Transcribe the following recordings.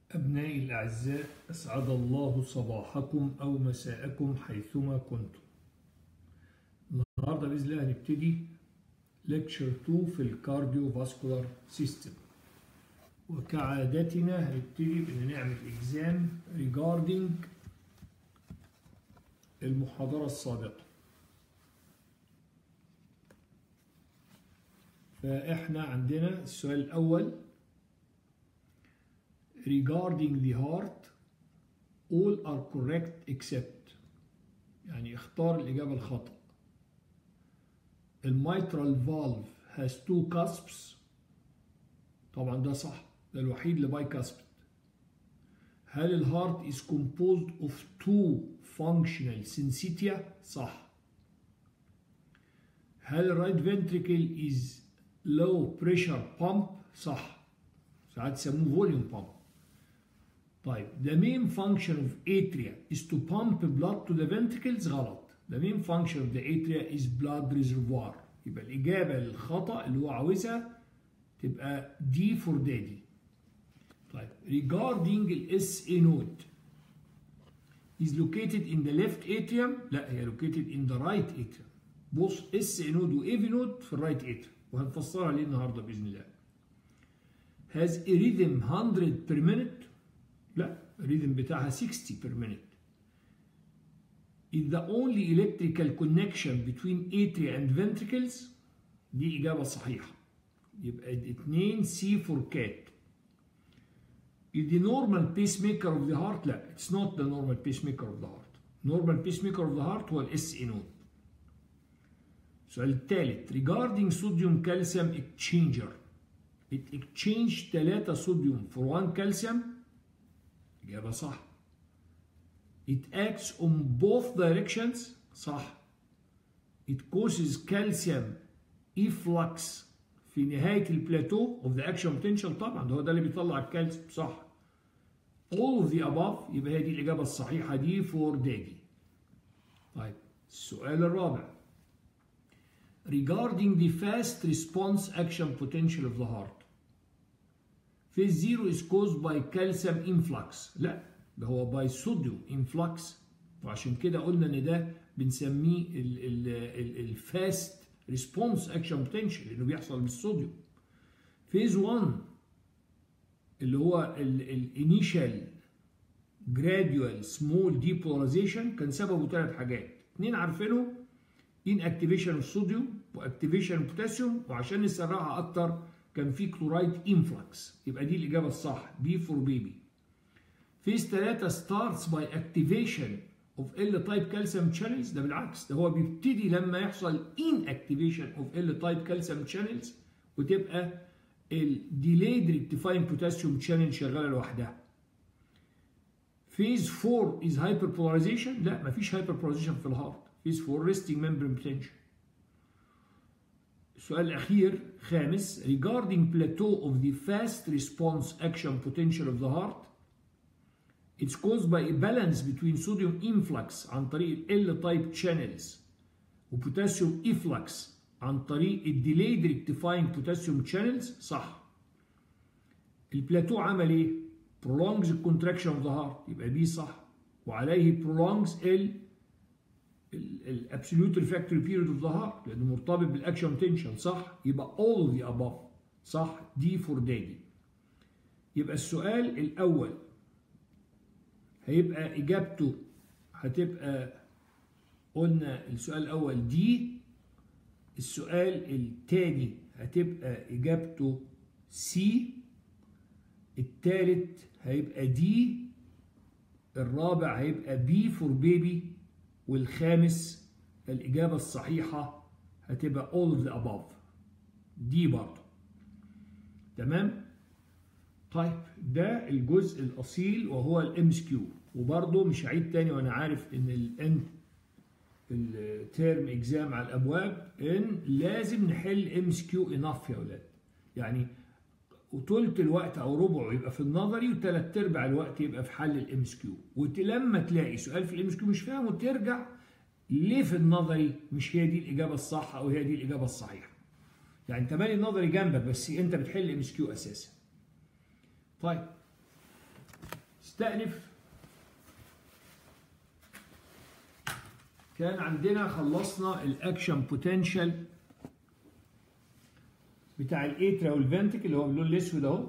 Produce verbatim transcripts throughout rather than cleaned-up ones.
أبنائي الأعزاء، أسعد الله صباحكم أو مساءكم حيثما كنتم. النهاردة بإذن الله هنبتدي ليكتشر اتنين في الكارديو فاسكولار سيستم، وكعادتنا هنبتدي بأن نعمل إكزام ريجاردينج المحاضرة السابقة. فإحنا عندنا السؤال الأول regarding the heart all are correct except، يعني اختار الإجابة الخطأ. الميترال valve has two cusps، طبعا ده صح، ده الوحيد اللي باي كاسبت. هل الهارت is composed of two functional syncytia؟ صح. هل الرايت ventricle is low pressure pump؟ صح، ساعات يسموه فوليوم بامب. طيب the main function of atria is to pump blood to the ventricles؟ غلط. the main function of the atria is blood reservoir. يبقى الإجابة الخطأ اللي هو عاوزها تبقى D for daddy. طيب regarding ال S A node is located in the left atrium؟ لا، هي located in the right atrium. بص S A node و A V node في الرايت atrium، وهنفسرها ليه النهارده بإذن الله. has a rhythm one hundred per minute؟ لا، الريذم بتاعها sixty per minute. is the only electrical connection between atria and ventricles؟ دي إجابة صحيحة، يبقى اتنين C for cat. is the normal pacemaker of the heart؟ لا، it's not the normal pacemaker of the heart. normal pacemaker of the heart هو ال S A node. السؤال الثالث regarding sodium calcium exchanger it exchange ثلاثة صوديوم for one calcium؟ إجابة صح. it acts on both directions؟ صح. it causes calcium efflux في نهاية البلاتو of the action potential؟ طبعا ده هو ده اللي بيطلع الكالسيوم، صح. all of the above، يبقى هي دي الإجابة الصحيحة دي for daddy. طيب السؤال الرابع regarding the fast response action potential of the heart phase zero is caused by calcium influx؟ لا، ده هو by sodium influx، وعشان كده قلنا ان ده بنسميه الفاست ريسبونس اكشن بوتنشال لانه بيحصل بالصوديوم. phase one اللي هو الانيشال جراديوال سمول ديبولاريزيشن كان سببه ثلاث حاجات، اثنين عارفينهم، ان اكتيفيشن الصوديوم واكتيفيشن البوتاسيوم، وعشان نسرعها اكتر كان في كلورايد انفلكس، يبقى دي الاجابه الصح بي فور بيبي. فيز ثلاثة starts by activation of L type calcium channels، ده بالعكس، ده هو بيبتدي لما يحصل inactivation of L type calcium channels وتبقى ال delayed rectifying potassium channel شغاله لوحدها. فيز four is hyperpolarization؟ لا، مفيش hyperpolarization في الهارت. فيز four resting membrane potential. السؤال الأخير خامس regarding plateau of the fast response action potential of the heart it's caused by a balance between sodium influx عن طريق ال L type channels وبوتاسيوم efflux عن طريق ال delayed rectifying potassium channels؟ صح. البلاتو عمل ايه؟ prolongs the contraction of the heart، يبقى دي صح، وعليه prolongs ال الابسوليوت ريفراكتوري بيريود اوف ذا هارت لانه مرتبط بالاكشن بوتنشال، صح. يبقى all of the above صح، دي فور دادي. يبقى السؤال الاول هيبقى اجابته هتبقى، قلنا السؤال الاول دي، السؤال الثاني هتبقى اجابته سي، الثالث هيبقى دي، الرابع هيبقى بي فور بيبي، والخامس الإجابة الصحيحة هتبقى all of the above دي برضه. تمام؟ طيب ده الجزء الأصيل وهو الام اس كيو، وبرضه مش هعيد تاني وأنا عارف إن الان التيرم اكزام على الأبواب إن لازم نحل ام اس كيو انف يا ولاد، يعني وتلت الوقت او ربعه يبقى في النظري وثلاث ارباع الوقت يبقى في حل الام اس كيو. ولما تلاقي سؤال في الام اس كيو مش فاهمه ترجع ليه في النظري مش هي دي الاجابه الصح او هي دي الاجابه الصحيحه. يعني انت مالي النظري جنبك بس انت بتحل ام اس كيو اساسا. طيب استأنف. كان عندنا خلصنا الاكشن بوتنشال بتاع الاترا والفنتك اللي هو باللون الاسود اهو،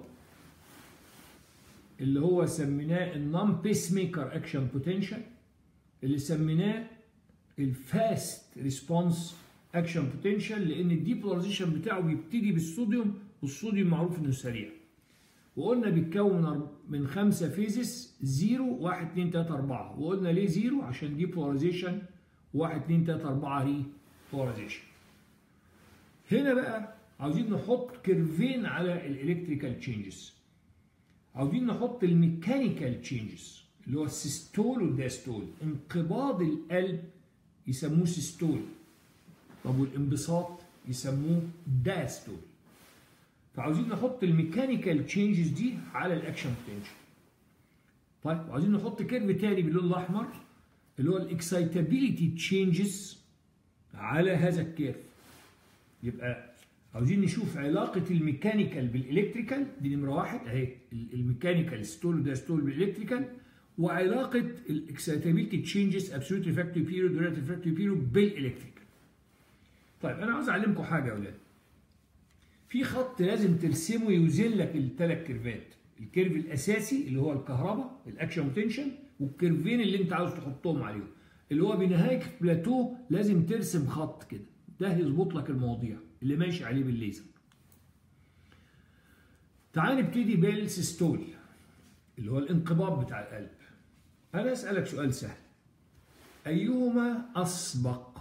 اللي هو سميناه النون بيس ميكر اكشن بوتنشال، اللي سميناه الفاست ريسبونس اكشن بوتنشال، لان الديبولاريزيشن بتاعه بيبتدي بالصوديوم، والصوديوم معروف انه سريع. وقلنا بيتكون من خمسه فيزز، زيرو واحد اتنين تلاته اربعه، وقلنا ليه زيرو؟ عشان ديبولاريزيشن، واحد اتنين تلاته اربعه ري بولاريزيشن. هنا بقى عاوزين نحط كيرفين على الالكتريكال تشينجز، عاوزين نحط الميكانيكال تشينجز اللي هو السيستول والداستول. انقباض القلب يسموه سيستول، طب والانبساط يسموه داستول. فعاوزين نحط الميكانيكال تشينجز دي على الاكشن بوتنشال. طيب وعاوزين نحط كيرف تاني باللون الاحمر اللي هو الاكسايتابيليتي تشينجز على هذا الكيرف. يبقى عاوزين نشوف علاقة الميكانيكال بالإلكتريكال، دي نمرة واحد أهي، الميكانيكال ستول وداستول بالإلكتريكال، وعلاقة الإكسايتابيلتي تشينجز أبسولوت ريفراكتوري بيريود وريلاتيف ريفراكتوري بيريود بالإلكتريكال. طيب أنا عاوز أعلمكم حاجة يا أولاد. في خط لازم ترسمه يوزن لك الثلاث كيرفات، الكيرف الأساسي اللي هو الكهرباء الأكشن بوتنشال، والكيرفين اللي أنت عاوز تحطهم عليهم، اللي هو بنهاية بلاتو لازم ترسم خط كده، ده يظبط لك المواضيع اللي ماشي عليه بالليزر. تعال نبتدي بالسيستول اللي هو الانقباض بتاع القلب. أنا أسألك سؤال سهل، أيهما أسبق،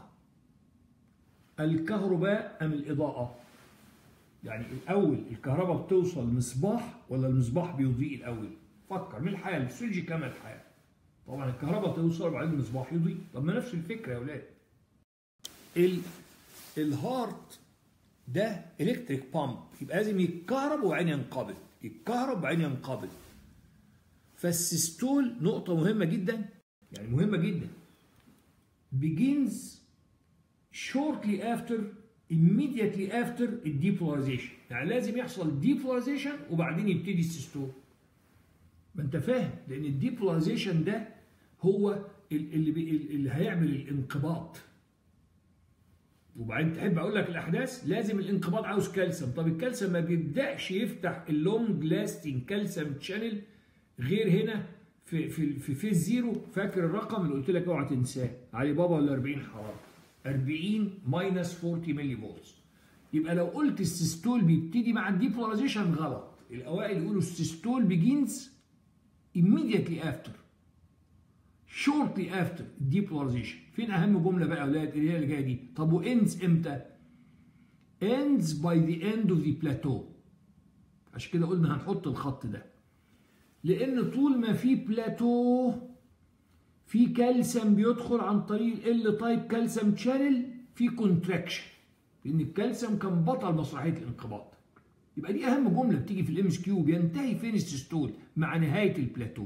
الكهرباء أم الإضاءة؟ يعني الأول الكهرباء بتوصل المصباح ولا المصباح بيضيء الأول؟ فكر من الحال، الفسيولوجي كما الحال. طبعا الكهرباء توصل وبعدين المصباح يضيء، طب ما نفس الفكرة يا أولاد. ال الهارت ده الكتريك بامب، يبقى لازم يتكهرب وبعدين ينقبض، يتكهرب وبعدين ينقبض. فالسيستول نقطة مهمة جدا، يعني مهمة جدا، begins shortly after immediately after الديبولاريزيشن، يعني لازم يحصل ديبولاريزيشن وبعدين يبتدي السيستول. ما انت فاهم، لان الديبولاريزيشن ده هو اللي بي اللي هيعمل الانقباض. وبعدين تحب اقول لك الاحداث، لازم الانقباض عاوز كالسيوم، طب الكالسيوم ما بيبداش يفتح اللونج لاستنج كالسيوم تشانل غير هنا في في في فيز زيرو. فاكر الرقم اللي قلت لك اوعى تنساه، علي بابا ولا أربعين حراره، أربعين ماينس أربعين ملي فولت. يبقى لو قلت السيستول بيبتدي مع الديبولاريزيشن غلط، الاوائل يقولوا السيستول بيجينز immediately after shortly after depolarization. فين اهم جمله بقى يا اولاد اللي هي اللي جايه دي؟ طب وانز امتى؟ ends by the end of the plateau. عشان كده قلنا هنحط الخط ده، لان طول ما في بلاتو في كالسيوم بيدخل عن طريق ال تايب كالسيوم شانل في كونتراكشن، لان الكالسيوم كان بطل مسرحيه الانقباض. يبقى دي اهم جمله بتيجي في الام اس كيو، بينتهي فين السيستول؟ مع نهايه البلاتو.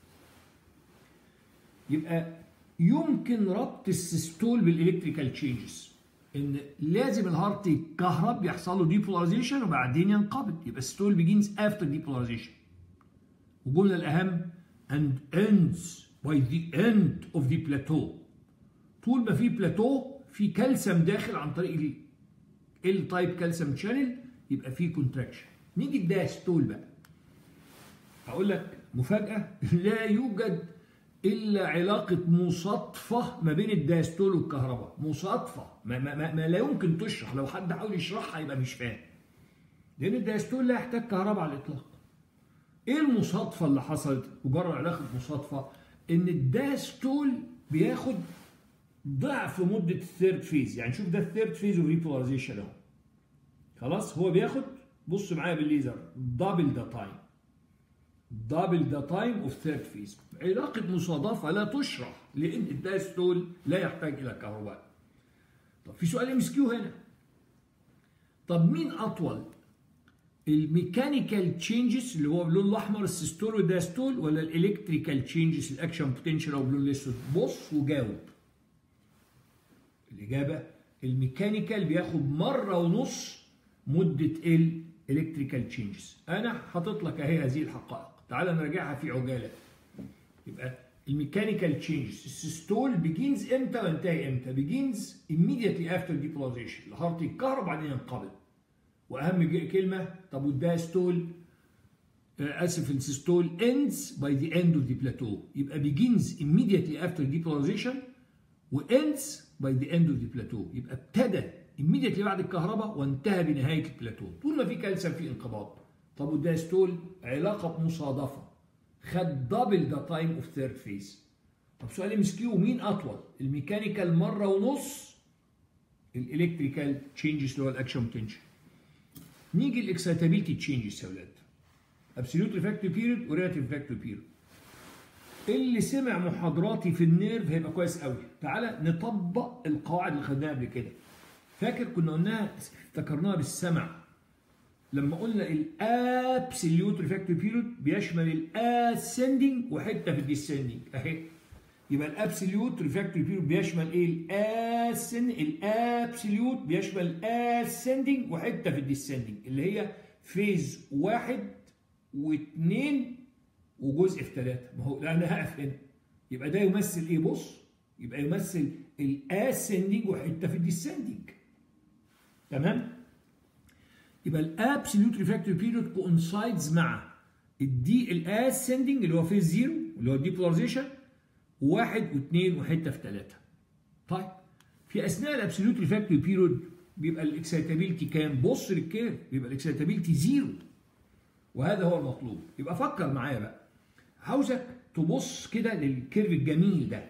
يبقى يمكن ربط السيستول بالالكتريكال تشينجز، ان لازم الهارت يتكهرب يحصل له ديبولاريزيشن وبعدين ينقبض، يبقى السيستول بيجينز افتر ديبولاريزيشن. والجمله الاهم and ends by the end of the plateau. طول ما في بلاتو في كالسيوم داخل عن طريق ال تايب كالسيوم شانل يبقى في كونتراكشن. نيجي الداستول بقى، هقول لك مفاجاه، لا يوجد الا علاقه مصادفه ما بين الداستول والكهرباء، مصادفه ما, ما, ما, ما لا يمكن تشرح، لو حد حاول يشرحها يبقى مش فاهم، لان الداستول لا يحتاج كهرباء على الاطلاق. ايه المصادفه اللي حصلت؟ مجرد علاقه مصادفه ان الداستول بياخد ضعف مده الثيرد فيز. يعني شوف ده الثيرد فيز اوف ريبولاريزيشن اهو، خلاص هو بياخد، بص معايا بالليزر، دبل ذا تايم، دبل ذا تايم اوف ثيرد فيز. علاقه مصادفه لا تشرح، لان الداستول لا يحتاج الى كهرباء. طب في سؤال ام اس كيو هنا، طب مين اطول؟ الميكانيكال تشينجز اللي هو باللون الاحمر السيستول والداستول، ولا الالكتريكال تشينجز الاكشن بوتنشال او باللون الاسود؟ بص وجاوب. الاجابه الميكانيكال بياخد مره ونص مده الالكتريكال تشينجز. انا حاطط لك اهي هذه الحقائق، تعال نراجعها في عجاله. يبقى الميكانيكال تشينجز السيستول بيجينز امتى وينتهي امتى؟ بيجينز immediately after depolarization، الهارت يتكهرب وبعدين ينقبض. واهم كلمه طب والدايستول اسف السيستول ends by the end of the plateau، يبقى begins immediately after depolarization و ends by the end of the plateau، يبقى ابتدى immediately بعد الكهرباء وانتهى بنهايه البلاتو. طول ما في كالسيوم في انقباض. طب والدايستول علاقه بمصادفه، خد دبل ذا تايم اوف ثيرد فيز. طب سؤال ام اس كيو، مين اطول؟ الميكانيكال مره ونص، الالكتريكال تشينجز اللي هو الاكشن بوتنشال. نيجي الاكسايتابيلتي تشينجز يا اولاد، ابسوليوت ريفراكتوري بيريود وريلاتيف ريفراكتوري بيريود. اللي سمع محاضراتي في النيرف هيبقى كويس قوي. تعالى نطبق القواعد اللي خدناها قبل كده. فاكر كنا قلناها افتكرناها بالسمع لما قلنا الابسوليوت ريفراكتوري بيريود بيشمل الاسندنج وحته في الديسندنج اهي. يبقى الابسوليوت ريفراكتوري بيريود بيشمل ايه؟ الاسن الابسوليوت بيشمل الاسندنج وحته في الديسندنج اللي هي فيز واحد واثنين وجزء في ثلاثه. ما هو انا هقف هنا يبقى ده يمثل ايه؟ بص يبقى يمثل الاسندنج وحته في الديسندنج. تمام؟ يبقى الابسوليوت ريفراكتوري بيريود كونسايدز مع الدي الاسندنج اللي هو فيز زيرو اللي هو الديبولاريزيشن واحد واثنين وحته في ثلاثه. طيب في اثناء الابسوليوت ريفراكتوري بيريود بيبقى الاكسايتابيلتي كام؟ بص للكيرف بيبقى الاكسايتابيلتي زيرو، وهذا هو المطلوب. يبقى فكر معايا بقى، عاوزك تبص كده للكيرف الجميل ده.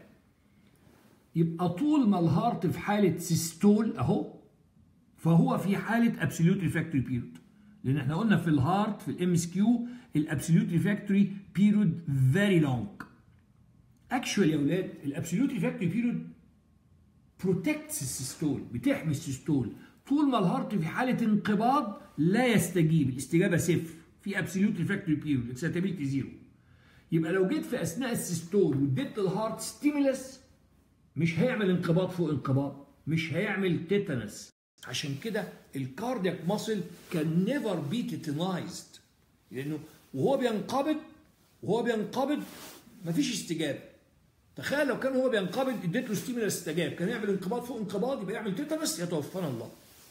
يبقى طول ما الهارت في حاله سيستول اهو فهو في حاله ابسوليوت ريفراكتوري بيريود، لان احنا قلنا في الهارت في الام اس كيو الابسوليوت ريفراكتوري بيريود فيري لونج. اكشوال يا اولاد الابسوليوت ريفراكتوري بيريود بروتكتس السيستول، بتحمي السيستول. طول ما الهارت في حاله انقباض لا يستجيب، الاستجابه صفر في ابسوليوت ريفراكتوري بيريود، اكسايتابيلتي زيرو. يبقى لو جيت في اثناء السيستول واديت الهارت ستيمولس مش هيعمل انقباض فوق انقباض، مش هيعمل تيتانس. عشان كده الكاردياك ماسل كان نيفر بي تيتانايزد، لانه وهو بينقبض وهو بينقبض مفيش استجابه. تخيل لو كان هو بينقبض اديت له ستيمولس استجاب، كان يعمل انقباض فوق انقباض يبقى يعمل تيتانس، يتوفانا الله.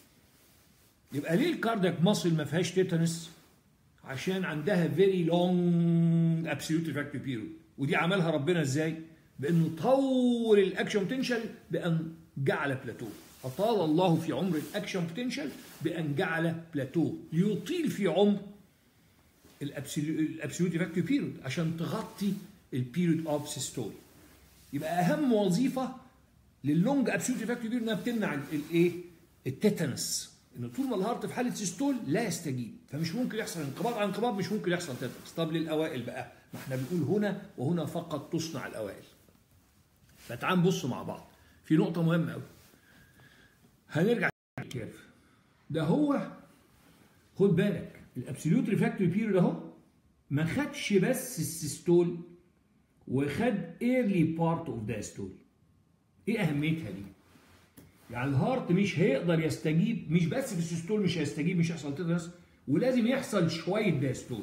يبقى ليه الكاردياك ماسل ما فيهاش تيتانس؟ عشان عندها فيري لونج ابسوليوت ريفراكتوري بيريود. ودي عملها ربنا ازاي؟ بانه طول الاكشن بوتنشال بان جعل بلاتو. اطال الله في عمر الاكشن بوتنشال بان جعل بلاتو، ليطيل في عمر الابسوليوت ريفراكتوري بيريود عشان تغطي البيريود اوف سيستول. يبقى اهم وظيفه لللونج ابسوليوت ريفراكتوري بيريود انها بتمنع الايه؟ التيتانس. ان طول ما الهارت في حاله سيستول لا يستجيب، فمش ممكن يحصل انقباض عن انقباض، مش ممكن يحصل تيتانس. طب للاوائل بقى، ما احنا بنقول هنا وهنا فقط تصنع الاوائل. فتعال نبص مع بعض في نقطه مهمه قوي. هنرجع للكيرف ده. هو خد بالك الابسوليوت ريفراكتوري بيريود اهو ما خدش بس السيستول وخد ايرلي بارت اوف دايستول. ايه اهميتها دي؟ يعني الهارت مش هيقدر يستجيب، مش بس في السيستول مش هيستجيب، مش هيحصل تيتانس، ولازم يحصل شويه دايستول.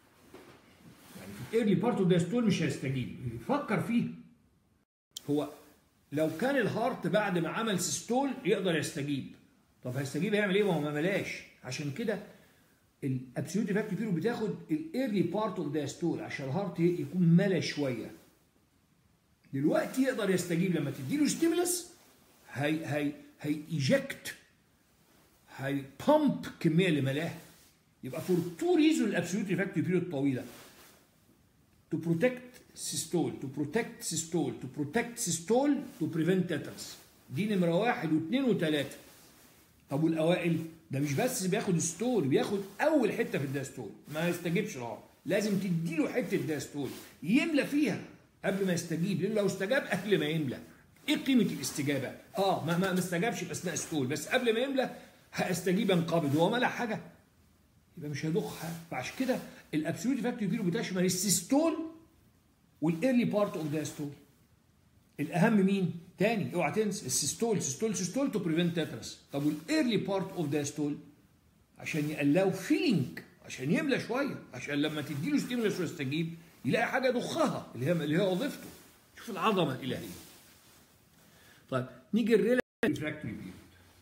يعني في الايرلي بارت اوف دايستول مش هيستجيب. فكر فيه، هو لو كان الهارت بعد ما عمل سيستول يقدر يستجيب، طب هيستجيب هيعمل ايه؟ ما هو ما ملاش. عشان كده الابسوليوت ريفراكتوري بيريود بتاخد الايرلي بارت اوف دايستول عشان الهارت يكون ملا شويه. دلوقتي يقدر يستجيب لما تديله ستيمولس، هي هي هي ايجكت، هي بامب كميه اللي ملاها. يبقى فور تو ريزون الابسوليوت ريفراكتوري بيريود طويله. to protect systole to protect systole to protect systole to prevent tetanus. دي نمره واحد واثنين وثلاثه. طب والاوائل ده مش بس بياخد ستول، بياخد اول حته في الدايستول، ما يستجيبش الهارت، لازم تديله حته دايستول يملى فيها قبل ما يستجيب، لانه لو استجاب قبل ما يملى. ايه قيمه الاستجابه؟ اه ما ما استجابش في اثناء ستول، بس قبل ما يملى هيستجيب ينقبض. هو ملح حاجه يبقى مش هيضخها. فعشان كده الابسوليوت ريفراكتوري بيريود بتشمل السيستول والايرلي بارت اوف دايستول. الاهم مين؟ تاني اوعى تنسى السيستول، سيستول سيستول تو بريفنت تيتانس. طب والايرلي بارت اوف دايستول عشان يقلقوا فيلينج، عشان يملى شويه، عشان لما تديله ستيمولس ويستجيب يلاقي حاجه يضخها اللي هي اللي هي وظيفته. شوف العظمه الالهيه. طيب نيجي الريلاتيف ريفراكتوري بيريود.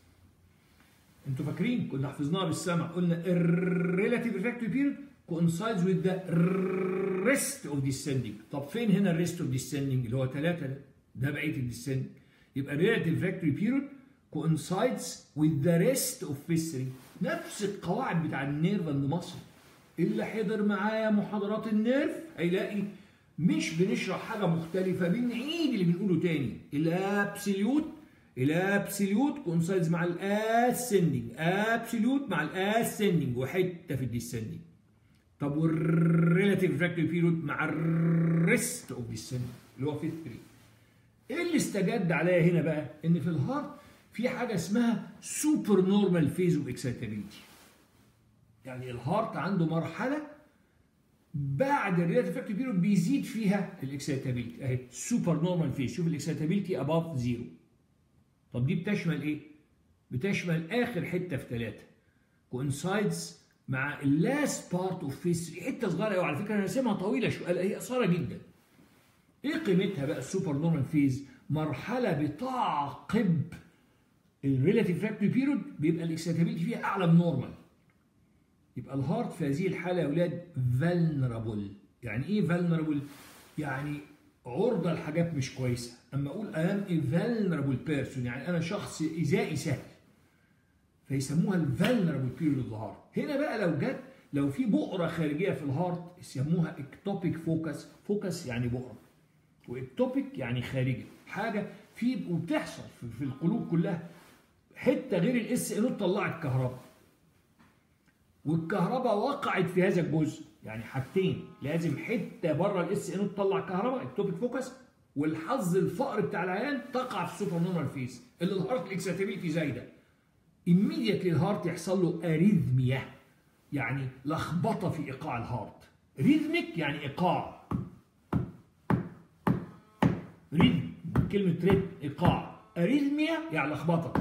انتوا فاكرين كنا حفظناها بالسمع، قلنا الريلاتيف ريفراكتوري بيريود coincides with the rest of descending. طب فين هنا الريست اوف descending اللي هو ثلاثة ده؟ ده بقيه الديسندنج. يبقى الريلاتيف ريفراكتوري بيريود coincides with the rest of phase ثري. نفس القواعد بتاع النيرف اند ماسل. اللي حضر معايا محاضرات النيرف هيلاقي مش بنشرح حاجه مختلفه، بنعيد اللي بنقوله تاني. الابسوليوت الابسوليوت كونسايدز مع الاسندنج، ابسوليوت مع الاسندنج وحته في الديسندنج. طب والريلاتيف ريفراكتوري بيريود مع الريست اوف ديسندنج اللي هو في ثري. ايه اللي استجد عليا هنا بقى؟ ان في الهارت في حاجه اسمها سوبر نورمال فيز اوف اكسايتابيلتي. يعني الهارت عنده مرحله بعد الريلاتيف ريفراكتوري بيريود بيزيد فيها الاكسايتابيلتي اهي، سوبر نورمال فيز. شوف الاكسايتابيلتي اباف زيرو. طب دي بتشمل ايه؟ بتشمل اخر حته في ثلاثه. كوينسايدز مع اللاست بارت اوف فيز ثري، حته صغيره قوي على فكره، انا راسمها طويله شويه، هي قصيره جدا. ايه قيمتها بقى السوبر نورمال فيز؟ مرحله بتعقب الريلاتيف ريفراكتوري بيريود بيبقى الاكسايتابيلتي فيها اعلى من نورمال. يبقى الهارت في هذه الحاله يا اولاد فالنرابل. يعني ايه فالنرابل؟ يعني عرضه لحاجات مش كويسه. اما اقول ام اي فالنرابل بيرسون يعني انا شخص ايذائي سهل، فيسموها الفالنرابل بيريود اوف ذا هارت. هنا بقى لو جت لو في بؤره خارجيه في الهارت يسموها اكتوبيك فوكس. فوكس يعني بؤره، واكتوبيك يعني خارجي، حاجه في وبتحصل في القلوب كلها. حته غير الاس ان طلعت كهرباء، والكهرباء وقعت في هذا الجزء. يعني حاجتين، لازم حته بره الاس ان تطلع كهرباء اكتوبيك فوكس، والحظ الفقر بتاع العيان تقع في السوبر نورمال فيز اللي الهارت الاكسايتابيلتي زايده. immediately الهارت يحصل له اريثميا، يعني لخبطه في ايقاع الهارت. ريثميك يعني ايقاع، ريثم كلمه ريثم ايقاع، اريثميا يعني لخبطه.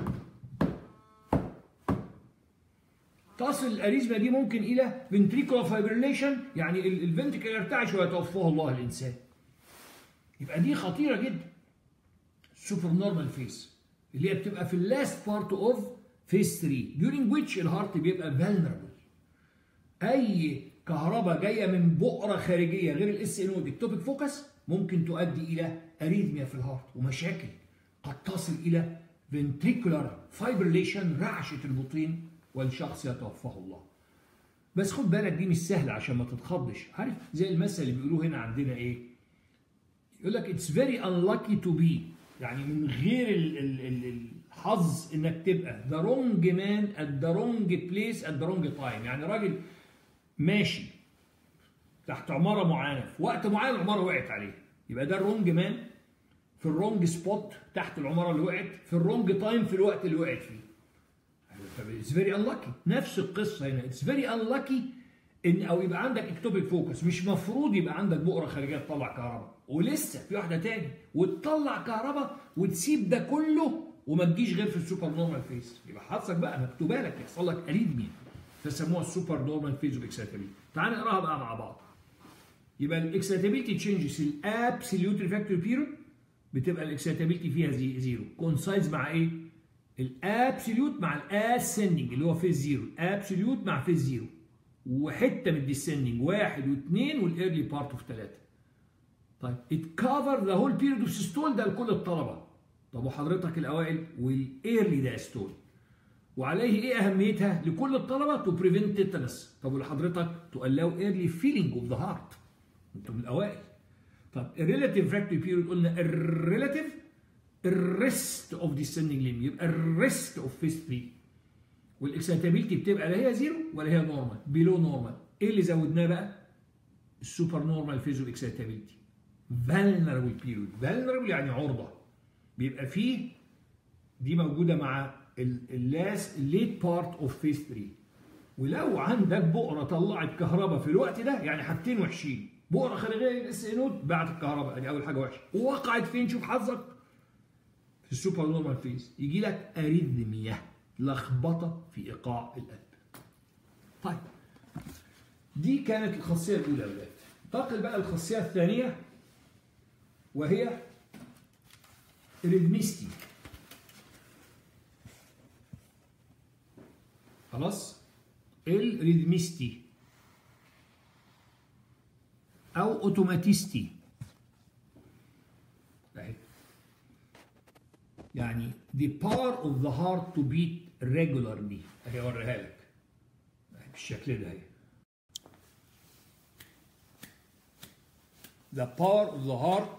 تصل الاريثميا دي ممكن الى ventricular fibrillation، يعني الفنتريكل يرتعش ويتوفاه الله الانسان. يبقى دي خطيره جدا. سوبر نورمال فيز اللي هي بتبقى في اللاست بارت اوف فيز ثري during which الهارت بيبقى vulnerable. اي كهرباء جايه من بؤره خارجيه غير الاس ان اكتوبيك فوكس ممكن تؤدي الى اريثميا في الهارت ومشاكل قد تصل الى ventricular fibrillation، رعشه البطين، والشخص يتوفاه الله. بس خد بالك دي مش سهله عشان ما تتخضش. عارف زي المثل اللي بيقولوه هنا عندنا ايه؟ يقول لك it's very unlucky to be، يعني من غير ال ال ال الحظ انك تبقى the wrong man at the wrong place at the wrong time. يعني راجل ماشي تحت عماره معينه في وقت معين العماره وقعت عليه، يبقى ده الرونج مان في الرونج سبوت تحت العماره اللي وقعت في الرونج تايم في الوقت اللي وقعت فيه. It's very unlucky. نفس القصه هنا It's very unlucky ان او يبقى عندك اكتوبيك فوكس، مش مفروض يبقى عندك بؤره خارجيه تطلع كهرباء، ولسه في واحده تاني وتطلع كهرباء وتسيب ده كله وما تجيش غير في السوبر نورمال فيز. يبقى حظك بقى مكتوبه لك يحصل لك اريثميا، فسموها السوبر نورمال فيز اوف اكسايتابيلتي. تعال نقراها بقى مع بعض. يبقى الاكسايتابيلتي تشينجز الابسوليوت ريفراكتوري بيريود بتبقى الاكسايتابيلتي فيها زيرو. كونسايدز مع ايه؟ الابسوليوت مع الاسندنج اللي هو فيز زيرو، ابسوليوت مع فيز زيرو، وحته من الديسندنج واحد واثنين والايرلي بارت اوف ثلاثه. طيب ات كفر ذا هول بيريود اوف سيستول ده لكل الطلبه. طب وحضرتك الاوائل والايرلي دايستول، وعليه ايه اهميتها لكل الطلبه؟ تو بريفنت تيتانس. طب ولحضرتك تو الاو ايرلي فيلينج اوف ذا هارت، انتم الاوائل. طب الريلاتيف ريفراكتوري بيريود قلنا الريلاتيف الريست اوف ديسندنج ليم، يبقى الريست اوف فيز ثري، والاكسايتابيلتي بتبقى لا هي زيرو ولا هي نورمال، بيلو نورمال. ايه اللي زودناه بقى؟ السوبر نورمال فيز اوف اكسايتابيلتي. فالنربل بيريود، فالنربل يعني عرضه، بيبقى فيه دي موجوده مع اللاست الليت بارت اوف فيز ثري. ولو عندك بؤره طلعت كهرباء في الوقت ده يعني حاجتين وحشين، بؤره خارجيه الاس انود بعت الكهرباء، دي اول حاجه وحشه. ووقعت فين؟ شوف حظك في السوبر نورمال فيز، يجي لك اريثميا، لخبطه في ايقاع القلب. طيب دي كانت الخاصيه الاولى يا اولاد. انتقل بقى الخاصيه الثانيه وهي ريدميستي. خلاص، الريدميستي او اوتوماتيستي يعني the power of the heart to beat regularly. اهي اوريها لك بالشكل ده اهي. the power of the heart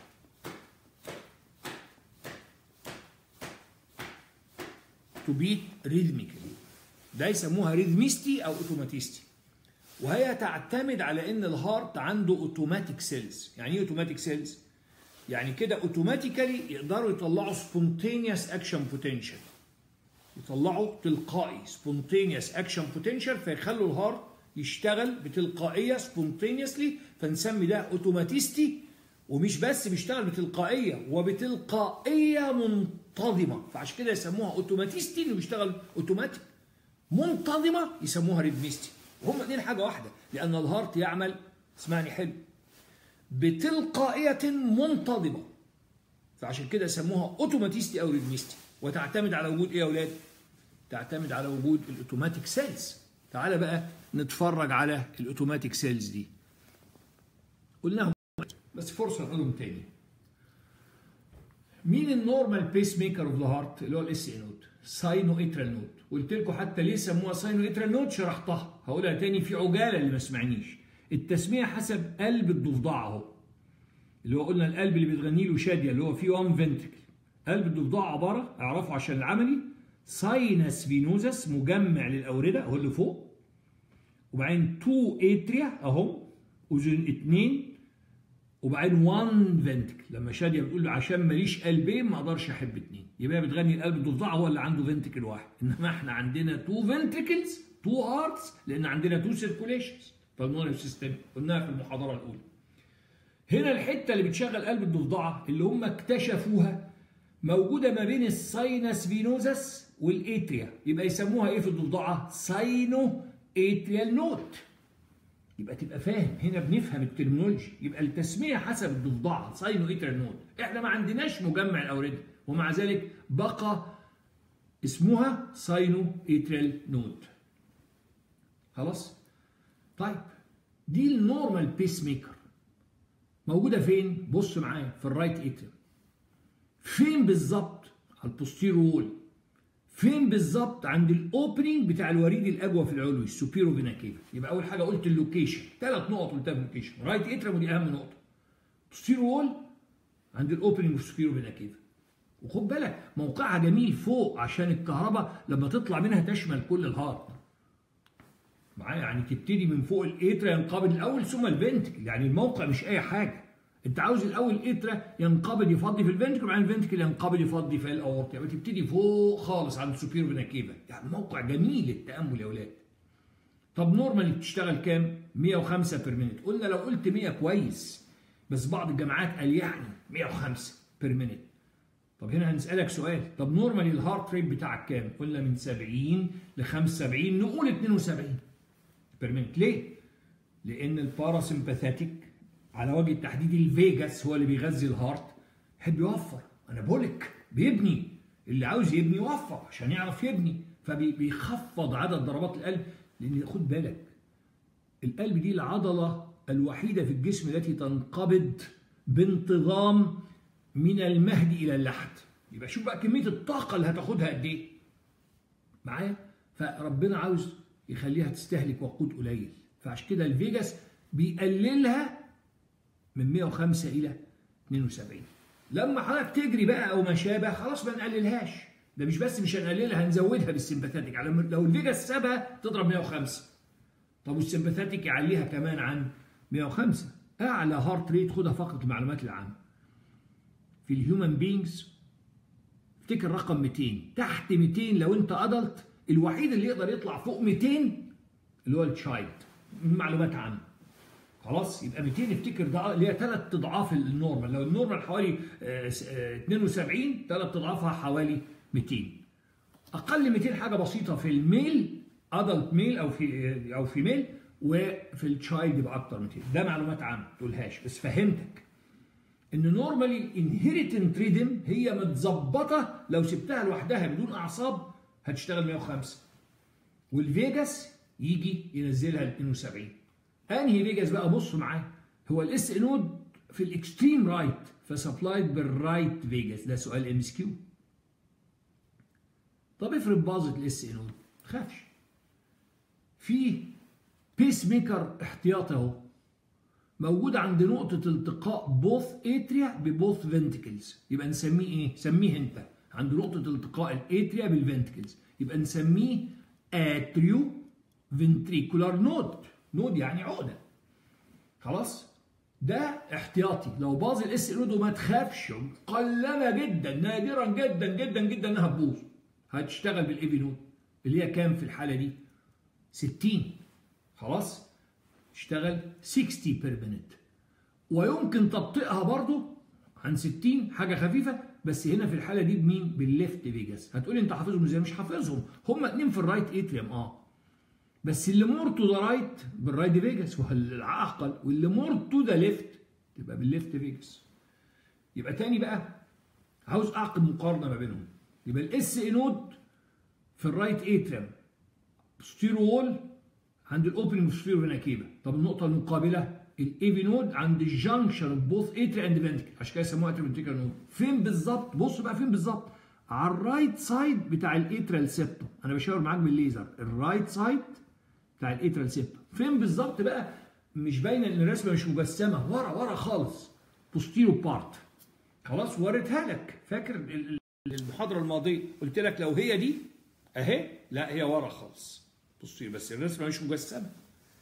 to beat rhythmically. ده يسموها ريدميستي او اوتوماتيستي، وهي تعتمد على ان الهارت عنده اوتوماتيك سيلز. يعني ايه اوتوماتيك سيلز؟ يعني كده اوتوماتيكالي يقدروا يطلعوا سبونتينيوس اكشن بوتنشال، يطلعوا تلقائي سبونتينيوس اكشن بوتنشال، فيخلوا الهارت يشتغل بتلقائيه سبونتينيوسلي، فنسمي ده اوتوماتيستي. ومش بس بيشتغل بتلقائيه، وبتلقائيه منتظمه، فعشان كده يسموها اوتوماتيستي انه بيشتغل اوتوماتيك. منتظمه يسموها ريدميستي، وهم الاثنين حاجه واحده، لان الهارت يعمل، اسمعني حلو، بتلقائيه منتظمه، فعشان كده يسموها اوتوماتيستي او ريدميستي. وتعتمد على وجود ايه يا اولاد؟ تعتمد على وجود الاوتوماتيك سيلز. تعالى بقى نتفرج على الاوتوماتيك سيلز دي. قلناهم بس فرصه نقولهم تاني. مين النورمال بيس ميكر اوف ذا هارت؟ اللي هو الاس اي نوت، ساينو اترال نوت. قلت لكم حتى ليه سموها ساينو اترال نوت، شرحتها، هقولها تاني في عجاله اللي ما سمعنيش. التسميه حسب قلب الضفدع اهو، اللي هو قلنا القلب اللي بتغني له شاديه اللي هو فيه واحد فنتركل. قلب الضفدع عباره، اعرفه عشان العملي، ساينس فينوزس مجمع للاورده اهو اللي فوق، وبعدين تو اتريا اهو، اذن اتنين، وبعدين واحد فنتركل. لما شاديه بتقول له عشان ماليش قلبين ما اقدرش احب اتنين، يبقى بتغني القلب الضفدع هو اللي عنده فنتركل واحد، انما احنا عندنا تو فنتركلز، تو هارتس، لان عندنا تو سيركوليشنز بالمونري سيستم، قلناها في المحاضره الاولى. هنا الحته اللي بتشغل قلب الضفدعه اللي هم اكتشفوها موجوده ما بين الساينس فينوزس والاتريا، يبقى يسموها ايه في الضفدعه؟ ساينو اتريال نوت. يبقى تبقى فاهم، هنا بنفهم الترمينولوجي. يبقى التسميه حسب الضفدعه ساينو اتريال نوت. احنا ما عندناش مجمع الاورده، ومع ذلك بقى اسمها ساينو اتريال نوت. خلاص؟ طيب دي النورمال بيس ميكر موجوده فين؟ بص معايا في الرايت اتريم. فين بالظبط؟ على البوستيرو وول. فين بالظبط؟ عند الاوبننج بتاع الوريد الاجوف العلوي، السوبيرو فينا كيفا. يبقى اول حاجه قلت اللوكيشن، ثلاث نقط قلتها في اللوكيشن، رايت اتريم ودي اهم نقطه. بوستيرو وول عند الاوبننج في السوبيرو فينا كيفا. وخد بالك موقعها جميل فوق عشان الكهرباء لما تطلع منها تشمل كل الهارت. معايا؟ يعني تبتدي من فوق الاترا ينقبض الاول ثم الفنتكل، يعني الموقع مش اي حاجه. انت عاوز الاول الاترا ينقبض يفضي في الفنتكل، وبعدين الفنتكل ينقبض يفضي في الاورطه، يعني تبتدي فوق خالص عند السوبيرو فينا كيفا. يعني موقع جميل للتامل يا اولاد. طب نورمالي بتشتغل كام؟ مية وخمسة بير مينيت. قلنا لو قلت مية كويس، بس بعض الجامعات قال يعني مية وخمسة بير مينيت. طب هنا هنسالك سؤال، طب نورمالي الهارت ريت بتاعك كام؟ قلنا من سبعين ل خمسة وسبعين، نقول اتنين وسبعين بير مينيت. ليه؟ لان الباراسمباثيك على وجه التحديد الفيجاس هو اللي بيغذي الهارت، يحب يوفر، انابوليك، بيبني، اللي عاوز يبني يوفر عشان يعرف يبني، فبيخفض عدد ضربات القلب. لان خد بالك القلب دي العضله الوحيده في الجسم التي تنقبض بانتظام من المهد الى اللحد. يبقى شوف بقى كميه الطاقه اللي هتاخدها قد ايه معايا. فربنا عاوز يخليها تستهلك وقود قليل، فعشان كده الفيجاس بيقللها من مية وخمسة الى اتنين وسبعين. لما حضرتك تجري بقى او ما شابه خلاص ما نقللهاش، ده مش بس مش هنقللها، هنزودها بالسمباثيك. على لو الفيجاس سابها تضرب مية وخمسة، طب والسمباثيك يعليها كمان عن مية وخمسة. اعلى هارت ريت، خدها فقط المعلومات العامه، في الهيومن بينجز افتكر رقم ميتين، تحت ميتين لو انت ادلت، الوحيد اللي يقدر يطلع فوق ميتين اللي هو التشايلد، معلومات عامه. خلاص يبقى ميتين افتكر ده اللي هي ثلاث اضعاف النورمال. لو النورمال حوالي اتنين وسبعين، ثلاث اضعافها حوالي ميتين. اقل ميتين حاجه بسيطه في الميل ادلت ميل او في او في ميل وفي التشايلد يبقى اكتر من مئتين. ده معلومات عامه ما تقولهاش، بس فهمتك ان نورمالي الانهيرتنت ريدم هي متظبطه، لو سبتها لوحدها بدون اعصاب هتشتغل مئة وخمسة، والفيجاس يجي ينزلها ل اثنين وسبعين. انهي فيجاس بقى؟ بص معايا، هو الاس نود في الاكستريم رايت فسبلايد بالرايت فيجاس. ده سؤال ام اس كيو. طب افرض باظت الاس نود، ما تخافش، في بيس ميكر احتياطي اهو موجود عند نقطة التقاء بوث اتريا ببوث فنتكلز، يبقى نسميه ايه؟ سميه انت عند نقطة التقاء الاتريا بالفنتكلز، يبقى نسميه اتريو فنتريكولار نود. نود يعني عقدة. خلاص؟ ده احتياطي، لو باظ الاس نود وما تخافش، قلما جدا نادرا جدا جدا جدا انها تبوظ، هتشتغل بالاي في نود اللي هي كام في الحالة دي؟ ستين. خلاص؟ اشتغل ستين بير مينيت، ويمكن تبطئها برضو عن ستين، حاجه خفيفه، بس هنا في الحاله دي بمين؟ بالليفت فيجاس. هتقولي انت حافظهم ازاي؟ مش حافظهم، هم اتنين في الرايت اتريوم اه، بس اللي مور تو ذا رايت بالرايت فيجاس والعقل، واللي مور تو ذا ليفت تبقى بالليفت فيجاس. يبقى تاني بقى عاوز اعقد مقارنه ما بينهم، يبقى الاس نود في الرايت اتريوم بوستيرو وول عند الاوبننج بوستيرو فينا كيفا. طب النقطه المقابله الاي في نود عند الجنكشن بوث اتريا اند فنتكل، عشان كده يسموها اتريا فنتريكال نود. فين بالظبط؟ بص بقى فين بالظبط؟ على الرايت سايد بتاع الاتريال سيبتوم. انا بشاور معاك بالليزر، الرايت سايد بتاع الاتريال سيبتوم. فين بالظبط بقى؟ مش باينه لان الرسمه مش مجسمه، ورا ورا خالص، بوستيرو بارت. خلاص وريتها لك، فاكر المحاضره الماضيه قلت لك لو هي دي اهي، لا هي ورا خالص بصي، بس الرسمه مش مجسمه.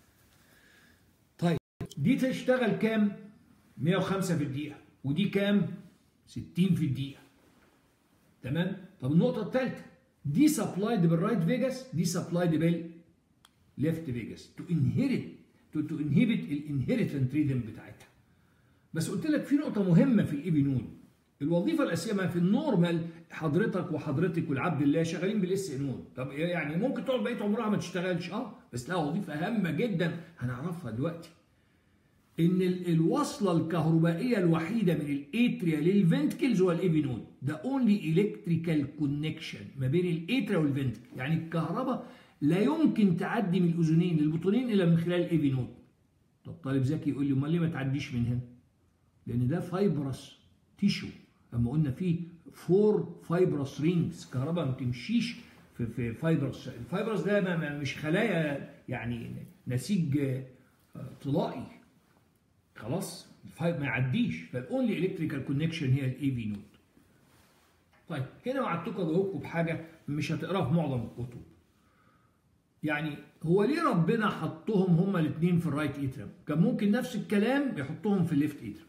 طيب دي تشتغل كام؟ مئة وخمسة في الدقيقه، ودي كام؟ ستين في الدقيقه. تمام؟ طب النقطه الثالثه، دي سبلايد بالرايت فيجاس، دي سبلايد بالليفت فيجاس تو انهيرت تو تو انهبت الانهيرتنت ريدم بتاعتها. بس قلت لك في نقطه مهمه في الاي بي نود، الوظيفه الاساسيه ما في النورمال حضرتك وحضرتك والعبد الله شغالين بالاس نود. طب يعني ممكن تقعد بقيه عمرها ما تشتغلش اه، بس لها وظيفه هامه جدا هنعرفها دلوقتي. ان الوصله الكهربائيه الوحيده من الاتريا للفنتكلز هو الاي في نود، ده اونلي الكتريكال كونكشن ما بين الاتريا والفنتكل، يعني الكهرباء لا يمكن تعدي من الاذنين للبطونين الا من خلال الاي في نود. طب طالب ذكي يقول لي امال ليه ما تعديش من هنا؟ لان ده فايبرس تيشو، اما قلنا فيه فور فايبرس رينجز، كهرباء ما تمشيش في في فايبرس. الفايبرس ده ما مش خلايا يعني نسيج طلائي، خلاص ما يعديش، فالاونلي الكتريكال كونكشن هي الاي في نود. طيب هنا وعدتكم اجاوبكم بحاجه مش هتقراها في معظم الكتب، يعني هو ليه ربنا حطهم هما الاثنين في الرايت اتريوم؟ كان ممكن نفس الكلام يحطهم في الليفت اتريوم.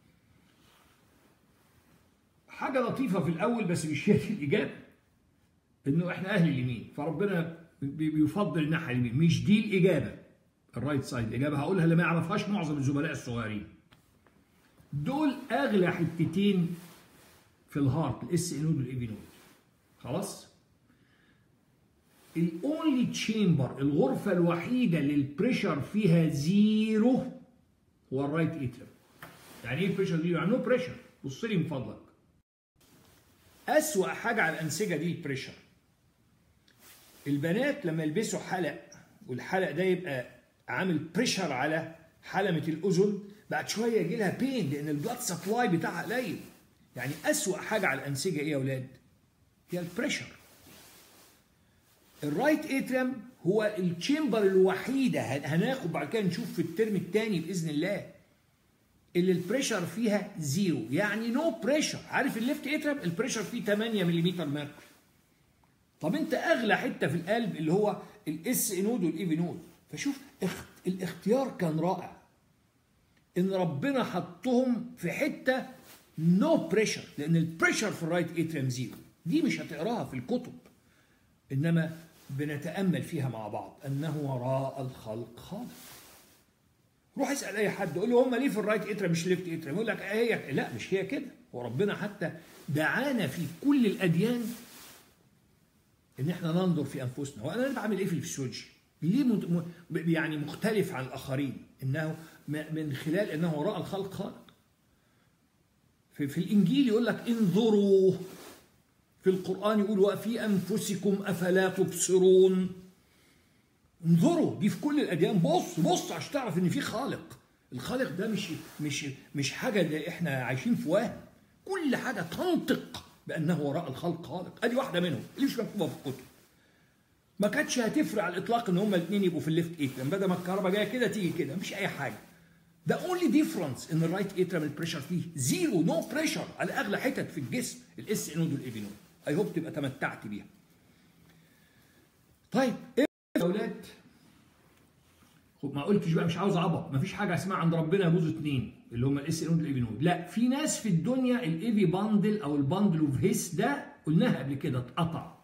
حاجه لطيفه في الاول بس مش هي الاجابه، انه احنا اهل اليمين فربنا بيفضل الناحيه اليمين، مش دي الاجابه. الرايت سايد الاجابه هقولها اللي ما يعرفهاش معظم الزملاء الصغيرين. دول اغلى حتتين في الهارت، الاس نود والاي في نود. خلاص؟ الاونلي تشامبر، الغرفه الوحيده اللي البريشر فيها زيرو هو الرايت اتريوم. يعني ايه بريشر زيرو؟ يعني نو بريشر. بص لي من فضلك. أسوأ حاجة على الأنسجة دي البريشر. البنات لما يلبسوا حلق والحلق ده يبقى عامل بريشر على حلمة الأذن، بعد شوية يجي لها بين لأن البلاد سبلاي بتاعها قليل. يعني أسوأ حاجة على الأنسجة إيه يا أولاد؟ هي البريشر. الرايت اتريوم هو التشامبر الوحيدة، هناخد بعد كده نشوف في الترم الثاني بإذن الله، اللي البريشر فيها زيرو، يعني نو no بريشر. عارف الليفت اتريوم البريشر فيه ثمانية ملم ميركوري. طب انت اغلى حته في القلب اللي هو الاس نود والاي في نود. فشوف اخت... الاختيار كان رائع، ان ربنا حطهم في حته نو no بريشر، لان البريشر في الرايت اتريوم زيرو. دي مش هتقراها في الكتب، انما بنتامل فيها مع بعض، انه وراء الخلق خالق. روح اسال اي حد قول له هم ليه في الرايت اتريوم مش ليفت اتريوم؟ يقول لك هي لا مش هي كده، وربنا حتى دعانا في كل الاديان ان احنا ننظر في انفسنا. وانا بعمل ايه في الفسيولوجي؟ ليه م... يعني مختلف عن الاخرين؟ انه من خلال انه وراء الخلق خالق. في, في الانجيل يقول لك انظروا، في القرآن يقول وفي انفسكم افلا تبصرون. انظروا دي في كل الاديان، بص بص عشان تعرف ان في خالق. الخالق ده مش مش مش حاجه ده احنا عايشين في وهم، كل حاجه تنطق بانه وراء الخلق خالق. ادي واحده منهم اللي مش مكتوبه في الكتب. ما كانتش هتفرق على الاطلاق ان هما الاثنين يبقوا في الليفت اتريم، بدل ما الكهرباء جايه كده تيجي كده، مفيش اي حاجه. The only difference ان الرايت اتريم البريشر فيه زيرو، نو بريشر على اغلى حتت في الجسم، الاس نود والاي في نود. اي هوب تبقى تمتعت بيها. طيب ايه يا اولاد؟ ما قلتش بقى مش عاوز عبط، مفيش حاجه اسمها عند ربنا يبوظوا اثنين اللي هم الاس نود والاي في نود. لا، في ناس في الدنيا الاي في باندل او الباندل اوف هيس ده قلناها قبل كده اتقطع.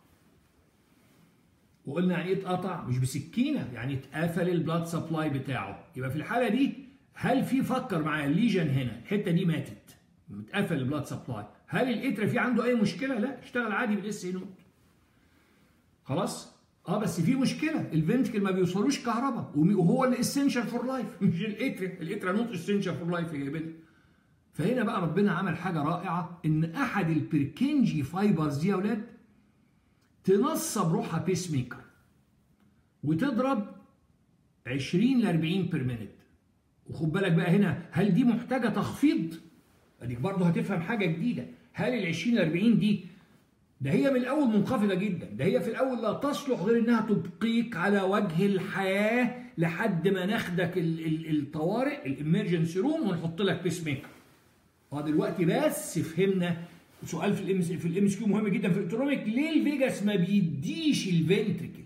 وقلنا يعني ايه اتقطع؟ مش بسكينه، يعني اتقفل البلاد سبلاي بتاعه. يبقى في الحاله دي هل في فكر معايا الليجن هنا الحته دي ماتت، اتقفل البلاد سبلاي، هل الاترا في عنده اي مشكله؟ لا، اشتغل عادي بالاس نود. خلاص؟ اه بس في مشكله، الفنتكل ما بيوصلوش كهرباء وهو الاسنشال فور لايف مش الاترا، الاترا نوت اسنشال فور لايف يا جماعه. فهنا بقى ربنا عمل حاجه رائعه، ان احد البركنجي فايبرز دي يا اولاد تنصب روحها بيس ميكر وتضرب عشرين ل أربعين بير مينيت. وخد بالك بقى هنا، هل دي محتاجه تخفيض؟ اديك برضه هتفهم حاجه جديده. هل ال عشرين ل أربعين دي ده هي من الاول منخفضه جدا، ده هي في الاول لا تصلح غير انها تبقيك على وجه الحياه لحد ما ناخدك ال ال الطوارئ الامرجنسي روم ونحط لك بيس ميكر. اه دلوقتي بس فهمنا سؤال في الام في الام اس كيو مهم جدا في الاوتونوميك، ليه الفيجاس ما بيديش الفنتريكل؟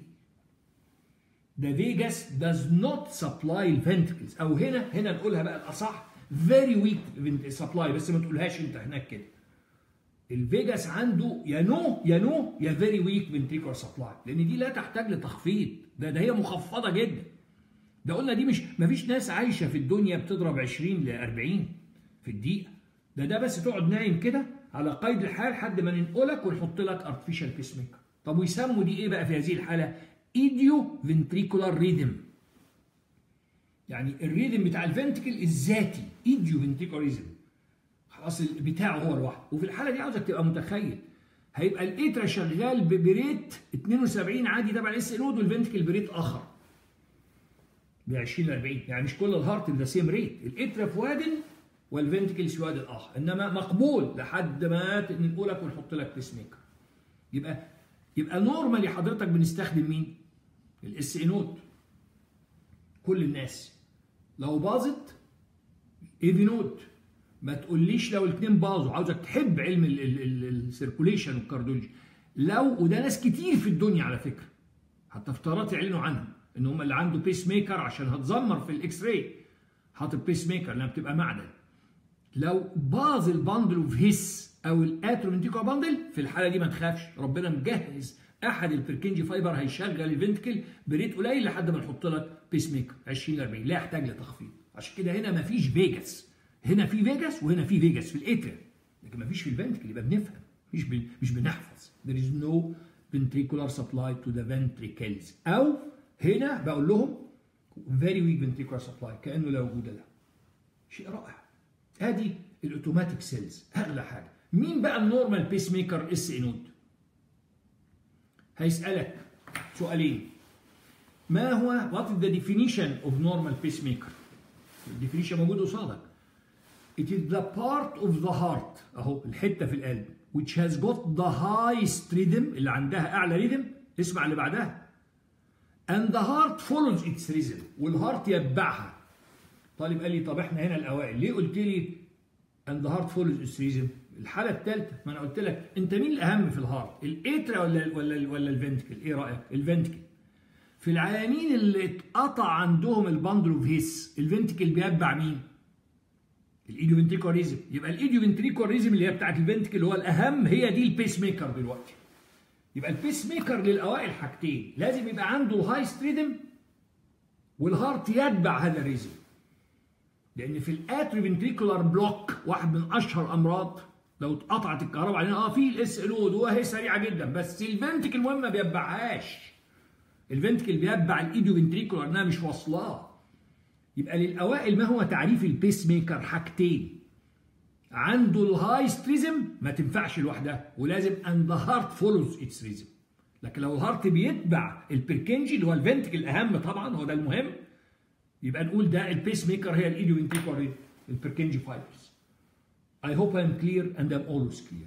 ده فيجاس does not supply الفنتريكلز، او هنا هنا نقولها بقى الاصح very weak supply، بس ما تقولهاش انت هناك كده. الفيجاس عنده يا نو يا نو يا فيري ويك فنتريكولار سبلاي، لان دي لا تحتاج لتخفيض، ده ده هي مخفضه جدا. ده قلنا دي مش مفيش ناس عايشه في الدنيا بتضرب عشرين ل أربعين في الدقيقه، ده ده بس تقعد نايم كده على قيد الحال لحد ما ننقلك ونحط لك ارتفيشال بيس ميكر. طب ويسموا دي ايه بقى في هذه الحاله؟ ايديو فنتريكولار ريدم، يعني الريدم بتاع الفنتكل الذاتي ايديو فنتريكولار ريدم، خلاص بتاعه هو لوحده. وفي الحاله دي عاوزك تبقى متخيل هيبقى الاترا شغال بريت اتنين وسبعين عادي تبع الاس نود، والفنتكل بريت اخر ب عشرين ل أربعين، يعني مش كل الهارت ذا سيم ريت، الاترا في واد والفنتكل في واد الاخر، انما مقبول لحد ما ننقلك ونحط لك بيس ميكر. يبقى يبقى نورمالي حضرتك بنستخدم مين؟ الاس نود كل الناس. لو باظت اي في نود، ما تقوليش لو الاثنين باظوا، عاوزك تحب علم السيركوليشن والكارديولوجي. لو وده ناس كتير في الدنيا على فكره، حتى افتراضات يعلنوا عنهم ان هم اللي عنده بيس ميكر عشان هتزمر في الاكس راي حاطط بيس ميكر لما بتبقى معدن. لو باظ الباندل اوف هيس او الاتروفنتيكولار باندل، في الحاله دي ما تخافش، ربنا مجهز احد البركنجي فايبر هيشغل الفنتكل بريت قليل لحد ما نحط لك بيس ميكر عشرين ل أربعين، لا يحتاج لتخفيض. عشان كده هنا ما فيش فيجاس، هنا في فيجاس وهنا في فيجاس في الاتريا، لكن ما فيش في الفنتكل. يبقى بنفهم مش ب... مش بنحفظ. there is no ventricular supply to the ventricles، او هنا بقول لهم very weak ventricular supply كانه لا وجود له. شيء رائع. ادي الاوتوماتيك سيلز اغلى حاجه. مين بقى النورمال بيس ميكر اس نود؟ هيسالك سؤالين. ما هو what is the definition of normal pacemaker؟ الديفينيشن موجود قصادك. It is the part of the heart، اهو الحته في القلب which has got the highest rhythm، اللي عندها اعلى ريذم. اسمع اللي بعدها. and the heart follows its rhythm، والهارت يتبعها. طالب قال لي طب احنا هنا الاوائل، ليه قلت لي and the heart follows its rhythm؟ الحاله الثالثه، ما انا قلت لك انت مين الاهم في الهارت؟ الاترا ولا ولا ولا الفنتكل؟ ايه رايك؟ الفنتكل. في العيانين اللي اتقطع عندهم الباندل اوف هيس، الفنتكل بيتبع مين؟ الايديو فنتريكولار ريزم. يبقى الايديو فنتريكولار ريزم اللي هي بتاعت الفنتكل اللي هو الاهم، هي دي البيس ميكر دلوقتي. يبقى البيس ميكر للاوائل حاجتين، لازم يبقى عنده الهايست ريدم والهارت يتبع هذا الريزم. لان في الاتري فنتريكولار بلوك، واحد من اشهر امراض لو اتقطعت الكهرباء علينا، اه في الاس نود وهي سريعه جدا، بس الفنتكل المهم ما بيتبعهاش. الفنتكل بيتبع الايديو فنتريكولار انها مش واصلاه. يبقى للاوائل ما هو تعريف البيس ميكر؟ حاجتين، عنده الهايست ريزم ما تنفعش لوحدها، ولازم ان ذا هارت فولوز اتس ريزم. لكن لو الهارت بيتبع البركنجي اللي هو الفنتكل الاهم طبعا، هو ده المهم، يبقى نقول ده البيس ميكر هي الايديو فنتريكولار البركنجي فايبرز. I hope I'm clear and I'm always clear.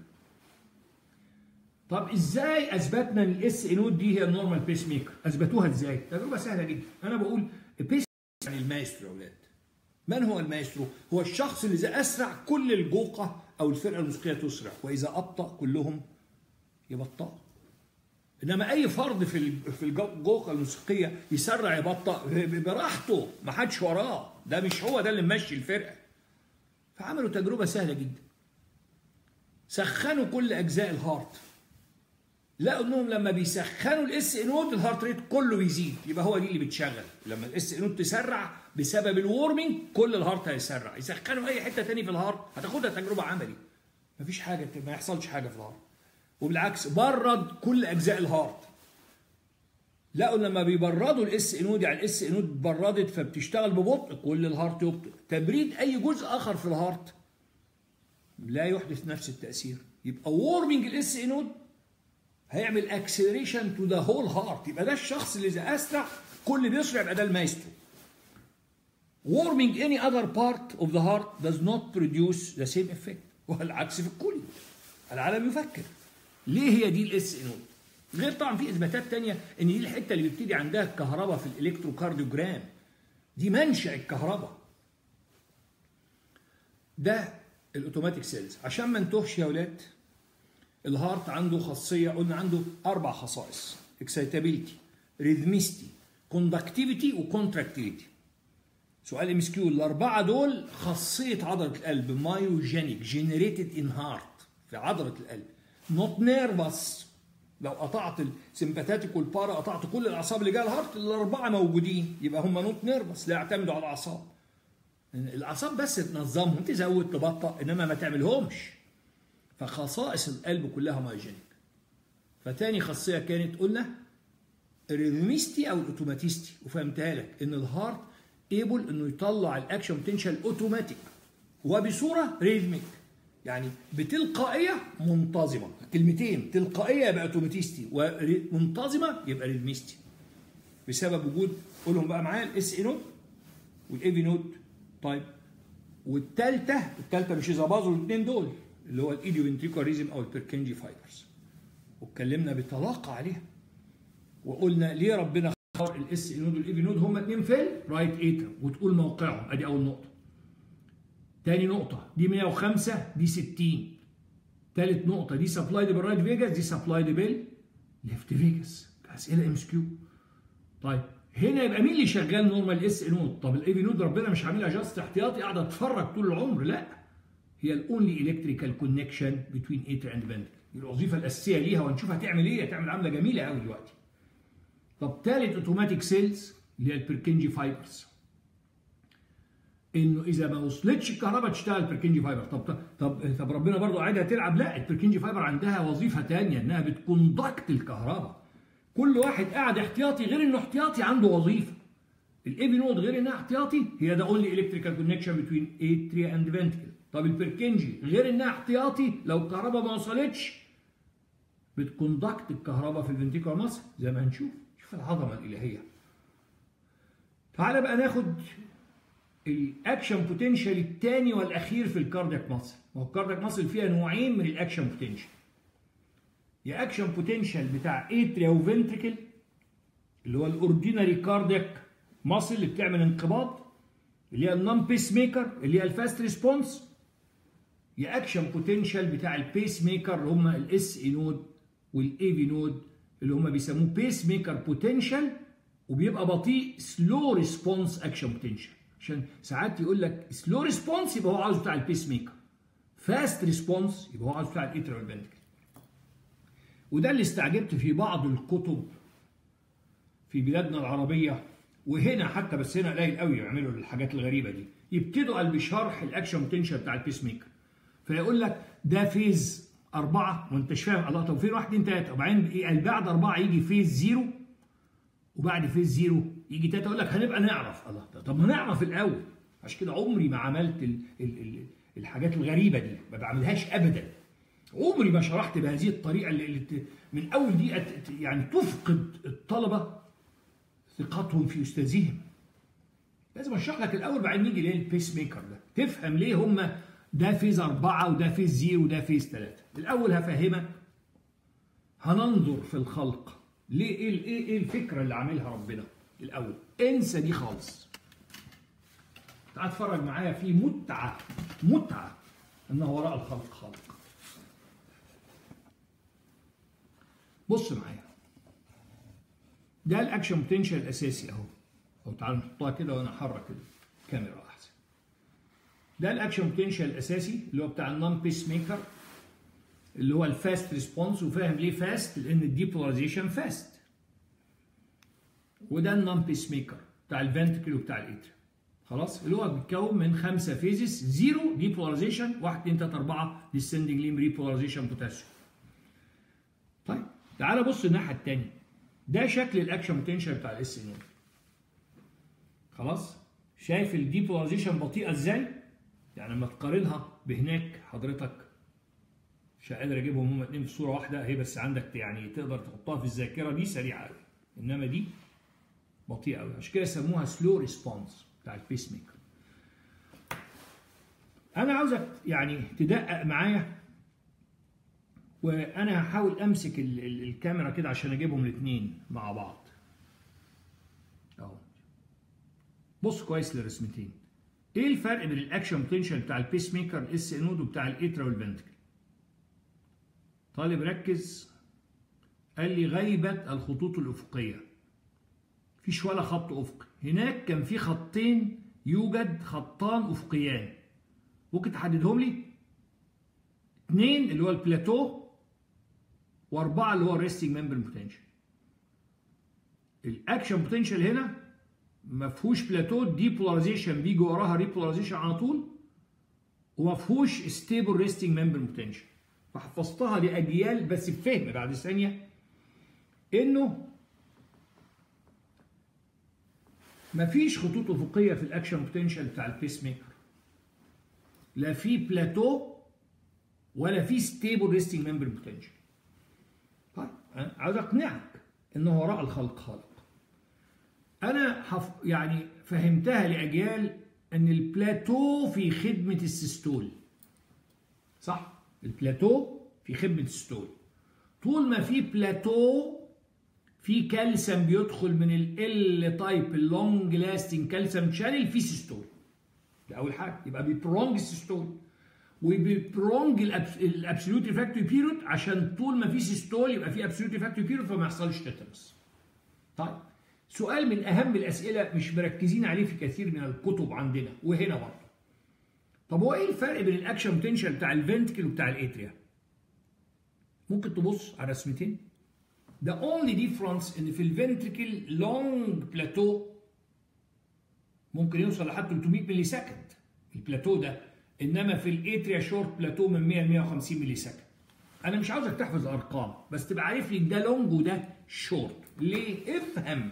طب ازاي اثبتنا ان الاس نود دي هي النورمال بيس ميكر؟ اثبتوها ازاي؟ تجربه سهله جدا. انا بقول البيس يعني المايسترو يا اولاد. من هو المايسترو؟ هو الشخص اللي اذا اسرع كل الجوقه او الفرقه الموسيقيه تسرع، واذا ابطا كلهم يبطئوا. انما اي فرد في في الجوقه الموسيقيه يسرع يبطأ براحته، ما حدش وراه، ده مش هو ده اللي ممشي الفرقه. فعملوا تجربه سهله جدا. سخنوا كل اجزاء الهارت، لقوا انهم لما بيسخنوا الاس نود الهارت ريت كله بيزيد، يبقى هو دي اللي بتشغل. لما الاس نود تسرع بسبب الورمنج كل الهارت هيسرع. يسخنوا اي حته ثانيه في الهارت هتاخدها تجربه عملي، مفيش حاجه، ما يحصلش حاجه في الهارت. وبالعكس برد كل اجزاء الهارت، لقوا لما بيبردوا الاس نود يعني الاس نود بردت فبتشتغل ببطء كل الهارت يبطئ. تبريد اي جزء اخر في الهارت لا يحدث نفس التاثير. يبقى وورمنج الاس نود هيعمل اكسلريشن تو ذا هول هارت، يبقى ده الشخص اللي اذا اسرع كل بيسرع يبقى ده المايسترو. warming any other part of the heart does not produce the same effect. والعكس في الكولي. العالم يفكر ليه هي دي الاس نود؟ غير طبعا في اثباتات ثانيه ان دي الحته اللي بيبتدي عندها الكهرباء في الالكتروكارديوجرام، دي منشأ الكهرباء. ده الاوتوماتيك سيلز. عشان ما نتوهش يا اولاد، الهارت عنده خاصيه، قلنا عنده اربع خصائص: اكسايتابيلتي، ريزميستي، كوندكتيفيتي، وكونتراكتيليتي. سؤال ام اس كيو، الاربعه دول خاصيه عضله القلب، مايوجينيك، جنريتد ان هارت، في عضله القلب. نوت نيرفس، لو قطعت السمباتيك والبارا قطعت كل الاعصاب اللي جايه الهارت، الاربعه موجودين، يبقى هم نوت نيرفس، لا يعتمدوا على الاعصاب. الاعصاب بس تنظمهم، تزود تبطأ، انما ما تعملهمش. فخصائص القلب كلها مايوجينيك. فتاني خاصيه كانت قلنا الريزميستي او الاوتوماتيستي، وفهمتها لك ان الهارت ايبل انه يطلع الاكشن بوتنشال اوتوماتيك وبصوره ريزميك، يعني بتلقائيه منتظمه. كلمتين، تلقائيه يبقى اوتوماتيستي، ومنتظمه يبقى ريزميستي، بسبب وجود، قولهم بقى معايا، الاس نود والاي نود. طيب والثالثه، الثالثه مش اذا باظوا الاثنين دول، اللي هو الايديو فنتريكولار ريزم او البركنجي فايبرز، واتكلمنا بطلاقه عليها، وقلنا ليه ربنا اختار الاس نود والاي نود هما اثنين في الرايت اتريوم، وتقول موقعهم. ادي اول نقطه. تاني نقطه، دي مية وخمسة دي ستين. تالت نقطه، دي سبلايد بالرايت فيجاس، دي سبلايد بالليفت فيجاس. اسئله ام اس كيو. طيب هنا يبقى مين اللي شغال نورمال اس نود؟ طب الاي نود ربنا مش عاملها جاست احتياطي قاعده اتفرج طول العمر، لا، هي الاونلي الكتريكال كونكشن بين اتريا اند فنتريكل، الوظيفه الاساسيه ليها، وهنشوف هتعمل ايه، هتعمل عمله جميله قوي دلوقتي. طب ثالث اوتوماتيك سيلز اللي هي البركنجي فايبرز، انه اذا ما وصلتش الكهرباء تشتغل البركنجي فايبر. طب طب طب ربنا برضو قاعدها تلعب؟ لا، البركنجي فايبر عندها وظيفه ثانيه، انها بتكوندكت الكهرباء. كل واحد قاعد احتياطي غير انه احتياطي عنده وظيفه. الاي بي نود غير انها احتياطي، هي ده اونلي الكتريكال كونكشن بين اتريا اند فنتريكل. طب البركنجي غير انها احتياطي، لو الكهرباء ما وصلتش بتكوندكت الكهرباء في الفنتريكولار ماسل، زي ما هنشوف. شوف العظمه الالهيه. تعالى بقى ناخد الاكشن بوتنشال الثاني والاخير في الكاردياك ماسل. ما هو الكاردياك ماسل فيها نوعين من الاكشن بوتنشال، يا اكشن بوتنشال بتاع اتريا وفنتريكل اللي هو الاوردينري كاردياك ماسل اللي بتعمل انقباض، اللي هي النون بيس ميكر اللي هي الفاست ريسبونس، يا اكشن بوتنشال بتاع البيس ميكر اللي هم الاس اي نود والاي في نود، اللي هم بيسموه بيس ميكر بوتنشال، وبيبقى بطيء سلو ريسبونس اكشن بوتنشال. عشان ساعات يقول لك سلو ريسبونس يبقى هو عاوز بتاع البيس ميكر، فاست ريسبونس يبقى هو عاوز بتاع الاتريا والفنتريكل. وده اللي استعجبت في بعض الكتب في بلادنا العربيه، وهنا حتى، بس هنا قليل قوي يعملوا الحاجات الغريبه دي، يبتدوا بشرح الاكشن بوتنشال بتاع البيس ميكر، فيقول لك ده فيز أربعة وأنت مش فاهم، الله طب فين واحد اتنين تلاته، وبعدين بعد أربعة يجي فيز زيرو، وبعد فيز زيرو يجي تلاته يقول لك هنبقى نعرف. الله، طب ما نعرف الاول. عشان كده عمري ما عملت ال ال ال الحاجات الغريبه دي، ما بعملهاش ابدا. عمري ما شرحت بهذه الطريقه اللي, اللي من اول دقيقه يعني تفقد الطلبه ثقتهم في استاذهم. لازم اشرح لك الاول، بعدين نيجي للبيس ميكر ده تفهم ليه هم ده فيز أربعة وده فيز زيرو وده فيز ثلاثة. الأول هفهمك، هننظر في الخلق ليه، إيه إيه إيه الفكرة اللي عاملها ربنا. الأول انسى دي خالص، تعال اتفرج معايا في متعة متعة إنه وراء الخلق خلق. بص معايا، ده الأكشن بوتنشال الأساسي أهو، أو تعال نحطها كده وأنا أحرك الكاميرا أحسن. ده الاكشن بوتنشال الاساسي اللي هو بتاع النون بيس ميكر، اللي هو الفاست ريسبونس. وفاهم ليه فاست؟ لان الديبولاريزيشن فاست. وده النون بيس ميكر بتاع الفنتكل وبتاع الاتريا. خلاص، اللي هو بيتكون من خمسه فيزز، زيرو ديبولاريزيشن، واحد اتنين تلاته اربعه ديسندنج ليم ريبولاريزيشن بوتاسيوم. طيب تعالى بص الناحيه الثانيه، ده شكل الاكشن بوتنشال بتاع الاس ان. خلاص، شايف الديبولاريزيشن بطيئه ازاي؟ يعني لما تقارنها بهناك حضرتك مش قادر اجيبهم هما اتنين في صوره واحده اهي، بس عندك يعني تقدر تحطها في الذاكره، دي سريعه قوي انما دي بطيئه قوي. عشان كده سموها سلو ريسبونس بتاع البيس ميكر. انا عاوزك يعني تدقق معايا، وانا هحاول امسك ال ال الكاميرا كده عشان اجيبهم الاثنين مع بعض اهو. بص كويس للرسمتين. ايه الفرق بين الاكشن بوتنشال بتاع البيس ميكر الاس نود وبتاع الاترا والفنتكل؟ طالب ركز، قال لي غيبت الخطوط الافقيه، مفيش ولا خط افقي. هناك كان في خطين، يوجد خطان افقيان، ممكن تحددهم لي؟ اثنين اللي هو البلاتو، واربعه اللي هو الريستنج ممبر بوتنشال. الاكشن بوتنشال هنا ما فيهوش بلاتو، ديبولاريزيشن بيجي وراها ريبولاريزيشن على طول، وما فيهوش ستيبل ريستنج ممبر بوتنشال. فحفظتها لاجيال بس بفهم بعد ثانيه انه ما فيش خطوط افقيه في الاكشن بوتنشال بتاع البيس ميكر، لا في بلاتو ولا في ستيبل ريستنج ممبر بوتنشال. طيب انا عاوز اقنعك انه وراء الخلق خالق. أنا حف... يعني فهمتها لأجيال أن البلاتو في خدمة السيستول. صح؟ البلاتو في خدمة السيستول. طول ما في بلاتو في كالسيوم بيدخل من ال تايب اللونج لاستنج كالسيوم شانل في سيستول. ده أول حاجة، يبقى بيبرونج السيستول وبيبرونج الابسوليوت ريفراكتوري بيريود، عشان طول ما في سيستول يبقى في ابسوليوت ريفراكتوري بيريود فما يحصلش تيتانوس. طيب سؤال من أهم الأسئلة مش مركزين عليه في كثير من الكتب عندنا وهنا برضه. طب هو إيه الفرق بين الأكشن بوتنشال بتاع الفنتكل وبتاع الأتريا؟ ممكن تبص على رسمتين. The only difference إن في الفنتكل لونج بلاتو ممكن يوصل لحد تلتمية ملي سكند البلاتو ده، إنما في الأتريا شورت بلاتو من مية ل مية وخمسين ملي سكند. أنا مش عاوزك تحفظ أرقام، بس تبقى عارف لي ده لونج وده شورت. ليه؟ افهم.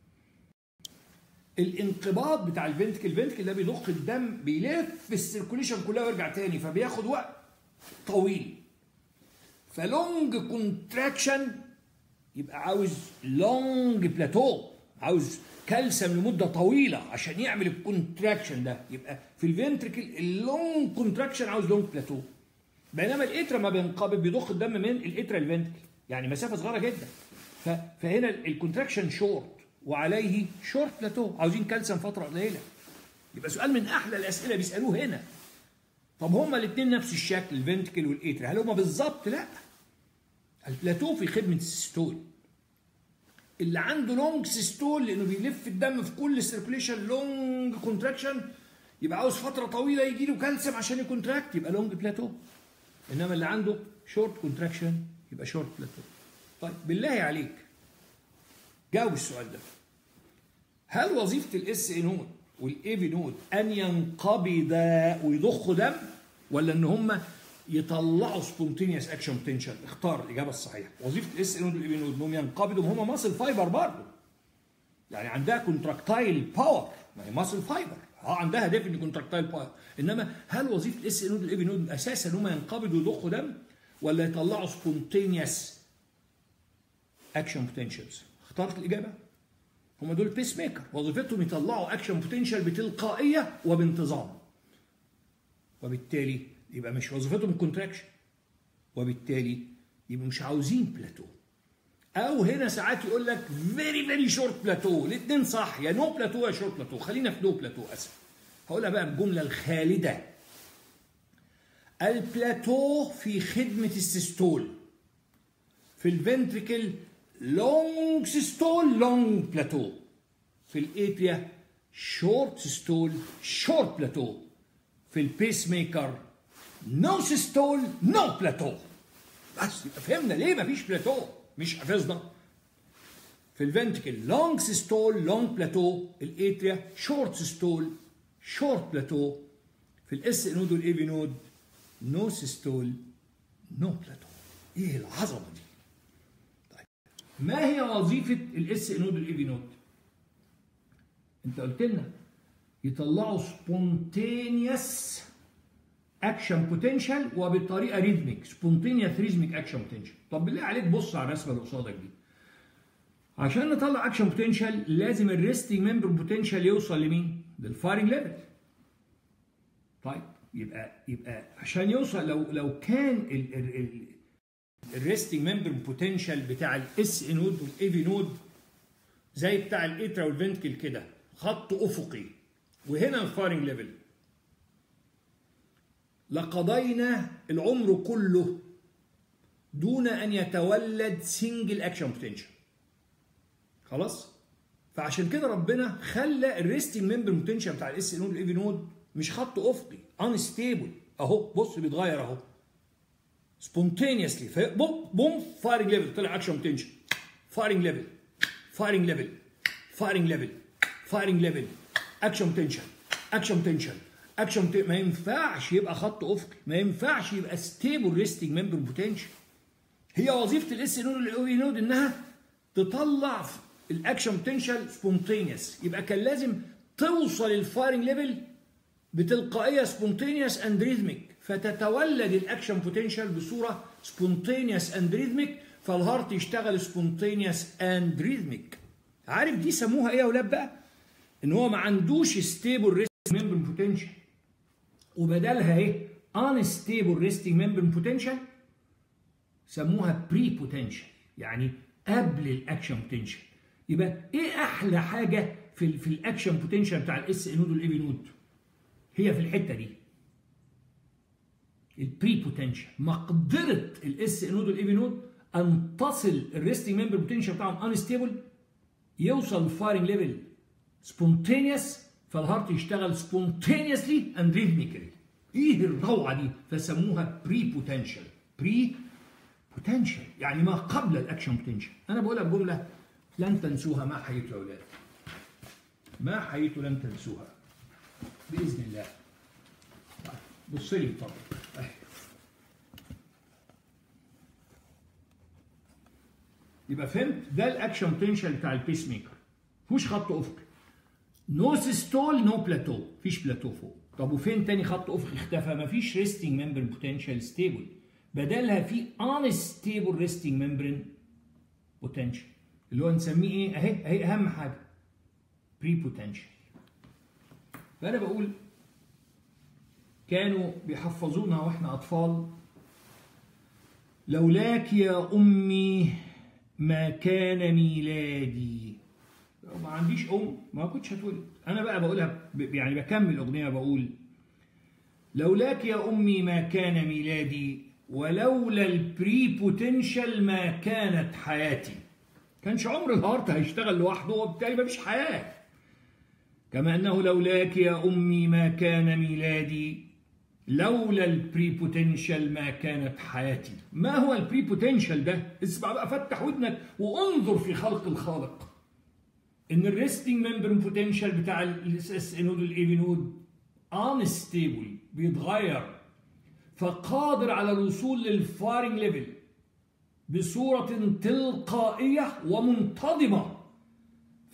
الانقباض بتاع الفنتكل، الفنتكل ده بيضخ الدم بيلف السيركوليشن كلها ويرجع تاني، فبياخد وقت طويل. فلونج كونتراكشن يبقى عاوز لونج بلاتو، عاوز كالسيوم لمده طويله عشان يعمل الكونتراكشن ده. يبقى في الفنتركل اللونج كونتراكشن عاوز لونج بلاتو، بينما الاترا ما بينقبض بيضخ الدم من الاترا للفنتكل، يعني مسافه صغيره جدا. فهنا الكونتراكشن شورت وعليه شورت بلاتو، عاوزين كالسيوم فتره قليله. يبقى سؤال من احلى الاسئله بيسالوه هنا. طب هما الاثنين نفس الشكل الفنتكل والاترا، هل هما بالظبط؟ لا. البلاتو في خدمه السيستول. اللي عنده لونج سيستول لانه بيلف الدم في كل سيركوليشن لونج كونتراكشن، يبقى عاوز فتره طويله يجي له كالسيوم عشان يكونتراكت، يبقى لونج بلاتو. انما اللي عنده شورت كونتراكشن يبقى شورت بلاتو. طيب بالله عليك جاوب السؤال ده. هل وظيفه الاس اي نود والاي في نود ان ينقبضا ويضخوا دم، ولا ان هم يطلعوا سبونتينيوس اكشن بوتنشال؟ اختار الاجابه الصحيحه. وظيفه الاس اي نود والاي في نود انهم ينقبضوا، هم ماسل فايبر برضه، يعني عندها كونتراكتايل باور، ما هي ماسل فايبر، اه عندها ديفني كونتراكتايل باور، انما هل وظيفه الاس نود والاي في نود اساسا ان هم ينقبضوا ويضخوا دم ولا يطلعوا سبونتينيوس اكشن بوتنشالز؟ اخترت الاجابه. هم دول بيس ميكر، وظيفتهم يطلعوا اكشن بوتنشال بتلقائيه وبانتظام، وبالتالي يبقى مش وظيفتهم الكونتراكشن، وبالتالي يبقوا مش عاوزين بلاتو. او هنا ساعات يقول لك فيري فيري شورت بلاتو، الاثنين صح، يا نو بلاتو يا شورت بلاتو، خلينا في نو بلاتو اسف. هقولها بقى الجمله الخالده. البلاتو في خدمه السيستول، في الفنتريكل لونج سيستول لونج بلاتو، في الاتريا شورت سيستول شورت بلاتو، في البيس ميكر نو سيستول نو بلاتو. بس يبقى فهمنا ليه مفيش بلاتو، مش حفظنا. في الفنتريكل لونج سيستول لونج بلاتو، الاتريا شورت سيستول شورت بلاتو، في الاس نود والاي في نود نو سيستول نو بلاتو. ايه العظمه دي؟ طيب ما هي وظيفه الاس نود والاي في نود؟ انت قلت لنا يطلعوا سبونتينيوس اكشن بوتنشال وبطريقه ريزميك، سبونتينيوس ريزميك اكشن بوتنشال. طب بالله عليك بص على الرسمه اللي قصادك دي. عشان نطلع اكشن بوتنشال لازم الريستنج ممبر بوتنشال يوصل لمين؟ للفايرنج ليفل. طيب يبقى يبقى عشان يوصل، لو لو كان الريستنج ممبر بوتنشال بتاع الاس نود والاي في نود زي بتاع الاترا والفنتكل كده خط افقي، وهنا الفايرنج ليفل، لقضينا العمر كله دون ان يتولد سنجل اكشن بوتنشال. خلاص؟ فعشان كده ربنا خلى الريستنج ممبر بوتنشال بتاع الاس نود والاي في نود مش خط افقي، انستيبل اهو، بص بيتغير اهو سبونتينيوسلي، بوم بوم فايرنج ليفل، طلع اكشن بوتنشال، فايرنج ليفل فايرنج ليفل فايرنج ليفل فايرنج ليفل، اكشن بوتنشال اكشن بوتنشال اكشن. ما ينفعش يبقى خط افقي، ما ينفعش يبقى ستيبل ريستنج ممبر بوتنشال. هي وظيفه الاس نود والاي في نود انها تطلع الاكشن بوتنشال سبونتينيوس، يبقى كان لازم توصل الفايرنج ليفل بتلقائيه سبونتينيوس اند ريزميك، فتتولد الاكشن بوتنشال بصوره سبونتينيوس اند ريزميك، فالهارت يشتغل سبونتينيوس اند ريزميك. عارف دي سموها ايه يا اولاد بقى؟ ان هو ما عندوش ستيبل ريستنج ممبر بوتنشال، وبدلها ايه؟ انستيبل ريستنج ممبر بوتنشال، سموها بري بوتنشال، يعني قبل الاكشن بوتنشال. يبقى ايه احلى حاجه في في الاكشن بوتنشال بتاع الاس نود والاي في نود؟ هي في الحته دي البري بوتنشال، مقدره الاس نود والاي في نود ان تصل الريستنج ممبر بوتنشال بتاعهم انستيبل، يوصل الفايرنج ليفل سبونتينيوس، فالهارت يشتغل سبونتينيوسلي اند ريزميكلي. ايه الروعه دي؟ فسموها بري بوتنشال. بري بوتنشال يعني ما قبل الاكشن بوتنشال. انا بقولها بجمله لن تنسوها ما حييتوا يا اولاد، ما حييتوا لن تنسوها باذن الله. بص لي اتفضل. يبقى فهمت؟ ده الاكشن بوتنشال بتاع البيس ميكر، مفيهوش خط افقي، نو سيستول نو بلاتو، مفيش بلاتو فوق. طب وفين تاني خط افقي اختفى؟ مفيش ريستنج ممبر بوتنشال ستيبل، بدلها في انستيبل ريستنج ممبرين بوتنشال، اللي هو نسميه ايه؟ اهي اهي اهم حاجه بري بوتنشال. فانا بقول كانوا بيحفظونا واحنا اطفال: لولاك يا امي ما كان ميلادي. لو ما عنديش ام ما كنتش هتولد. انا بقى بقولها يعني بكمل اغنيه بقول: لولاك يا امي ما كان ميلادي، ولولا البري بوتنشال ما كانت حياتي. كانش عمر الهارت هيشتغل لوحده وبالتالي مفيش حياه. كما انه لولاك يا امي ما كان ميلادي، لولا البري بوتنشال ما كانت حياتي. ما هو البري بوتنشال ده؟ اسمع بقى، فتح ودنك وانظر في خلق الخالق. ان الريستنج ممبر بوتنشال بتاع الاس اس نود والاي في نود انستيبل، بيتغير، فقادر على الوصول للفايرنج ليفل بصوره تلقائيه ومنتظمه،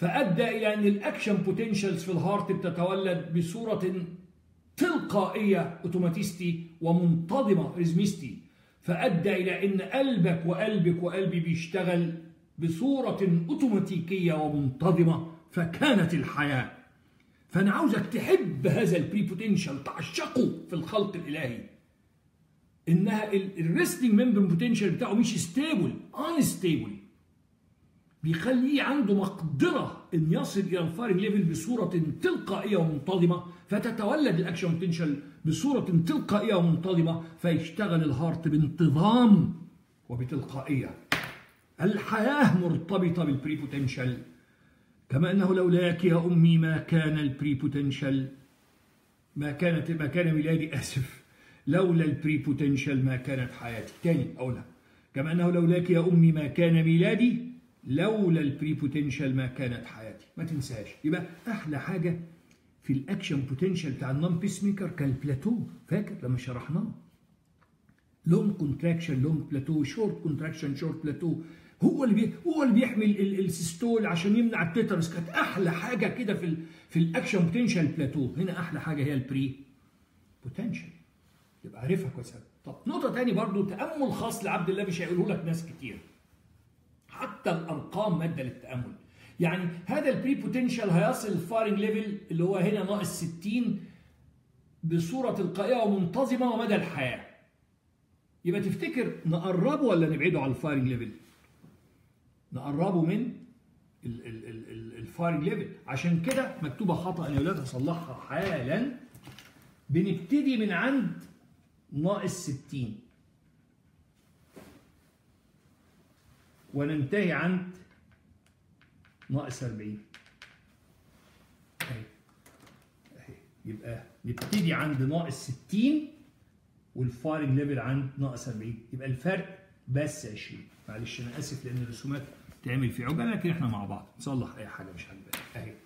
فادى الى ان الاكشن بوتنشالز في الهارت بتتولد بصوره تلقائيه اوتوماتيستي ومنتظمه ريزميستي، فادى الى ان قلبك وقلبك وقلبي بيشتغل بصوره اوتوماتيكيه ومنتظمه، فكانت الحياه. فانا عاوزك تحب هذا البري بوتنشال، تعشقه في الخلق الالهي. انها الريستنج ممبر بوتنشال بتاعه مش ستيبل، انستيبل، بيخليه عنده مقدره ان يصل الى الفايرنج ليفل بصوره تلقائيه ومنتظمه، فتتولد الاكشن بوتنشال بصوره تلقائيه ومنتظمه، فيشتغل الهارت بانتظام وبتلقائيه. الحياه مرتبطه بالبري بوتنشال، كما انه لولاك يا امي ما كان البري بوتنشال، ما كانت ما كان ميلادي، اسف، لولا البري بوتنشال ما كانت حياتي. تاني اقولها، كما انه لولاك يا امي ما كان ميلادي، لولا البري بوتنشال ما كانت حياتي. ما تنساش. يبقى احلى حاجه في الاكشن بوتنشال بتاع النون بيس ميكر كان البلاتو، فاكر لما شرحناه؟ لونج كونتراكشن لونج بلاتو، شورت كونتراكشن شورت بلاتو، هو اللي بي هو اللي بيحمل السيستول عشان يمنع التيترس. كانت احلى حاجه كده في ال في الاكشن بوتنشال بلاتو. هنا احلى حاجه هي البري بوتنشال، يبقى عارفها كويس. طب نقطه ثاني برضو، تامل خاص لعبد الله مش هيقوله لك ناس كتير، حتى الارقام ماده للتامل. يعني هذا البري بوتنشال هيصل الفايرنج ليفل اللي هو هنا ناقص ستين بصوره تلقائيه ومنتظمه ومدى الحياه. يبقى تفتكر نقربه ولا نبعده على الفايرنج ليفل؟ نقربه من الفايرنج ليفل. عشان كده مكتوبه خطا يا اولاد، هصلحها حالا. بنبتدي من عند ناقص ستين وننتهي عند ناقص أربعين. اهي اهي، يبقى نبتدي عند ناقص ستين والفايرنج ليفل عند ناقص أربعين، يبقى الفرق بس عشرين. معلش انا اسف لان الرسومات تعمل في عجله، لكن احنا مع بعض نصلح اي حاجه مش عاجبانا. اهي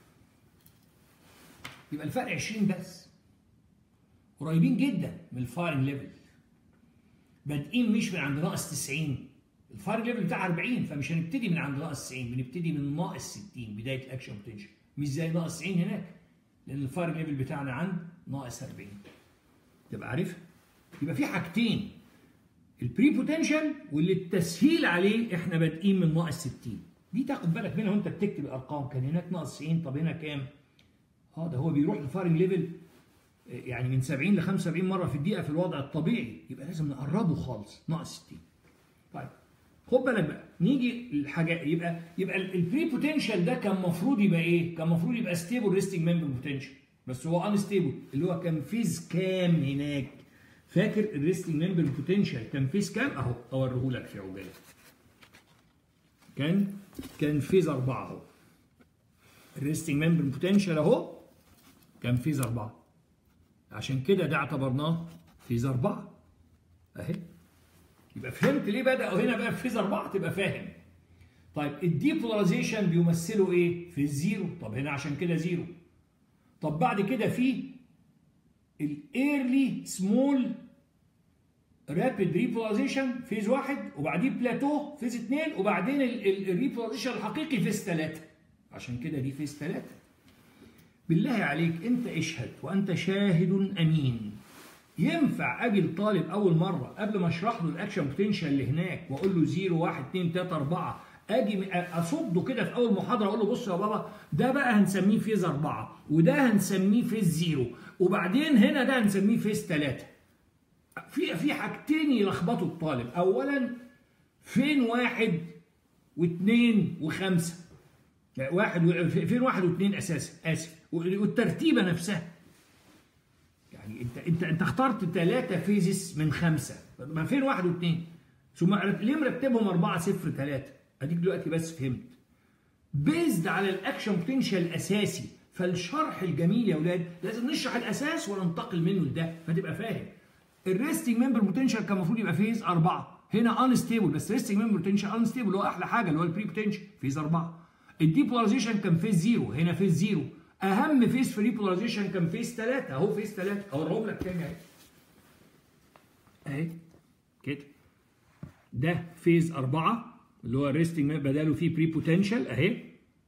يبقى الفرق عشرين بس، قريبين جدا من الفايرنج ليفل. بادئين مش من عند ناقص تسعين، الفايرنج ليفل بتاع أربعين، فمش هنبتدي من عند ناقص تسعين، بنبتدي من ناقص ستين بدايه الاكشن بوتنشال، مش زي ناقص تسعين هناك، لان الفايرنج ليفل بتاعنا عند ناقص أربعين. تبقى عارفها؟ يبقى في حاجتين، البري بوتنشال واللي التسهيل عليه احنا بادئين من ناقص ستين. دي تاخد بالك منها وانت بتكتب الارقام. كان هناك ناقص تسعين، طب هنا كام؟ اه ده هو بيروح الفايرنج ليفل يعني من سبعين ل خمسة وسبعين مره في الدقيقه في الوضع الطبيعي، يبقى لازم نقربه خالص ناقص ستين. طيب خد بالك بقى، نيجي الحاجه. يبقى يبقى البري بوتنشال ده كان المفروض يبقى ايه؟ كان المفروض يبقى ستيبل ريستنج ممبر بوتنشال، بس هو ان ستيبل. اللي هو كان فيز كام هناك؟ فاكر الريستنج ممبر بوتنشال كان فيز كام؟ اهو اوريه لك في عجاله. كان كان فيز أربعة اهو. الريستنج ممبر بوتنشال اهو كان فيز أربعة. عشان كده ده اعتبرناه فيز أربعة. اهي. يبقى فهمت ليه بدأوا هنا بقى في فيز أربعة؟ تبقى فاهم. طيب الديبولاريزيشن بيمثلوا ايه؟ في الزيرو. طب هنا عشان كده زيرو. طب بعد كده في الايرلي سمول رابيد ريبولاريزيشن فيز واحد، وبعدين بلاتو فيز اثنين، وبعدين الريبولاريزيشن الحقيقي فيز ثلاثة. عشان كده دي فيز ثلاثة. بالله عليك انت اشهد وانت شاهد امين. ينفع اجي لطالب اول مره قبل ما اشرح له الاكشن بوتنشال اللي هناك واقول له صفر واحد اثنين ثلاثة أربعة، اجي اصده كده في اول محاضره اقول له بص يا بابا ده بقى هنسميه فيز أربعة، وده هنسميه فيز زيرو، وبعدين هنا ده هنسميه فيز ثلاثة. في في حاجتين يلخبطوا الطالب. اولا فين واحد واثنين وخمسه؟ واحد و... فين واحد واثنين اساسا؟ اسف. والترتيبه نفسها. يعني انت انت انت اخترت ثلاثه فيزز من خمسه، ما فين واحد واثنين؟ ثم ليه مرتبهم أربعة صفر ثلاثة؟ اديك دلوقتي بس فهمت. بيزد على الاكشن بوتنشال الاساسي، فالشرح الجميل يا اولاد لازم نشرح الاساس وننتقل منه لده فتبقى فاهم. الريستنج ممبر بوتنشال كان المفروض يبقى فيز أربعة، هنا انستيبل، بس ريستنج ممبر بوتنشال انستيبل اللي هو احلى حاجه اللي هو البري بوتنشال فيز أربعة. الديبولاريزيشن كان فيز زيرو، هنا فيز زيرو. اهم فيز في الريبولاريزيشن كان فيز ثلاثة، اهو فيز ثلاثة اوريهم لك تاني اهي. اهي كده. ده فيز أربعة اللي هو الريستنج بداله فيه بري بوتنشال اهي.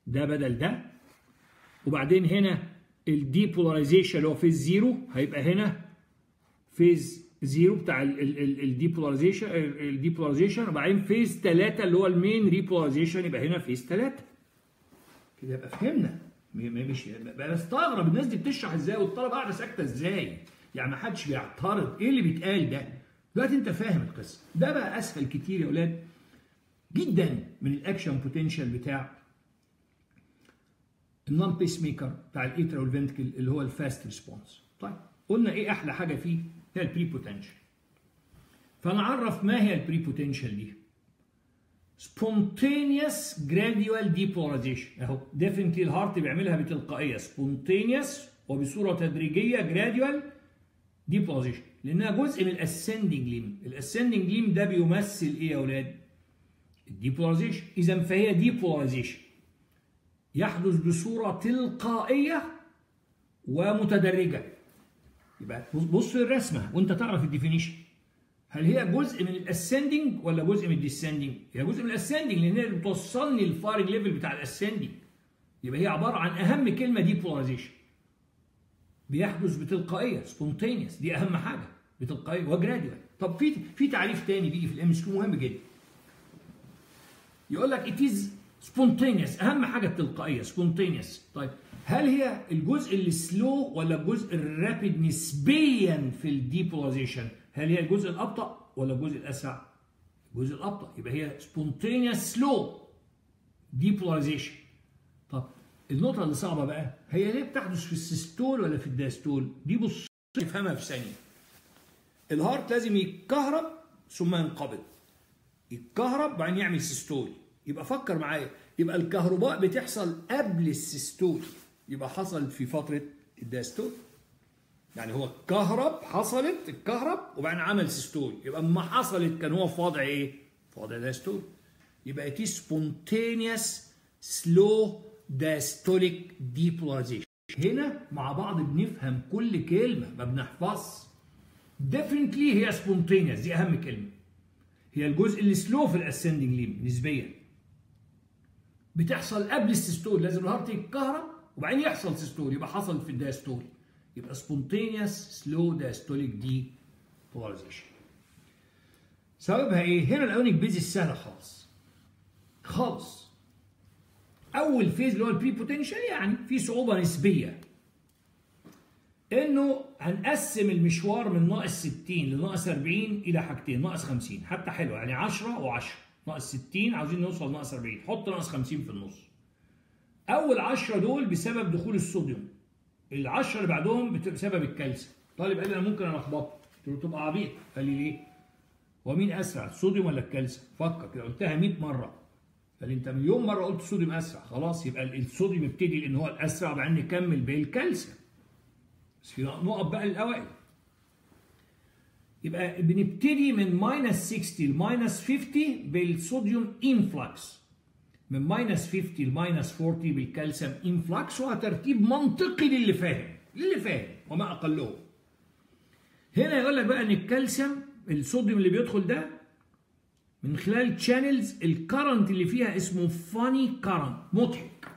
ده بدل ده، وبعدين هنا الديبولاريزيشن اللي هو فيز زيرو هيبقى هنا فيز زيرو بتاع الديبولاريزيشن الديبولاريزيشن وبعدين فيز ثلاثة اللي هو المين ريبولاريزيشن يبقى هنا فيز ثلاثة. كده يبقى فهمنا. مش بستغرب الناس دي بتشرح ازاي والطلبه قاعده ساكته ازاي؟ يعني ما حدش بيعترض، ايه اللي بيتقال ده؟ دلوقتي انت فاهم القصه، ده بقى اسهل كتير يا اولاد جدا من الاكشن بوتنشال بتاع النون بيس ميكر بتاع الايترا والفنتكل اللي هو الفاست ريسبونس. طيب قلنا ايه احلى حاجه فيه؟ هي البري بوتنشال. فنعرف ما هي البري بوتنشال دي؟ spontaneous gradual depolarization اهو definitely الهارت بيعملها بتلقائيه spontaneous وبصوره تدريجيه gradual depolarization لانها جزء من الاسندنج ليم. الاسندنج ليم ده بيمثل ايه يا اولاد؟ الديبولاريزيشن. اذا فهي ديبولاريزيشن يحدث بصوره تلقائيه ومتدرجه. يبقى بص الرسمه وانت تعرف الديفينيشن. هل هي جزء من الاسندنج ولا جزء من الديسندنج؟ هي جزء من الاسندنج لان هي بتوصلني للفارج ليفل بتاع الاسندنج. يبقى هي عباره عن اهم كلمه ديبولاريزيشن. بيحدث بتلقائيه سبونتينيوس، دي اهم حاجه بتلقائيه وجراديوال. طب في في تعريف تاني بيجي في الام اس كيو مهم جدا. يقول لك ات از سبونتينيوس، اهم حاجه التلقائيه سبونتينيوس. طيب هل هي الجزء اللي سلو ولا الجزء الرابيد نسبيا في الديبولاريزيشن؟ هل هي الجزء الابطا ولا الجزء الاسرع؟ الجزء الابطا. يبقى هي سبونتينيوس سلو ديبولاريزيشن. طب النقطه اللي صعبه بقى هي ليه بتحدث في السيستول ولا في الدايستول؟ دي بص نفهمها في ثانيه. الهارت لازم يتكهرب ثم ينقبض، يتكهرب وبعدين يعمل سيستول. يبقى فكر معايا، يبقى الكهرباء بتحصل قبل السيستول، يبقى حصلت في فتره الدايستول. يعني هو اتكهرب، حصلت اتكهرب وبعدين عمل سيستول، يبقى اما حصلت كان هو في وضع ايه؟ في وضع دايستول. يبقى it is spontaneous slow diastolic depolarization. هنا مع بعض بنفهم كل كلمه ما بنحفظش. definitely هي spontaneous، دي اهم كلمه. هي الجزء اللي سلو في الاسندنج ليم نسبيا. بتحصل قبل السيستول، لازم الهارت يتكهرب وبعدين يحصل سيستول، يبقى حصل في الدايستول. يبقى spontaneous slow diastolic depolarization. سببها ايه؟ هنا الاونيك بيزيس سهله خالص خالص. اول فيز اللي هو البري بوتنشال يعني في صعوبه نسبيه. انه هنقسم المشوار من ناقص ستين لناقص أربعين الى حاجتين، ناقص خمسين حتى حلوه يعني عشرة وعشرة. ناقص ستين عاوزين نوصل ناقص أربعين، حط ناقص خمسين في النص. اول عشرة دول بسبب دخول الصوديوم، العشرة اللي بعدهم بسبب الكالسيوم. طالب قال لي انا ممكن الخبطه، قلت له تبقى عبيط. قال لي ليه؟ هو مين اسرع الصوديوم ولا الكالسيوم؟ فكر كده، قلتها مية مره. قال لي انت مليون مره قلت الصوديوم اسرع، خلاص يبقى الصوديوم يبتدي لان هو الاسرع وبعدين نكمل بالكالسيوم. بس في نقط بقى للاوائل. يبقى بنبتدي من ماينس ستين لماينس خمسين بالصوديوم انفلكس، من ماينس خمسين لماينس أربعين بالكالسيوم انفلكس، وهو ترتيب منطقي للي فاهم، للي فاهم وما اقله. هنا يقول لك بقى ان الكالسيوم الصوديوم اللي بيدخل ده من خلال تشانلز الكرنت اللي فيها اسمه فاني كرنت، مضحك.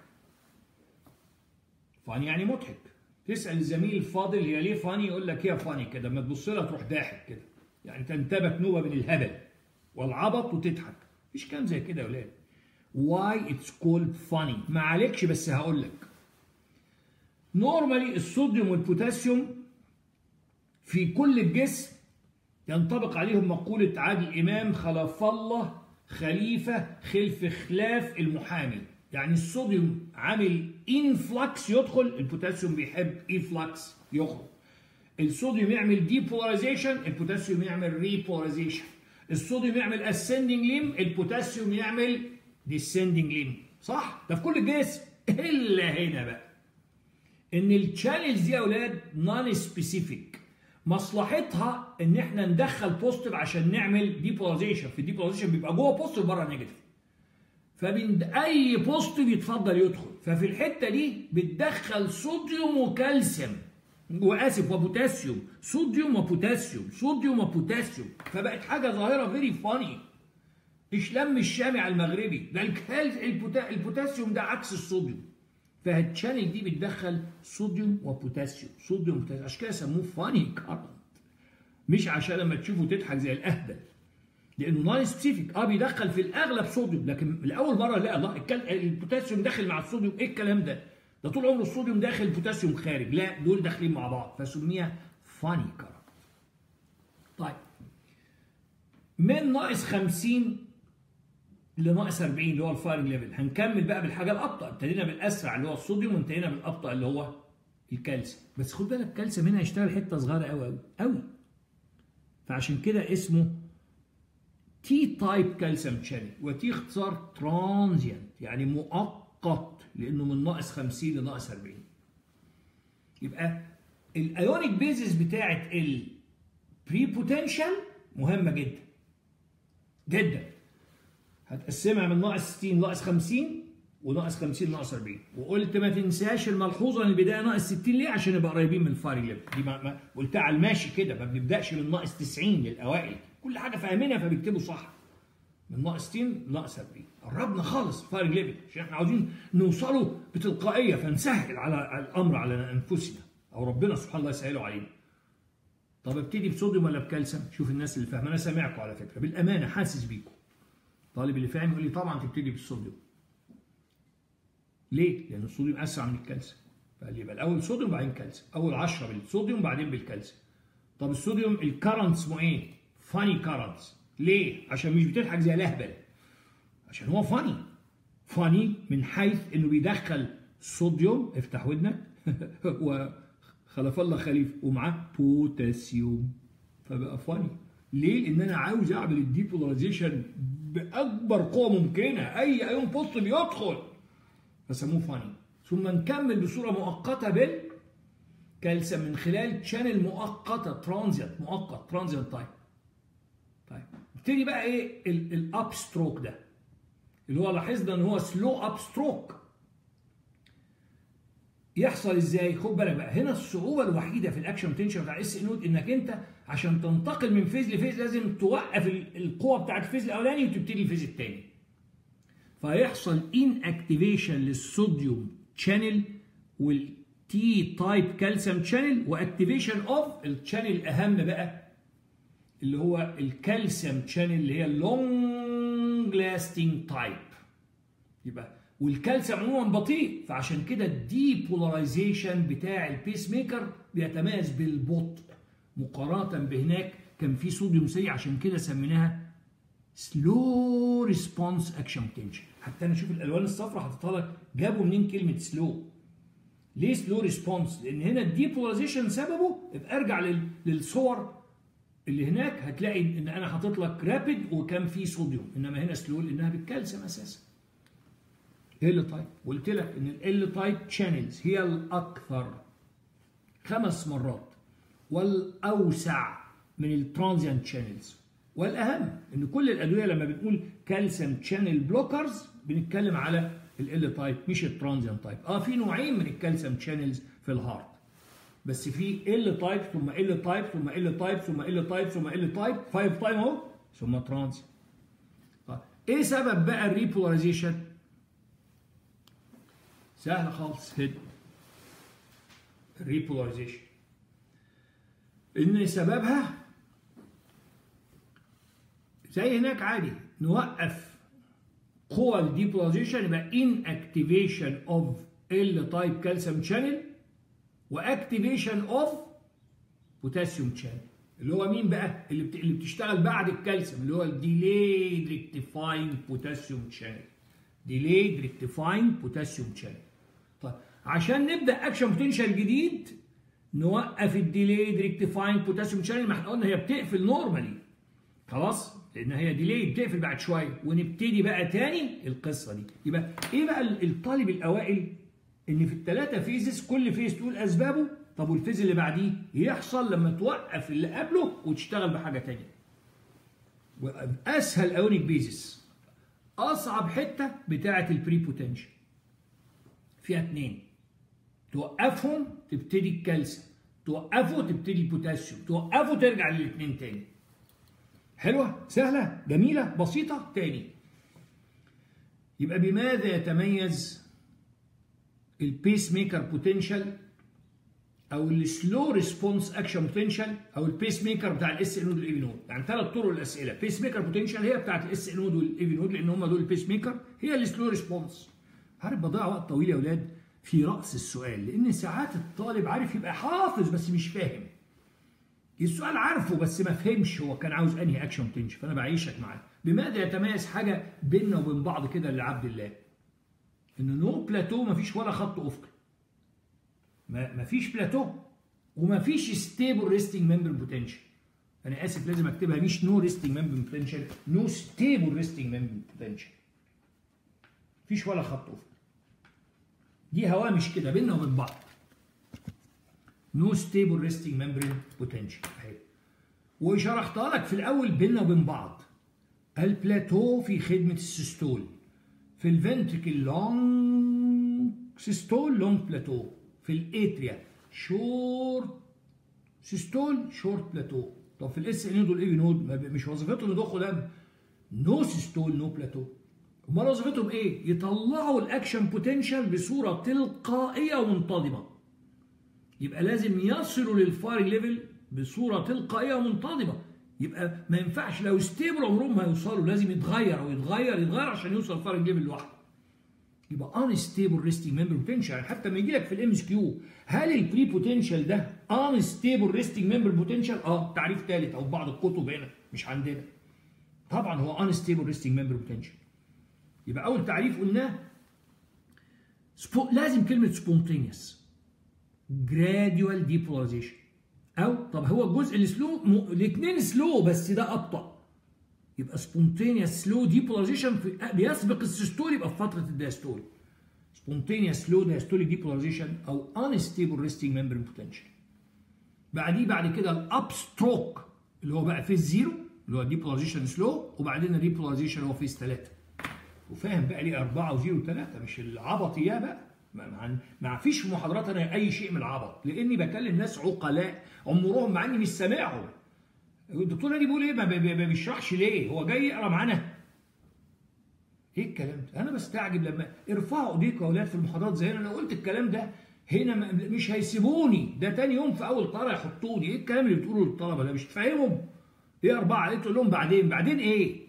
فاني يعني مضحك. تسال الزميل الفاضل هي ليه فاني؟ يقول لك هي فاني كده، لما تبص لها تروح ضاحك كده، يعني تنتابك نوبه من الهبل والعبط وتضحك. مفيش كلام زي كده يا ولاد. Why it's called funny؟ ما عليكش بس هقول لك. نورمالي الصوديوم والبوتاسيوم في كل الجسم ينطبق عليهم مقولة عادل إمام خلف الله خليفة خلف خلاف المحامي. يعني الصوديوم عامل انفلكس يدخل، البوتاسيوم بيحب انفلكس يخرج. الصوديوم يعمل ديبولاريزيشن، البوتاسيوم يعمل ريبولاريزيشن. الصوديوم يعمل اسندنج ليم، البوتاسيوم يعمل ديسندنج ليم. صح؟ ده في كل الجسم الا هنا بقى. ان التشانلز دي يا اولاد نون سبيسيفيك، مصلحتها ان احنا ندخل بوزيتيف عشان نعمل ديبولاريزيشن. في الديبولاريزيشن بيبقى جوه بوزيتيف بره نيجاتيف. فمن اي بوزيتيف يتفضل يدخل. ففي الحته دي بتدخل صوديوم وكالسيوم واسف وبوتاسيوم، صوديوم وبوتاسيوم، صوديوم وبوتاسيوم، فبقت حاجه ظاهره فيري فاني. مش لم الشامي على المغربي، ده البوتا... البوتاسيوم ده عكس الصوديوم. فالتشانل دي بتدخل صوديوم وبوتاسيوم، صوديوم وبوتاسيوم، عشان كده سموه فاني كارنت. مش عشان لما تشوفه تضحك زي الاهبل، لانه نون سبيسيفيك. اه بيدخل في الاغلب صوديوم، لكن لاول مره لا الله الكل... البوتاسيوم داخل مع الصوديوم، ايه الكلام ده؟ ده طول عمره الصوديوم داخل البوتاسيوم خارج، لا دول داخلين مع بعض، فسميها فاني كارنت. طيب من ناقص خمسين لناقص أربعين اللي هو الفايرنج ليفل، هنكمل بقى بالحاجه الابطا. ابتدينا بالاسرع اللي هو الصوديوم، وانتهينا بالابطا اللي هو الكالسيوم. بس خد بالك الكالسيوم هنا هيشتغل حته صغيره قوي قوي قوي، فعشان كده اسمه تي تايب كالسيوم شانل، وتي اختصار ترانزيانت يعني مؤقت، لانه من ناقص خمسين لناقص أربعين. يبقى الايونيك بيزس بتاعت البري بوتنشال مهمه جدا جدا. هتقسمها من ناقص ستين لناقص خمسين وناقص خمسين لناقص أربعين، وقلت ما تنساش الملحوظه ان البدايه ناقص ستين ليه؟ عشان نبقى قريبين من الفايرنج ليفل. دي ما ما قلتها على الماشي كده، ما بنبداش من ناقص تسعين للاوائل، كل حاجه فاهمينها فبيكتبوا صح. من ناقص ستين لناقص أربعين قربنا خالص الفايرنج ليفل، عشان احنا عاوزين نوصله بتلقائيه، فنسهل على الامر على انفسنا او ربنا سبحانه الله يسهله علينا. طب ابتدي بصوديوم ولا بكالسيوم؟ شوف الناس اللي فاهمه، انا سامعكم على فكره بالامانه، حاسس بيكم. الطالب اللي فاهم يقول لي طبعا تبتدي بالصوديوم. ليه؟ لان الصوديوم اسرع من الكالسيوم، فقال لي يبقى الاول صوديوم بعدين كالسيوم، اول عشرة بالصوديوم بعدين بالكالسيوم. طب الصوديوم الكرنت اسمه ايه؟ فاني كرنتس. ليه؟ عشان مش بتضحك زي الاهبل، عشان هو فاني. فاني من حيث انه بيدخل صوديوم، افتح ودنك وخلف الله خليفه، ومعاه بوتاسيوم، فبقى فاني. ليه؟ لان انا عاوز اعمل الديبولاريزيشن باكبر قوه ممكنه، اي ايون بوزيتيف يدخل، فسموه فاني. ثم نكمل بصوره مؤقته بالكالسيوم من خلال شانل مؤقته ترانزيت، مؤقت ترانزيت تايب. طيب نبتدي بقى ايه الاب ستروك ده، اللي هو لاحظنا ان هو سلو اب ستروك. يحصل ازاي؟ خد بالك بقى، هنا الصعوبه الوحيده في الاكشن بوتنشال بتاع الاس نود انك انت عشان تنتقل من فيز لفيز لازم توقف القوه بتاعت الفيز الاولاني وتبتدي الفيز الثاني. فيحصل ان اكتيفيشن للصوديوم شانل والتي تايب كالسيوم شانل، واكتيفيشن اوف الشانل الاهم بقى اللي هو الكالسيوم شانل اللي هي اللونج لاستنج تايب. يبقى والكالسيوم عموما بطيء، فعشان كده الديبولاريزيشن بتاع البيس ميكر بيتميز بالبطء مقارنه بهناك كان في صوديوم سريع، عشان كده سميناها سلو ريسبونس اكشن بوتنشال. حتى انا اشوف الالوان الصفراء حاططها لك، جابوا منين كلمه سلو؟ ليه سلو ريسبونس؟ لان هنا الديبولاريزيشن سببه، يبقى ارجع للصور اللي هناك هتلاقي ان انا حاطط لك رابيد وكان في صوديوم، انما هنا سلو لانها بالكالسيوم اساسا. ال تايب، وقلت لك ان ال تايب شانلز هي الاكثر خمس مرات والاوسع من الترانزيانت شانلز، والاهم ان كل الادويه لما بنقول كالسيوم شانل بلوكرز بنتكلم على ال تايب مش الترانزيانت تايب. اه في نوعين من الكالسيوم شانلز في الهارت، بس في ال تايب ثم ال تايب ثم ال تايب ثم ال تايب ثم ال تايب، خمس تايم اهو، ثم ترانزيانت. طيب ايه سبب بقى الريبولاريزيشن؟ سهل خالص كده. الريبولاريزيشن ان سببها زي هناك عادي، نوقف قوى الديبولاريزيشن، يبقى ان اكتيفيشن اوف ال تايب كالسيوم شانل واكتيفيشن اوف بوتاسيوم شانل، اللي هو مين بقى؟ اللي بت... اللي بتشتغل بعد الكالسيوم، اللي هو الديليد ريكتيفاينج بوتاسيوم شانل. ديليد ريكتيفاينج بوتاسيوم شانل. طيب عشان نبدا اكشن بوتنشال جديد نوقف الديليد ريكتيفاينج بوتاسيوم شانل، ما احنا قلنا هي بتقفل نورمالي خلاص، لان هي ديليد بتقفل بعد شويه، ونبتدي بقى تاني القصه دي. يبقى ايه بقى الطالب الاوائل؟ ان في الثلاثه فيزز كل فيز تقول اسبابه، طب والفيز اللي بعديه يحصل لما توقف اللي قبله وتشتغل بحاجه ثانيه. اسهل ايونيك بيزس، اصعب حته بتاعه البري بوتنشال فيها اثنين، توقفهم تبتدي الكالسيوم، توقفه تبتدي البوتاسيوم، توقفه ترجع للاثنين تاني. حلوه سهله جميله بسيطه. تاني يبقى بماذا يتميز البيس ميكر بوتنشال او السلو ريسبونس اكشن بوتنشال او البيس ميكر بتاع الاس ان نود والاي في نود؟ يعني ثلاث طرق الاسئله. بيس ميكر بوتنشال هي بتاعت الاس ان نود والاي في نود لان هم دول البيس ميكر. هي السلو ريسبونس. عارف بضيع وقت طويل يا اولاد في راس السؤال لان ساعات الطالب عارف يبقى حافظ بس مش فاهم. السؤال عارفه بس ما فهمش هو كان عاوز انهي اكشن بوتنشال، فانا بعيشك معاه. بماذا يتميز حاجه بيننا وبين بعض كده لعبد الله؟ ان نو بلاتو ما فيش ولا خط افقي. ما فيش بلاتو وما فيش ستيبل ريستنج ممبر بوتنشال. انا اسف لازم اكتبها مش نو ريستنج ممبر بوتنشال، نو ستيبل ريستنج ممبر بوتنشال. مفيش ولا خط افقي. دي هوامش كده بيننا وبين بعض. نو ستيبل ريستنج ممبر بوتنشال اهي. وشرحتها لك في الاول بيننا وبين بعض. البلاتو في خدمه السيستول. في الفنتريكل لونج سيستول لونج بلاتو. في الاتريا شورت سيستول شورت بلاتو. طب في الاس ان نود والاي في نود مش وظيفتهم يضخوا دم. نو سيستول نو بلاتو. امال وظيفتهم ايه؟ يطلعوا الاكشن بوتنشال بصوره تلقائيه ومنتظمه. يبقى لازم يصلوا للفايرنج ليفل بصوره تلقائيه ومنتظمه. يبقى ما ينفعش لو ستيبل عمرهم ما يوصلوا، لازم يتغير او يتغير يتغير عشان يوصل الفايرنج ليفل لوحده. يبقى unstable resting member potential. يعني حتى لما يجي لك في الام اس كيو هل البري بوتنشال ده unstable resting member potential؟ اه تعريف ثالث او بعض الكتب هنا مش عندنا. طبعا هو unstable resting member potential. يبقى اول تعريف قلناه لازم كلمه spontaneous gradual depolarization. او طب هو الجزء السلو م... الاثنين سلو بس ده ابطا. يبقى spontaneous slow depolarization في... بيسبق السيستول يبقى في فتره الدايستول. spontaneous slow diastolic depolarization او unstable resting membrane potential. بعديه بعد كده الاب ستروك اللي هو بقى فيز زيرو اللي هو depolarization سلو، وبعدين الريبولاريزيشن هو فيز ثلاثة. وفاهم بقى ليه أربعة وزيرو وثلاثة مش العبط اياه بقى. ما, ما فيش في محاضرات انا اي شيء من العبط لاني بكلم ناس عقلاء عمرهم مع اني مش سامعهم. الدكتور نادي بيقول ايه؟ ما بيشرحش ليه؟ هو جاي يقرا معانا؟ ايه الكلام ده؟ انا بستعجب لما ارفعوا ايديكم يا اولاد في المحاضرات زي انا لو قلت الكلام ده هنا مش هيسيبوني، ده تاني يوم في اول طلعه يحطوني. ايه الكلام اللي بتقوله للطلبه ده؟ مش تفهمهم؟ ايه اربعه عليك تقول لهم بعدين، بعدين ايه؟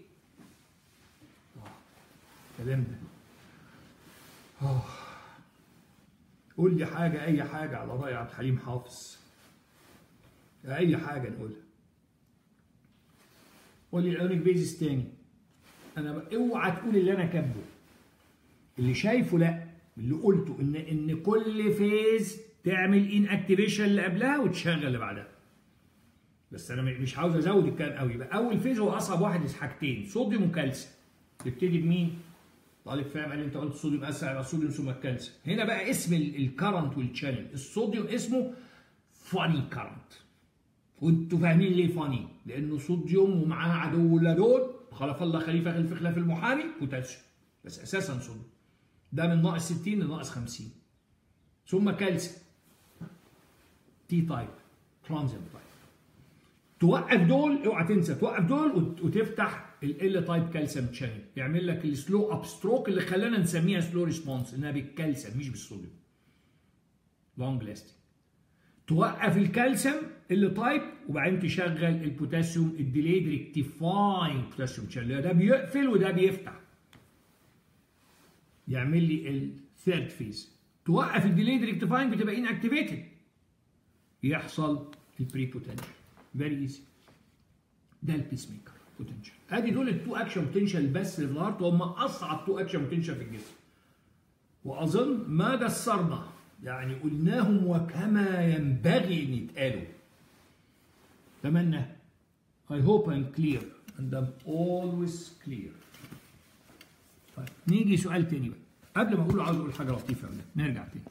الكلام ده. اه قول لي حاجه اي حاجه على راي عبد الحليم حافظ. اي حاجه نقولها. قول لي الايونيك بيزس تاني. انا ب... اوعى تقول اللي انا كاتبه. اللي شايفه لا، اللي قلته ان ان كل فيز تعمل ان اكتيفيشن اللي قبلها وتشغل اللي بعدها. بس انا مش عاوز ازود الكلام قوي. يبقى اول فيز هو اصعب واحد حاجتين صوديوم وكالسيوم. تبتدي بمين؟ طالب فاهم قال لي انت قلت الصوديوم اسرع يبقى الصوديوم ثم الكالسيوم. هنا بقى اسم الكرنت والتشانل. الصوديوم اسمه فاني كرنت. وانتوا فاهمين ليه فاني؟ لانه صوديوم ومعاه عدو لدود خلف الله خليفه خلف خلاف المحامي بوتاسيوم. بس اساسا صوديوم. ده من ناقص ستين لناقص خمسين. ثم كالسيوم. تي تايب ترانزيت تايب. توقف دول اوعى تنسى توقف دول وتفتح ال تايب كالسيوم تشانل يعمل لك السلو اب ستروك اللي خلانا نسميها سلو ريسبونس انها بالكالسيوم مش بالصوديوم. لونج لاستنج. توقف الكالسيوم اللي تايب وبعدين تشغل البوتاسيوم الديليد ريكتيفاينج بوتاسيوم تشانل. ده بيقفل وده بيفتح. يعمل لي الثيرد فيز. توقف الديليد ريكتيفاينج بتبقى ان اكتيفيتد. يحصل البري بوتنشال. فيري ايزي. ده البيس ميكر بوتنشال. ادي دول التو اكشن بوتنشال بس في الهارت وهم اصعب تو اكشن بوتنشال في الجسم. واظن ما جسرنا يعني قلناهم وكما ينبغي ان يتقالوا. اتمنى I hope I'm clear and I'm always clear. طيب نيجي سؤال تاني بقى. قبل ما اقول عاوز اقول حاجه لطيفه قبل نرجع تاني.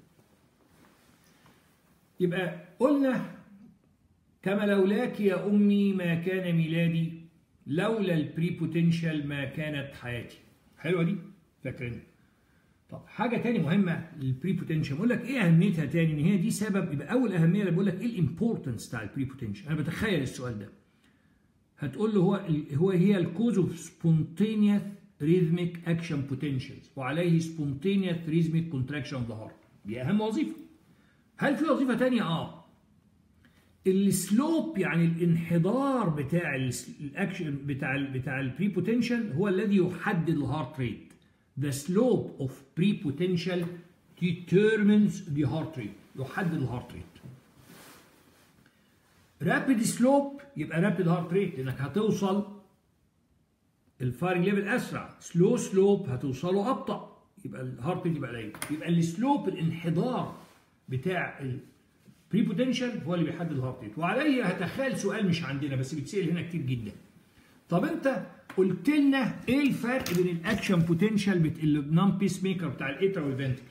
يبقى قلنا كما لولاك يا امي ما كان ميلادي لولا البري بوتنشال ما كانت حياتي. حلوه دي؟ فاكرين؟ طب حاجه تاني مهمه للبري بوتنشال بقول لك ايه اهميتها تاني؟ ان هي دي سبب. يبقى اول اهميه اللي بقول لك ايه الامبورتنس بتاع البري بوتنشال. انا بتخيل السؤال ده. هتقول له هو هو هي الكوز اوف سبونتينيوس ريزميك اكشن بوتنشالز وعليه سبونتينيوس ريزميك كونتراكشن اوف ذا هارت. دي اهم وظيفه. هل في وظيفه ثانيه؟ اه السلوب، يعني الانحدار بتاع الاكشن بتاع ال بتاع البري بوتنشال هو الذي يحدد الهارت ريت. The slope of pre-potential determines the heart rate. يحدد الهارت ريت. رابيد سلوب يبقى رابيد هارت ريت لانك هتوصل الفايرنج ليفل اسرع. سلو سلوب هتوصله ابطا يبقى الهارت ريت يبقى قليل. يبقى السلوب الانحدار بتاع البري بوتنشال هو اللي بيحدد الهارت ريت. وعليه هتخيل سؤال مش عندنا بس بيتسال هنا كتير جدا. طب انت قلت لنا ايه الفرق بين الاكشن بوتنشال النون بيس ميكر بتاع الاترا والفنتكل؟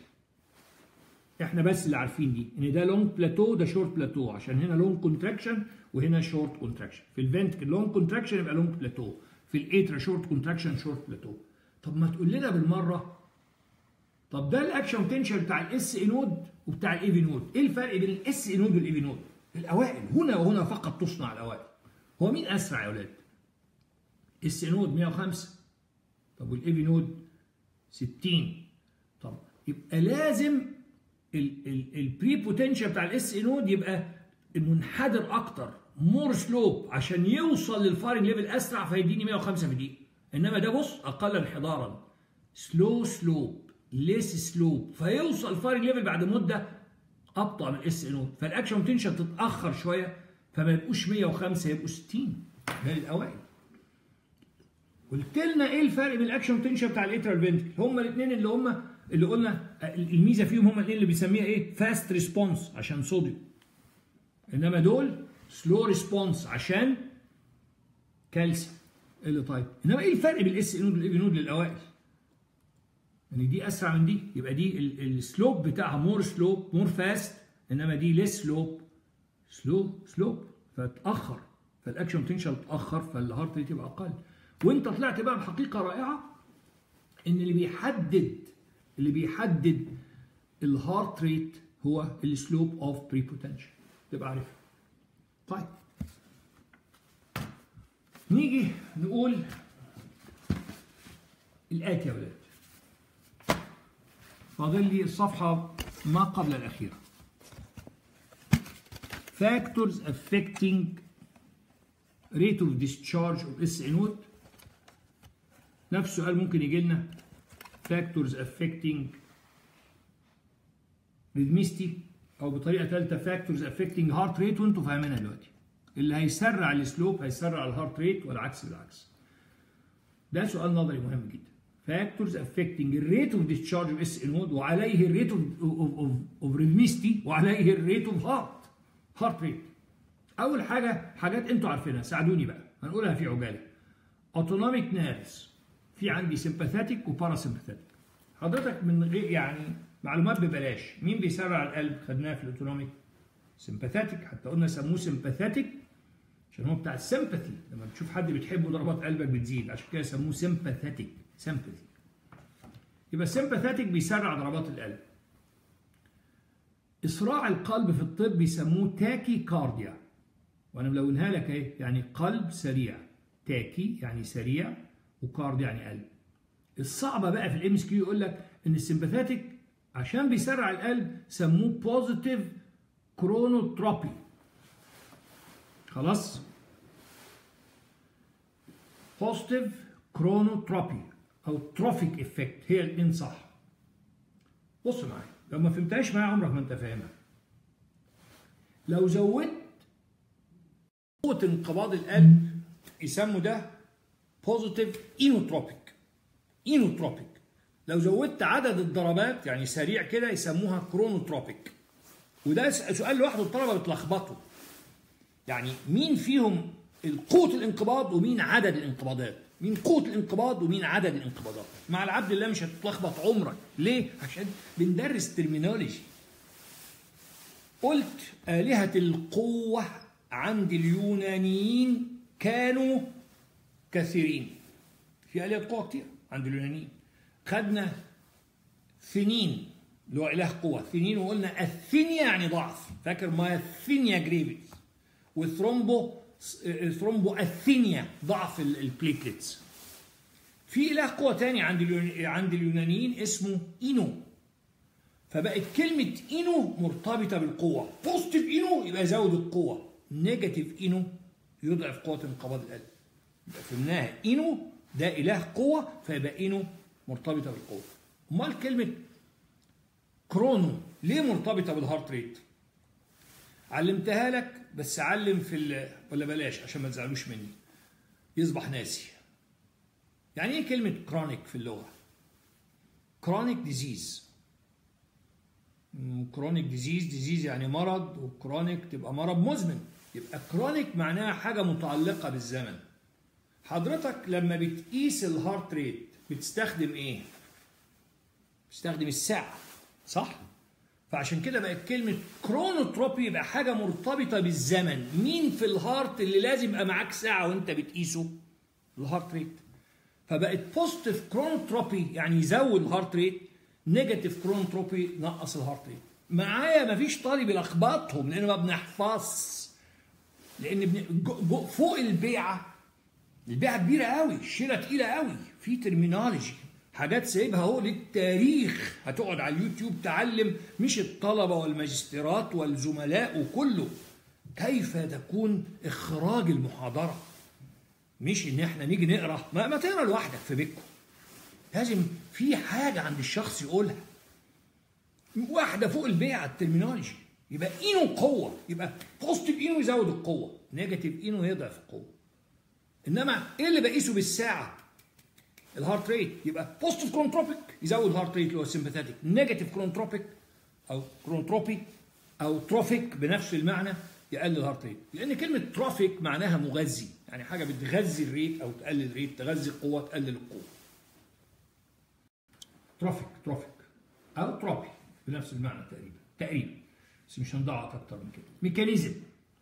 احنا بس اللي عارفين دي ان ده لونج بلاتو ده شورت بلاتو، عشان هنا لونج كونتراكشن وهنا شورت كونتراكشن. في الفنتكل لونج كونتراكشن يبقى لونج بلاتو، في الاترا شورت كونتراكشن شورت بلاتو. طب ما تقول لنا بالمره، طب ده الاكشن بوتنشال بتاع الاس اي نود وبتاع الاي في نود، ايه الفرق بين الاس اي نود والاي في نود؟ الاوائل هنا وهنا فقط تصنع الاوائل. هو مين اسرع يا اولاد؟ اس نود مية وخمسة، طب والاي في نود ستين. طب يبقى لازم البري بوتنشال بتاع الاس نود يبقى منحدر اكتر، مور سلوب، عشان يوصل للفايرنج ليفل اسرع فيديني مية وخمسة في دقيقه. انما ده بص اقل انحدارا، سلو سلوب، ليس سلوب، فيوصل الفايرنج ليفل بعد مده ابطا من الاس نود. فالاكشن بوتنشال تتاخر شويه فما يبقوش مية وخمسة يبقوا ستين. ده الاوائل. قلت لنا ايه الفرق بين الاكشن بوتنشال بتاع الاترال فنتكل؟ هما الاثنين اللي هما اللي قلنا الميزه فيهم هما الاثنين اللي بيسميها ايه؟ فاست ريسبونس عشان صوديوم. انما دول سلو ريسبونس عشان كالسيوم. اللي طيب انما ايه الفرق بين الاس نود والاي نود للاوائل؟ يعني دي اسرع من دي، يبقى دي السلوب بتاعها مور سلوب مور فاست، انما دي ليس سلوب سلو سلوب فتاخر، فالاكشن بوتنشال اتاخر فالهارت ريت يبقى اقل. وانت طلعت بقى بحقيقه رائعه ان اللي بيحدد اللي بيحدد الهارت ريت هو السلوب اوف بري بوتنشال، تبقى عارفها. طيب نيجي نقول الاتي يا ولاد. فاضل لي الصفحه ما قبل الاخيره. Factors affecting rate of discharge of اس نود. نفس السؤال ممكن يجي لنا factors affecting rhythmicity او بطريقه ثالثه factors affecting heart rate، وانتم فاهمينها دلوقتي. اللي هيسرع السلوب هيسرع الهارت ريت والعكس بالعكس. ده سؤال نظري مهم جدا. factors affecting الريت اوف discharge of اس نود وعليه الريت اوف اوف rhythmicity وعليه الريت اوف هارت هارت ريت. اول حاجه حاجات انتوا عارفينها، ساعدوني بقى هنقولها في عجاله. autonomic nerves، في عندي سمباثيتك وباراسمباثيتك. حضرتك من غير يعني معلومات ببلاش، مين بيسرع القلب؟ خدناها في الاوتونوميك سمباثيتك، حتى قلنا سموه سمباثيتك عشان هو بتاع السمباثي، لما بتشوف حد بتحبه ضربات قلبك بتزيد، عشان كده سموه سمباثيتك سمباثي. يبقى السمباثيتك بيسرع ضربات القلب. اسراع القلب في الطب بيسموه تاكي كارديا، وانا ملونها لك اهي، يعني قلب سريع، تاكي يعني سريع وكارد يعني قلب. الصعبه بقى في الام اس كيو يقول لك ان السمباثيتك عشان بيسرع القلب سموه بوزيتيف كرونوتروبي. خلاص؟ بوزيتيف كرونوتروبي او تروفيك افكت هي الاثنين صح. بص معايا، لو ما فهمتهاش معايا عمرك ما انت فاهمها. لو زودت قوه انقباض القلب يسموا ده بوزيتيف اينوتروبيك اينوتروبيك. لو زودت عدد الضربات يعني سريع كده يسموها كرونوتروبيك. وده سؤال لوحده الطلبه بتلخبطوا، يعني مين فيهم قوه الانقباض ومين عدد الانقباضات، مين قوه الانقباض ومين عدد الانقباضات. مع العبد الله مش هتتلخبط عمرك. ليه؟ عشان بندرس ترمينولوجي. قلت آلهة القوة عند اليونانيين كانوا كثيرين. في آلهة قوة كتير عند اليونانيين. خدنا ثنين اللي هو إله قوة، ثنين، وقلنا الثنيا يعني ضعف، فاكر ما الثنيا جريفيس، والثرومبو ثرومبوأثينيا، ضعف البليتلتس. في اله قوه تاني عند عند اليونانيين اسمه اينو، فبقت كلمه اينو مرتبطه بالقوه. بوزيتيف اينو يبقى يزود القوه، نيجاتيف اينو يضعف قوه انقباض القلب. يبقى فهمناها اينو ده اله قوه، فيبقى اينو مرتبطه بالقوه. امال كلمه كرونو ليه مرتبطه بالهارت ريت؟ علمتها لك بس علم في ال... ولا بلاش عشان ما تزعلوش مني يصبح ناسي. يعني ايه كلمه كرونيك في اللغه؟ كرونيك ديزيز. كرونيك ديزيز، ديزيز يعني مرض، وكرونيك تبقى مرض مزمن. يبقى كرونيك معناها حاجه متعلقه بالزمن. حضرتك لما بتقيس الهارت ريت بتستخدم ايه؟ بتستخدم الساعه، صح؟ فعشان كده بقت كلمة كرونوتروبي يبقى حاجة مرتبطة بالزمن. مين في الهارت اللي لازم يبقى معاك ساعة وانت بتقيسه؟ الهارت ريت. فبقت بوزيتيف كرونوتروبي يعني يزود الهارت ريت، نيجاتيف كرونوتروبي نقص الهارت ريت. معايا مفيش طالب يلخبطهم لان ما بنحفظ، لان بن... فوق البيعة، البيعة كبيرة قوي، الشيلة تقيلة قوي، في ترمينولوجي، حاجات سايبها اهو للتاريخ. هتقعد على اليوتيوب تعلم، مش الطلبه والماجستيرات والزملاء وكله، كيف تكون اخراج المحاضره، مش ان احنا نيجي نقرا. ما, ما تقرا لوحدك في بيتكم، لازم في حاجه عند الشخص يقولها. واحده فوق البيعه الترمينولوجي. يبقى اينو قوه، يبقى بوزيتيف اينو يزود القوه، نيجاتيف اينو يضعف القوه. انما ايه اللي بقيسه بالساعه؟ الهارت ريت. يبقى بوزيتيف كرونوتروبيك يزود الهارت ريت اللي هو السمباثيك، نيجاتيف كرونوتروبيك او كرونوتروبي او تروفيك بنفس المعنى يقلل الهارت ريت. لان كلمه تروفيك معناها مغذي، يعني حاجه بتغذي الريت او تقلل الريت، تغذي القوه تقلل القوه. تروفيك تروفيك او تروبي بنفس المعنى تقريبا تقريبا، بس مش هنضعف اكتر من كده. ميكانيزم.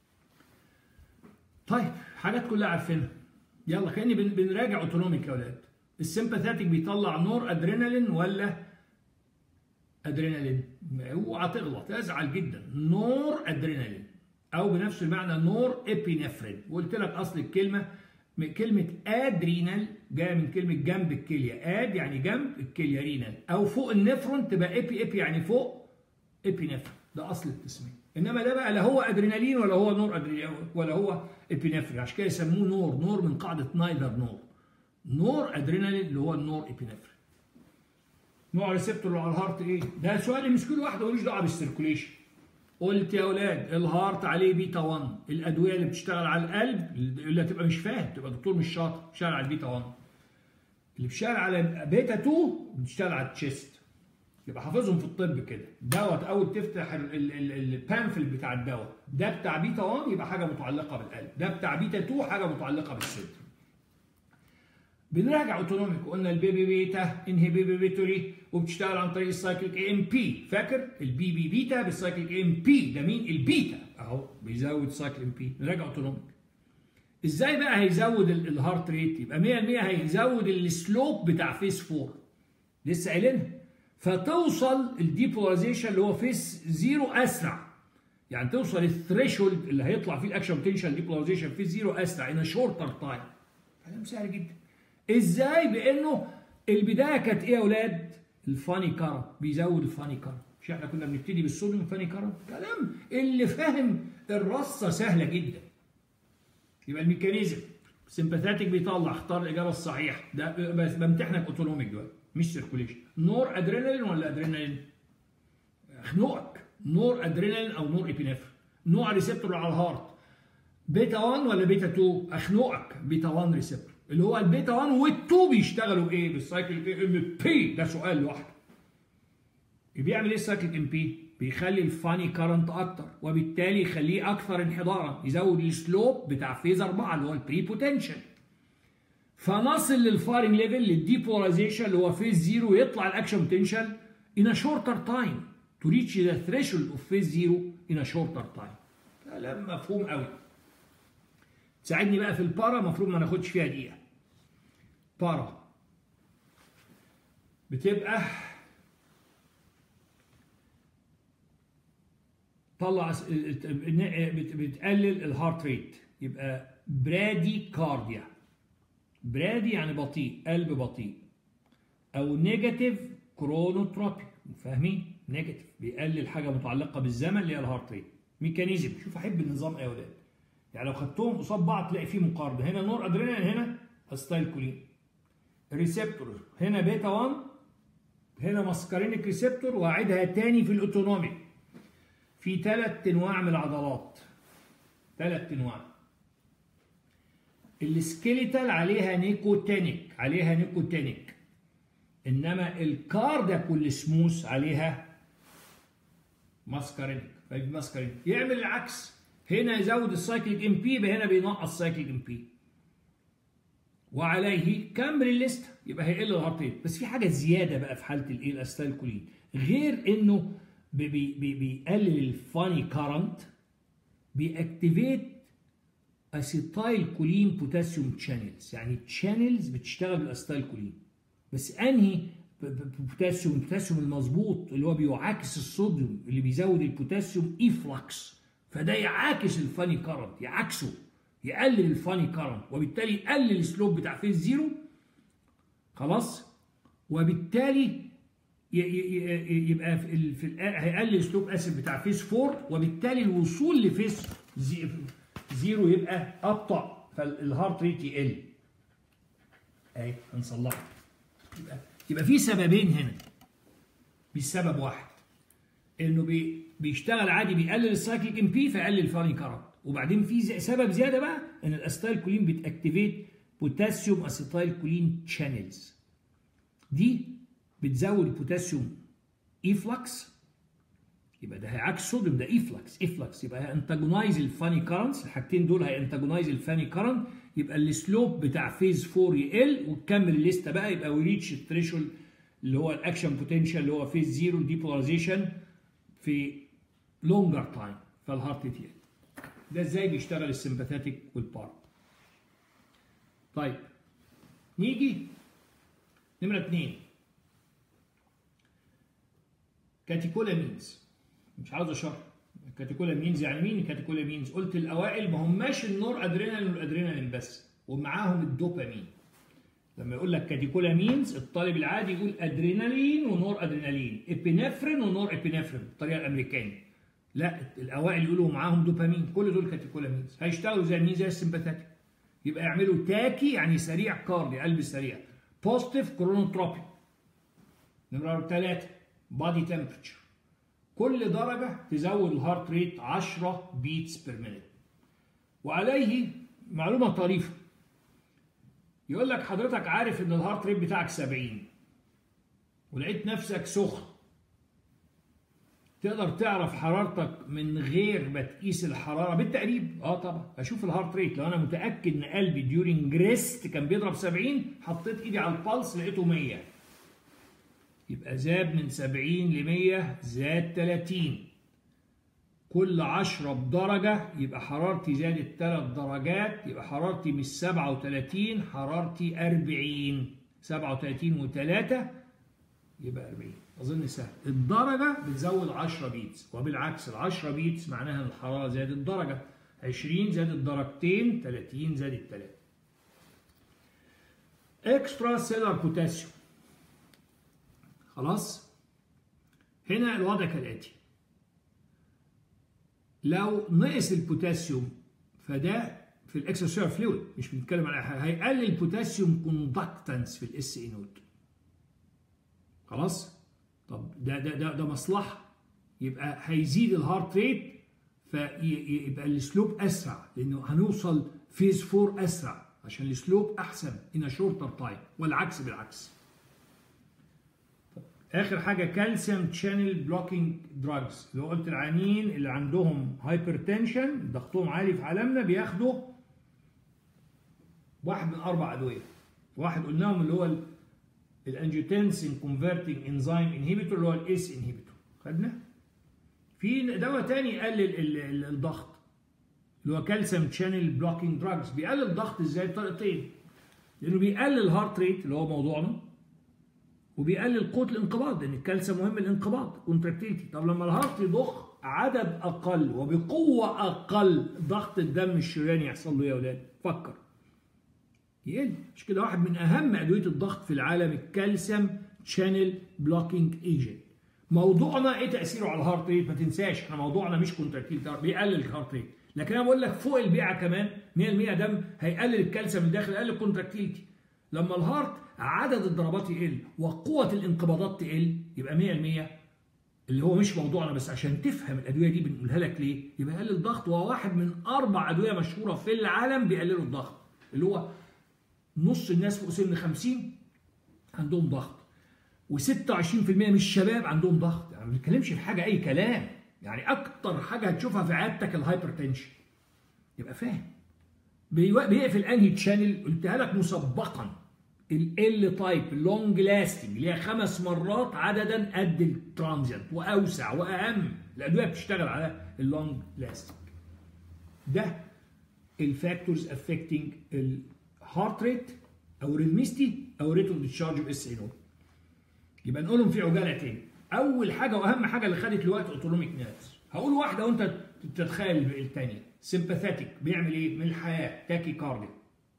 طيب حاجات كلها عارفينها، يلا كاني بنراجع اوتونوميك يا اولاد. السمباثيك بيطلع نور ادرينالين ولا ادرينالين؟ اوعى تغلط، ازعل جدا. نور ادرينالين او بنفس المعنى نور ابينفرين. وقلت لك اصل الكلمه كلمه ادرينال جايه من كلمه جنب الكليه، اد يعني جنب الكليه، رينال او فوق النفرون تبقى ايبي، ايبي يعني فوق، ابينفرين ده اصل التسميه. انما ده بقى لا هو ادرينالين ولا هو نور ادرينالين ولا هو ابينفرين، عشان كده يسموه نور. نور من قاعده نايذر نور. نور ادرينالين اللي هو النور ابينفرين. نوع ريسبتور على الهارت ايه؟ ده سؤال مش كل واحد ملوش دعوه بالسيركوليشن. قلت يا اولاد الهارت عليه بيتا واحد، الادويه اللي بتشتغل على القلب اللي هتبقى مش فاهم تبقى دكتور مش شاطر، بتشتغل على البيتا واحد. اللي بتشتغل على بيتا اتنين بتشتغل على التشيست. يبقى حافظهم في الطب كده. دوت اول تفتح البامفل بتاع الدواء، ده بتاع بيتا واحد يبقى حاجه متعلقه بالقلب، ده بتاع بيتا اتنين حاجه متعلقه بالصدر. بنراجع اوتونوميك، قلنا البيبي بيتا انهبيبيتوري وبتشتغل عن طريق السايكليك اي ام بي. فاكر البي بي بيتا بالسايكليك اي ام بي، ده مين؟ البيتا اهو بيزود سايكل ام بي. نراجع اوتونوميك. ازاي بقى هيزود الهارت ريت؟ يبقى مية بالمية هيزود السلوب بتاع فيس أربعة لسه قايلينها، فتوصل الديبولاريزيشن اللي هو فيس زيرو اسرع، يعني توصل الثريشولد اللي هيطلع فيه الاكشن بوتنشال ديبولاريزيشن فيس زيرو اسرع ان شورتر تايم. كلام سهل جدا. ازاي؟ بانه البدايه كانت ايه يا اولاد؟ الفاني كارب، بيزود الفاني كارب. مش احنا كنا بنبتدي بالصوديوم فاني كارب؟ كلام اللي فاهم الرصه سهله جدا. يبقى الميكانيزم سمباثيك بيطلع، اختار الاجابه الصحيحه. ده بس بمتحنك اوتونوميك دلوقتي مش سيركوليشن. نور ادرينالين ولا ادرينالين؟ اخنقك. نور ادرينالين او نور ابينفرين. نوع ريسبتور على الهارت بيتا واحد ولا بيتا اتنين؟ اخنقك. بيتا واحد ريسبتور اللي هو البيتا واحد وال2 بيشتغلوا ايه؟ بالسايكل ام بي. ده سؤال لوحده. بيعمل ايه السايكل ام بي؟ بيخلي الفاني كارنت اكتر، وبالتالي يخليه اكثر انحدارا، يزود السلوب بتاع فيز أربعة اللي هو البري بوتنشال. فنصل للفايرنج ليفل للديبولاريزيشن اللي هو فيز زيرو، يطلع الاكشن بوتنشال in a shorter time to reach the threshold of phase zero in a shorter time. كلام مفهوم قوي. تساعدني بقى في البارا، المفروض ما ناخدش فيها دقيقه. بارا بتبقى طلع بتقلل الهارت ريت، يبقى برادي كارديا. برادي يعني بطيء، قلب بطيء. او نيجاتيف كرونوتروبي، فاهمين؟ نيجاتيف بيقلل حاجه متعلقه بالزمن اللي هي الهارت ريت. ميكانيزم، شوف احب النظام ايه يا ولاد. يعني لو خدتهم قصاد بعض تلاقي فيه مقارنه، هنا نور ادرينالين، هنا استايلكولين. الريسبتور هنا بيتا واحد، هنا ماسكارينيك ريسبتور. واعدها تاني في الاوتونوميك. في ثلاث انواع من العضلات، ثلاث انواع. السكيليتال عليها نيكوتينيك، عليها نيكوتينيك. انما الكاردياك والسموث عليها ماسكارينيك. ماسكارينيك يعمل العكس، هنا يزود السايكليك ام بي، يبقى هنا بينقص السايكليك ام بي. وعليه كمل الليسته، يبقى هيقل الهارت ريت. بس في حاجه زياده بقى في حاله الايه الاستايلكولين، غير انه بي بي بيقلل الفاني كارنت، بيأكتيفيت اسيتايل كولين بوتاسيوم تشانلز. يعني تشانلز بتشتغل بالاستايلكولين، بس انهي بوتاسيوم؟ البوتاسيوم المظبوط اللي هو بيعاكس الصوديوم، اللي بيزود البوتاسيوم ايفلكس، فده يعاكس الفاني كارنت، يعكسه، يقلل الفاني كارنت، وبالتالي يقلل السلوب بتاع فيز زيرو. خلاص؟ وبالتالي يبقى في, في هيقلل السلوب اسف بتاع فيز فور، وبالتالي الوصول لفيز زيرو يبقى ابطا، فالهارت ريت يقل. اهي هنصلحها. يبقى يبقى في سببين هنا، مش سبب واحد. انه بي بيشتغل عادي بيقلل السايكليك ام بي فيقلل الفاني كارنت، وبعدين في سبب زياده بقى ان الاستايلكولين بتاكتيفيت بوتاسيوم اسيتايلكولين تشانلز. دي بتزود البوتاسيوم ايفلكس، يبقى ده هيعكس الصوديوم، ده ايفلكس ايفلكس يبقى هينتاجونايز الفاني كارنتس. الحاجتين دول هينتاجونايز الفاني كارنت، يبقى السلوب بتاع فيز فور يقل. وتكمل الليسته بقى، يبقى ويريتش الثريشولد اللي هو الاكشن بوتنشال اللي هو فيز زيرو ديبولاريزيشن في لونجر تايم، فالهارت ريت يقل. ده ازاي بيشتغل السمباثيك والبارت. طيب نيجي نمره اثنين، كاتيكولامينز. مش عاوز اشرح كاتيكولامينز يعني مين كاتيكولامينز. قلت الاوائل ما هماش النور ادرينالين والادرينالين بس، ومعاهم الدوبامين. لما يقول لك كاتيكولامينز الطالب العادي يقول ادرينالين ونور ادرينالين، ابينفرين ونور ابينفرين بالطريقه الامريكانيه. لا، الاوائل يقولوا معاهم دوبامين. كل دول كاتيكولامينز. هيشتغلوا زي مين؟ زي السمباثيك. يبقى يعملوا تاكي يعني سريع كاردي، قلب سريع. بوزيتيف كرونوتروبي. نمرة ثلاثة بادي تمبرتشر. كل درجة تزود الهارت ريت عشرة بيتس بير مينيت. وعليه معلومة طريفة، يقول لك حضرتك عارف ان الهارت ريت بتاعك سبعين ولقيت نفسك سخن، تقدر تعرف حرارتك من غير ما تقيس الحرارة بالتقريب؟ اه طبعا، اشوف الهارت ريت. لو انا متأكد ان قلبي ديورينج ريست كان بيضرب سبعين، حطيت ايدي على البلس لقيته مية، يبقى زاد من سبعين ل مية، زاد ثلاثين. كل عشرة بدرجة يبقى حرارتي زادت ثلاث درجات، يبقى حرارتي مش سبعة وثلاثين، حرارتي أربعين. سبعة وثلاثين وثلاثة يبقى أربعين. أظن سهل. الدرجة بتزود عشرة بيتس، وبالعكس ال عشرة بيتس معناها إن الحرارة زادت درجة. عشرين زادت درجتين، ثلاثين زادت ثلاثة. اكسترا سيلر بوتاسيوم. خلاص؟ هنا الوضع كالآتي. لو نقص البوتاسيوم فده في الاكسترا فلويد، مش بنتكلم على حاجه، هيقلل البوتاسيوم كوندكتنس في الاس اي نود. خلاص؟ طب ده ده ده, ده مصلحه، يبقى هيزيد الهارت ريت فيبقى السلوب اسرع، لانه هنوصل فيز فور اسرع عشان السلوب احسن ان شورتر تايم، والعكس بالعكس. اخر حاجه كالسيوم شانل بلوكينج دراجز، اللي هو قلت العيانين اللي عندهم هايبرتنشن ضغطهم عالي في عالمنا بياخدوا واحد من اربع ادويه. واحد قلناهم اللي هو الانجيوتنسين كونفرتنج انزيم انهبيتور اللي هو الاس انهبيتور، خدنا. في دواء تاني يقلل الضغط اللي هو كالسيوم شانل بلوكينج دراجز. بيقلل الضغط ازاي؟ بطريقتين، لانه بيقلل الهارت ريت اللي هو موضوعنا، وبيقلل قوه الانقباض، لان الكالسيوم مهم للانقباض كونتراكتيليتي. طب لما الهارت يضخ عدد اقل وبقوه اقل ضغط الدم الشرياني يحصل له ايه يا اولاد؟ فكر يقل. مش كده واحد من اهم ادويه الضغط في العالم الكالسيوم شانل بلوكينج ايجنت. موضوعنا ايه تاثيره على الهارت ريت؟ ما تنساش احنا موضوعنا مش كونتراكتيل، بيقلل الهارت ريت، لكن انا بقول لك فوق البيعه كمان مية بالمية دم هيقلل الكالسيوم من الداخل، يقلل الكونتراكتيلتي. لما الهارت عدد الضربات يقل وقوه الانقباضات تقل يبقى مية بالمية اللي هو مش موضوعنا، بس عشان تفهم الادويه دي بنقولها لك ليه، يبقى يقلل الضغط. وهو واحد من اربع ادويه مشهوره في العالم بيقللوا الضغط، اللي هو نص الناس فوق سن خمسين عندهم ضغط، وستة وعشرين بالمية من الشباب عندهم ضغط. يعني ما بنتكلمش في حاجه اي كلام، يعني اكتر حاجه هتشوفها في عيادتك الهايبرتنشن. يبقى فاهم بيقفل انهي تشانل؟ قلتها لك مسبقا، ال تايب لونج لاستنج اللي هي خمس مرات عددا قد الترانزيانت واوسع واهم. الادويه بتشتغل على اللونج لاستنج. ده الفاكتورز افكتنج الهارت ريت او ريزميستي او ريت اوف ديتشارج اوف اس ان. يبقى نقولهم في عجاله تاني. اول حاجه واهم حاجه اللي خدت الوقت اوتونوميك نيرفز. هقول واحده وانت تتخيل الثانيه. سيمباثيك بيعمل ايه؟ من الحياه تاكي كارديا.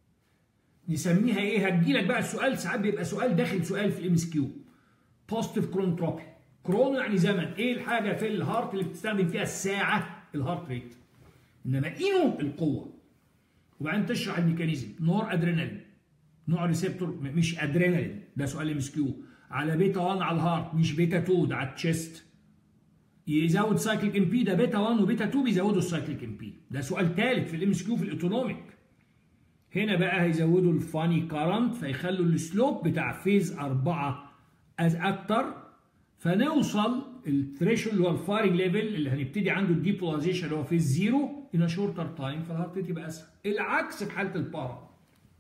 نسميها ايه؟ هتجيلك بقى السؤال، ساعات بيبقى سؤال داخل سؤال في الام اس كيو. بوزيتيف كرونوتروبي. كرون يعني زمن، ايه الحاجه في الهارت اللي بتستخدم فيها الساعه؟ الهارت ريت. انما اينو القوه. وبعدين تشرح الميكانيزم. نور ادرينالين نوع ريسبتور مش ادرينالين، ده سؤال ام اس كيو. على بيتا واحد على الهارت مش بيتا اتنين، ده على التشست. يزود سايكليك ام بي، ده بيتا واحد وبيتا اتنين بيزودوا السايكليك ام بي، ده سؤال ثالث في الام اس كيو في الاوتونوميك. هنا بقى هيزودوا الفاني كارنت فيخلوا السلوب بتاع فيز أربعة از اكتر، فنوصل الثريشولد اللي هو الفايرنج ليفل اللي هنبتدي عنده الديبولاريزيشن اللي هو فيز زيرو ان شورتر تايم، فالهارت ريت يبقى اسرع. العكس في حاله البارا.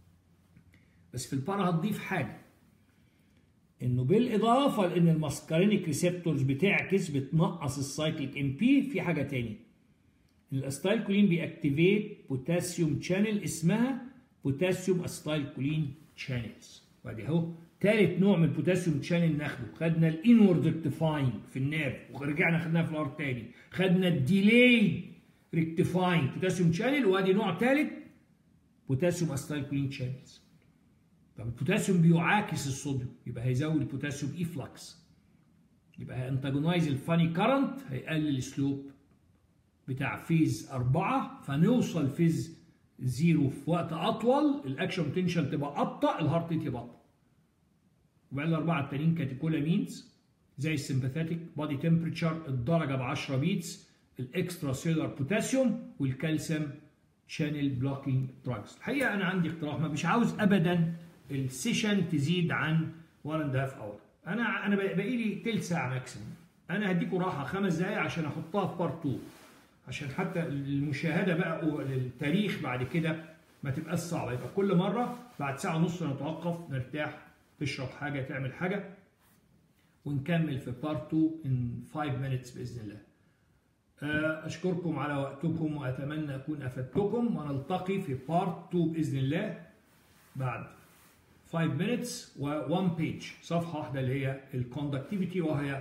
بس في البارا هتضيف حاجه، انه بالاضافه لان الماسكارينيك ريسبتورز بتعكس بتنقص السايكليك ام بي، في حاجه ثانيه. الاستايلكولين بيأكتيفيت بوتاسيوم شانل اسمها بوتاسيوم استايلكولين شانلز. وادي اهو ثالث نوع من البوتاسيوم شانل ناخده. خدنا الانورد ريكتيفاينج في النيرف ورجعنا خدناها في الارض تاني. خدنا الديلي ريكتيفاينج بوتاسيوم شانل، وادي نوع ثالث بوتاسيوم استايلكولين شانلز. طب البوتاسيوم بيعاكس الصوديوم، يبقى هيزود البوتاسيوم ايفلكس، يبقى هينتجونايز الفاني كارنت، هيقلل السلوب بتاع فيز أربعة، فنوصل فيز زيرو في وقت أطول، الأكشن بوتنشال تبقى أبطأ، الهارت ريت يبقى أبطأ. وبقى الأربعة التانيين كاتيكولامينز زي السمباثيك بادي تمبريتشر الدرجة ب عشرة بيتس، الإكسترا سيلولار بوتاسيوم والكالسيوم شانل بلوكينج دراجز. الحقيقة أنا عندي اقتراح، ما مش عاوز أبدا السيشن تزيد عن واحد اند هاف اور. أنا أنا باقي لي تلت ساعة ماكسيموم. أنا هديكوا راحة خمس دقايق عشان أحطها في بارت اتنين، عشان حتى المشاهده بقى للتاريخ بعد كده ما تبقاش صعبه. يبقى كل مره بعد ساعه ونص نتوقف نرتاح، تشرب حاجه، تعمل حاجه، ونكمل في بارت اتنين in خمس minutes باذن الله. اشكركم على وقتكم واتمنى اكون افدتكم، ونلتقي في بارت اتنين باذن الله بعد خمس minutes و واحد بيج، صفحه واحده اللي هي الكوندكتيفيتي، وهي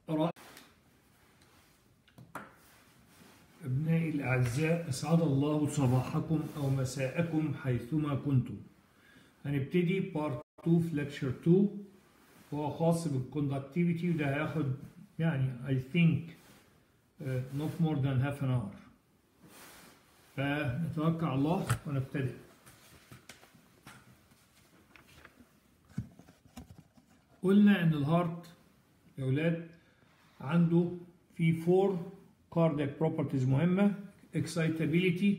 أبنائي الأعزاء، أسعد الله صباحكم أو مساءكم حيثما كنتم. هنبتدي بارت اتنين في لكتشر اتنين، وهو خاص بالكوندكتيفيتي، وده هياخد يعني I think uh, not more than half an hour. فنتوكل على الله ونبتدئ. قلنا إن الهارت يا أولاد عنده في فور cardiac properties مهمة: excitability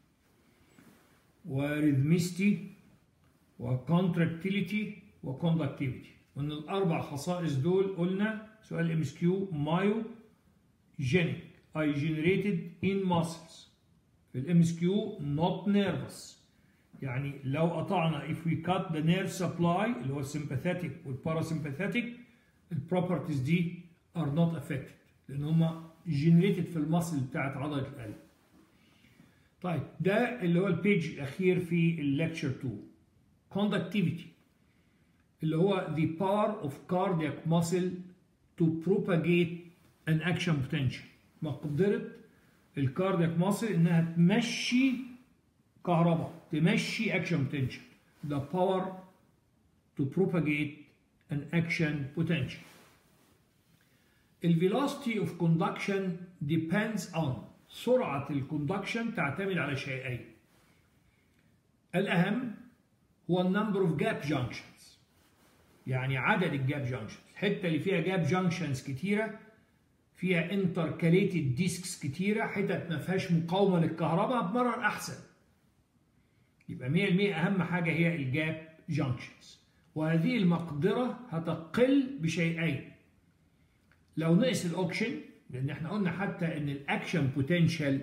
ورhythmicity وcontractility وconductivity. ومن الأربع خصائص دول قلنا سؤال ام اس كيو myogenic I generated in muscles. في الام اس كيو not nervous، يعني لو قطعنا if we cut the nerve supply اللي هو السمباثيك والباراسمباثيك البروبرتيز دي are not affected لأن هما جنريتد في المصل بتاعت عضله القلب. طيب ده اللي هو البيج الاخير في الليكتشر اتنين. conductivity اللي هو the power of cardiac muscle to propagate an action potential. مقدرة الكاردياك ماسل انها تمشي كهرباء، تمشي اكشن بوتنشال. the power to propagate an action potential. ال velocity of conduction depends on سرعة الكوندكشن تعتمد على شيئين. الأهم هو النمبر اوف جاب جانكشنز، يعني عدد الجاب جانكشنز. الحتة اللي فيها جاب جانكشنز كتيرة، فيها انتركاليتد ديسكس كتيرة، حتت ما فيهاش مقاومة للكهرباء بمرر أحسن. يبقى مية بالمية أهم حاجة هي الجاب جانكشنز، وهذه المقدرة هتقل بشيئين. لو نقص الأوكشن، لأن احنا قلنا حتى إن الأكشن بوتنشال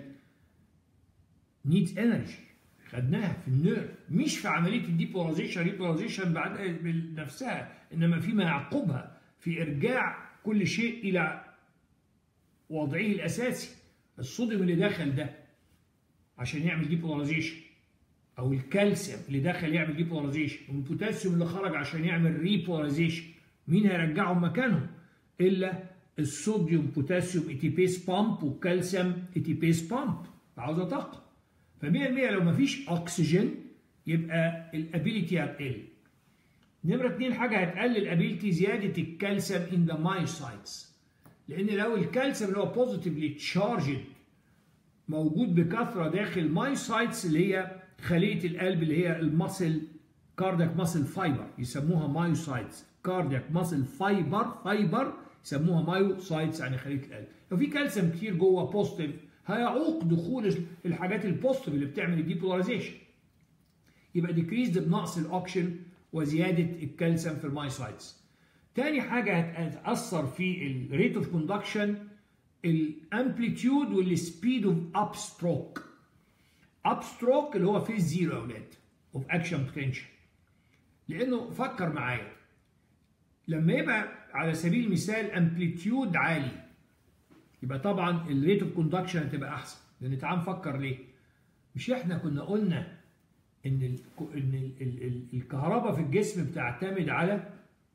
نيدز انرجي، خدناها في النيرف، مش في عملية الديبولاريزيشن ريبولاريزيشن بعد بنفسها، إنما فيما يعقبها في إرجاع كل شيء إلى وضعه الأساسي. الصوديوم اللي دخل ده عشان يعمل ديبولاريزيشن، أو الكالسيوم اللي دخل يعمل ديبولاريزيشن، والبوتاسيوم اللي خرج عشان يعمل ريبولاريزيشن، مين هيرجعهم مكانهم؟ إلا الصوديوم بوتاسيوم ايتيبيس بامب والكالسيوم ايتيبيس بامب، عاوزة طاقة. فمية بالمية لو مفيش أكسجين يبقى الابيليتي هتقل. نمرة اتنين حاجة هتقلل الابيليتي، زيادة الكالسيوم in the myocytes. لأن لو الكالسيوم اللي هو بوزيتيفلي تشارجد موجود بكثرة داخل مايوسايتس اللي هي خلية القلب اللي هي الماسل كاردياك ماسل فايبر، يسموها مايوسايتس. كاردياك ماسل فايبر فايبر يسموها مايوسايتس، يعني خلية القلب. لو في كالسيوم كتير جوه بوزيتيف هيعوق دخول الحاجات البوزيتيف اللي بتعمل الديبولاريزيشن. يبقى ديكريز بنقص الاوكسجين وزيادة الكالسيوم في المايوسايتس. تاني حاجة هتأثر في الريت اوف كوندكشن الامبليتيود والسبيد اوف اب ستروك. اب ستروك اللي هو فيز زيرو يا اولاد اوف اكشن بوتنشال. لانه فكر معايا، لما يبقى على سبيل المثال امبليتيود عالي يبقى طبعا الريت اوف كوندكشن هتبقى احسن. لان تعال نفكر ليه؟ مش احنا كنا قلنا ان ال ان ال ال ال الكهرباء في الجسم بتعتمد على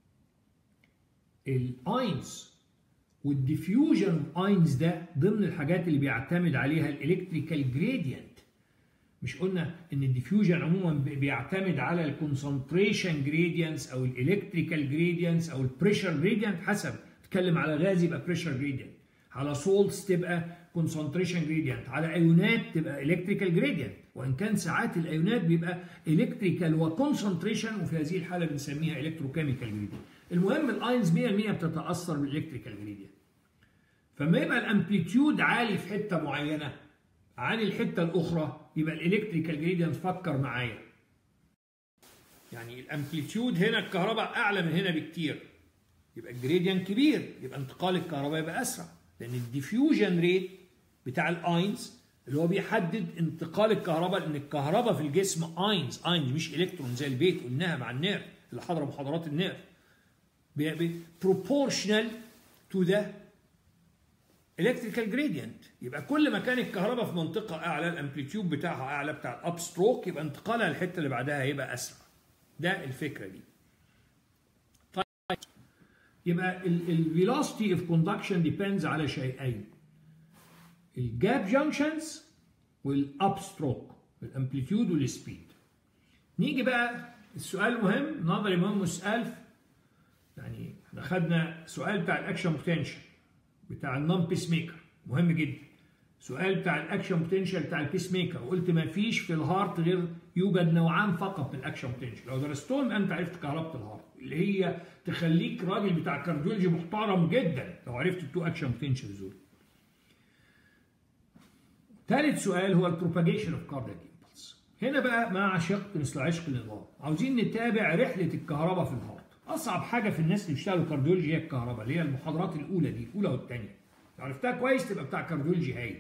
الاينز، والديفيوجن اوف اينز ده ضمن الحاجات اللي بيعتمد عليها الالكتريكال جريدينت. مش قلنا ان الديفيوجن عموما بيعتمد على الكونسنتريشن جريدينتس او الالكتريكال جريدينتس او البريشر جريدينت، حسب تتكلم على غاز يبقى بريشر جريدينت، على سولتس تبقى كونسنتريشن جريدينت، على ايونات تبقى الكتريكال جريدينت. وان كان ساعات الايونات بيبقى الكتريكال وكونسنتريشن، وفي هذه الحاله بنسميها الكتروكيميكال جريدينت. المهم الاينز مية بالمية بتتاثر بالالكتريكال جريدينت. فما يبقى الامبليتيود عالي في حته معينه عن الحته الاخرى يبقى الالكتريكال جريدينت. فكر معايا، يعني الامبليتيود هنا الكهرباء اعلى من هنا بكتير، يبقى الجريدينت كبير، يبقى انتقال الكهرباء يبقى اسرع. لان الديفيوجن ريت بتاع الاينز اللي هو بيحدد انتقال الكهرباء، لان الكهرباء في الجسم اينز، اينز مش الكترون زي البيت قلناها مع النيرف اللي حضر محاضرات النيرف، proportional to the electrical gradient. يبقى كل ما كان الكهرباء في منطقة أعلى الامبليتيود بتاعها أعلى بتاع الأب ستروك، يبقى انتقالها للحتة اللي بعدها هيبقى أسرع. ده الفكرة دي. طيب يبقى ال velocity of conduction depends على شيئين، الجاب جانكشنز والأب ستروك، الامبليتيود والسبيد. نيجي بقى السؤال المهم، نظري مهم وسؤال، يعني احنا خدنا سؤال بتاع الاكشن بوتنشال بتاع النون بيس ميكر مهم جدا، سؤال بتاع الاكشن بوتنشال بتاع البيس ميكر، وقلت ما فيش في الهارت غير يوجد نوعان فقط من الاكشن بوتنشال. لو درستهم انت عرفت كهرباء الهارت اللي هي تخليك راجل بتاع كارديولوجي محترم جدا لو عرفت التو اكشن بوتنشال دول. ثالث سؤال هو البروباجيشن اوف كاردياك امبلس. هنا بقى ما عشقت مثل عشق النظام، عاوزين نتابع رحله الكهرباء في الهارت. اصعب حاجه في الناس اللي بيشتغلوا كارديولوجي هي الكهرباء، اللي هي المحاضرات الاولى دي، الاولى والثانيه. لو عرفتها كويس تبقى بتاع كارديولوجي هايل.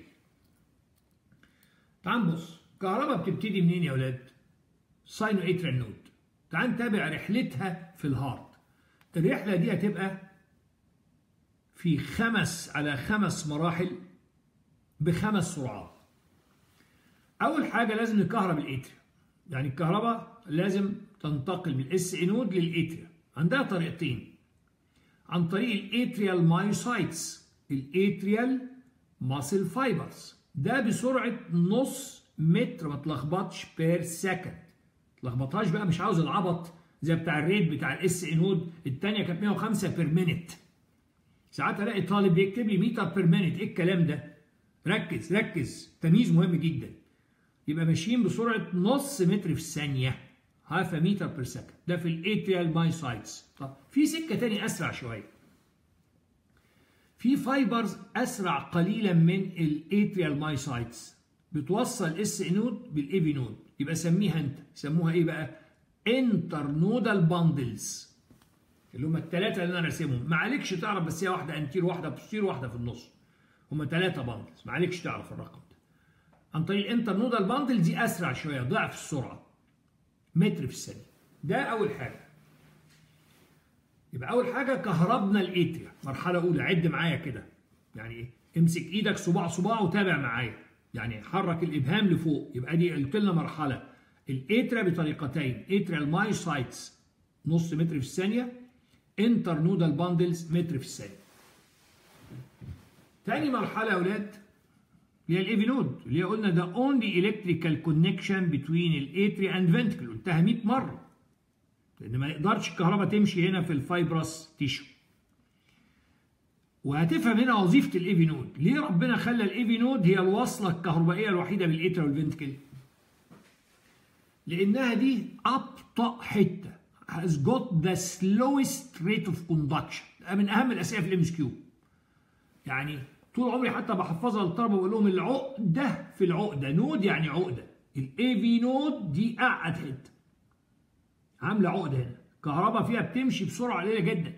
تعال نبص، الكهرباء بتبتدي منين يا اولاد؟ ساينو اتريال نود. تعال نتابع رحلتها في الهارت. الرحله دي هتبقى في خمس على خمس مراحل بخمس سرعات. اول حاجه لازم نكهرب الاتريا، يعني الكهرباء لازم تنتقل من الاس اي نود للاتريا. عندها طريقتين، عن طريق الاتريال مايوسايتس، الاتريال ماسل فايبرز. ده بسرعه نص متر، ما تلخبطش، بير سكند. ما تلخبطهاش بقى، مش عاوز العبط زي بتاع الريت بتاع الاس انود الثانيه كانت مية وخمسة بير مينيت. ساعات الاقي طالب بيكتب لي متر بير مينيت، ايه الكلام ده؟ ركز ركز، تمييز مهم جدا. يبقى ماشيين بسرعه نص متر في الثانيه، هاف متر بير سكند. ده في الاتريال مايوسايتس. طب في سكه ثانيه اسرع شويه. في فايبرز اسرع قليلا من الاتريال مايوسايتس، بتوصل اس انود بالاي في نود، يبقى سميها انت، سموها ايه بقى؟ انترنودال باندلز، اللي هم الثلاثه اللي انا راسمهم. ما عليكش تعرف، بس هي واحده انتير، واحده بوستير، واحده في النص. هم ثلاثه باندلز، ما عليكش تعرف الرقم ده. عن طريق الانترنودال باندل دي اسرع شويه، ضعف السرعه، متر في الثانيه. ده اول حاجه. يبقى اول حاجه كهربنا الاتريا، مرحله اولى. عد معايا كده، يعني ايه؟ امسك ايدك صباع صباع وتابع معايا، يعني حرك الابهام لفوق. يبقى دي قلت لنا مرحله الاتريا بطريقتين، اتريال مايوسايتس نص متر في الثانيه، انترنودال باندلز متر في الثانيه. تاني مرحله يا اولاد اللي هي الاي في نود، اللي هي قلنا ده اونلي الكتريكال كونكشن بتوين الاتريا اند فنتكل. قلتها مية مره، لان ما يقدرش الكهرباء تمشي هنا في الفايبرس تيشو. وهتفهم هنا وظيفه الاي في نود. ليه ربنا خلى الاي في نود هي الوصله الكهربائيه الوحيده بالاتريا والفنتكل؟ لانها دي ابطا حته، has got the slowest rate of conduction. ده من اهم الاسئله في الام اس كيو. يعني طول عمري حتى بحفظها للطلبه بقول لهم العقده في العقده، نود يعني عقده. الاي في نود دي اقعد حته، عامله عقده هنا، الكهرباء فيها بتمشي بسرعه قليله جدا.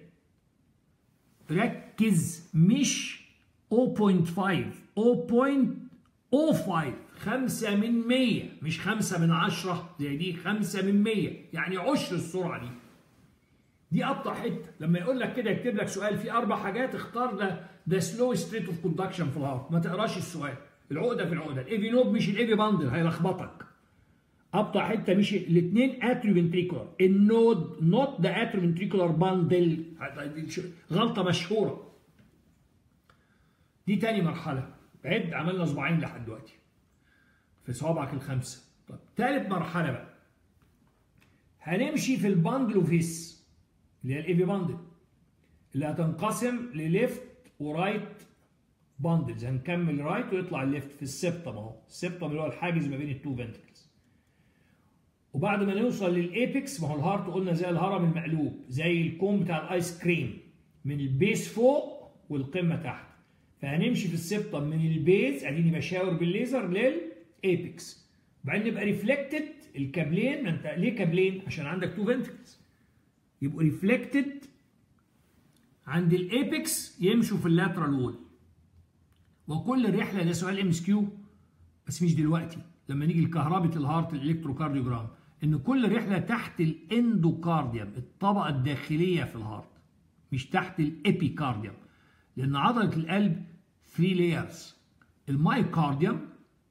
ركز، مش صفر فاصلة خمسة، صفر فاصلة صفر خمسة، خمسة من مية، مش خمسة من عشرة زي دي، خمسة من مية، يعني عشر السرعه دي. دي ابطا حته. لما يقول لك كده يكتب لك سؤال فيه اربع حاجات، اختار ده ده سلو ستريت اوف كوندكشن في الهارت، ما تقراش السؤال. العقده في العقده، الاي في نود مش الاي في باندل، هيلخبطك. ابطا حته مش الاثنين اتريو فنتريكولار، النود نوت ذا اتريو فنتريكولار باندل، غلطه مشهوره. دي تاني مرحله. عد، عملنا اسبوعين لحد دلوقتي في صوابعك الخمسه. طب ثالث مرحله بقى، هنمشي في الباندل وفيس اللي هي الاي في باندل، اللي هتنقسم لليفت ورايت باندلز. هنكمل رايت ويطلع الليفت في السبتم اهو، السبتم اللي هو الحاجز ما بين التو فنتكلز. وبعد ما نوصل للايبكس، ما هو الهارت قلنا زي الهرم المقلوب، زي الكوم بتاع الايس كريم، من البيس فوق والقمه تحت. فهنمشي في السبتم من البيز، اديني بشاور بالليزر، للايبكس. وبعدين نبقى ريفلكتد الكابلين. ما انت ليه كابلين؟ عشان عندك تو فنتكلز، يبقوا ريفلكتد عند الايبكس، يمشوا في اللاترال وول. وكل الرحله، ده سؤال ام اس كيو بس مش دلوقتي، لما نيجي لكهرباء الهارت الالكتروكارديوجرام، ان كل رحله تحت الاندوكارديوم، الطبقه الداخليه في الهارت، مش تحت الابيكارديوم. لان عضله القلب ثلاث لايرز، المايوكارديوم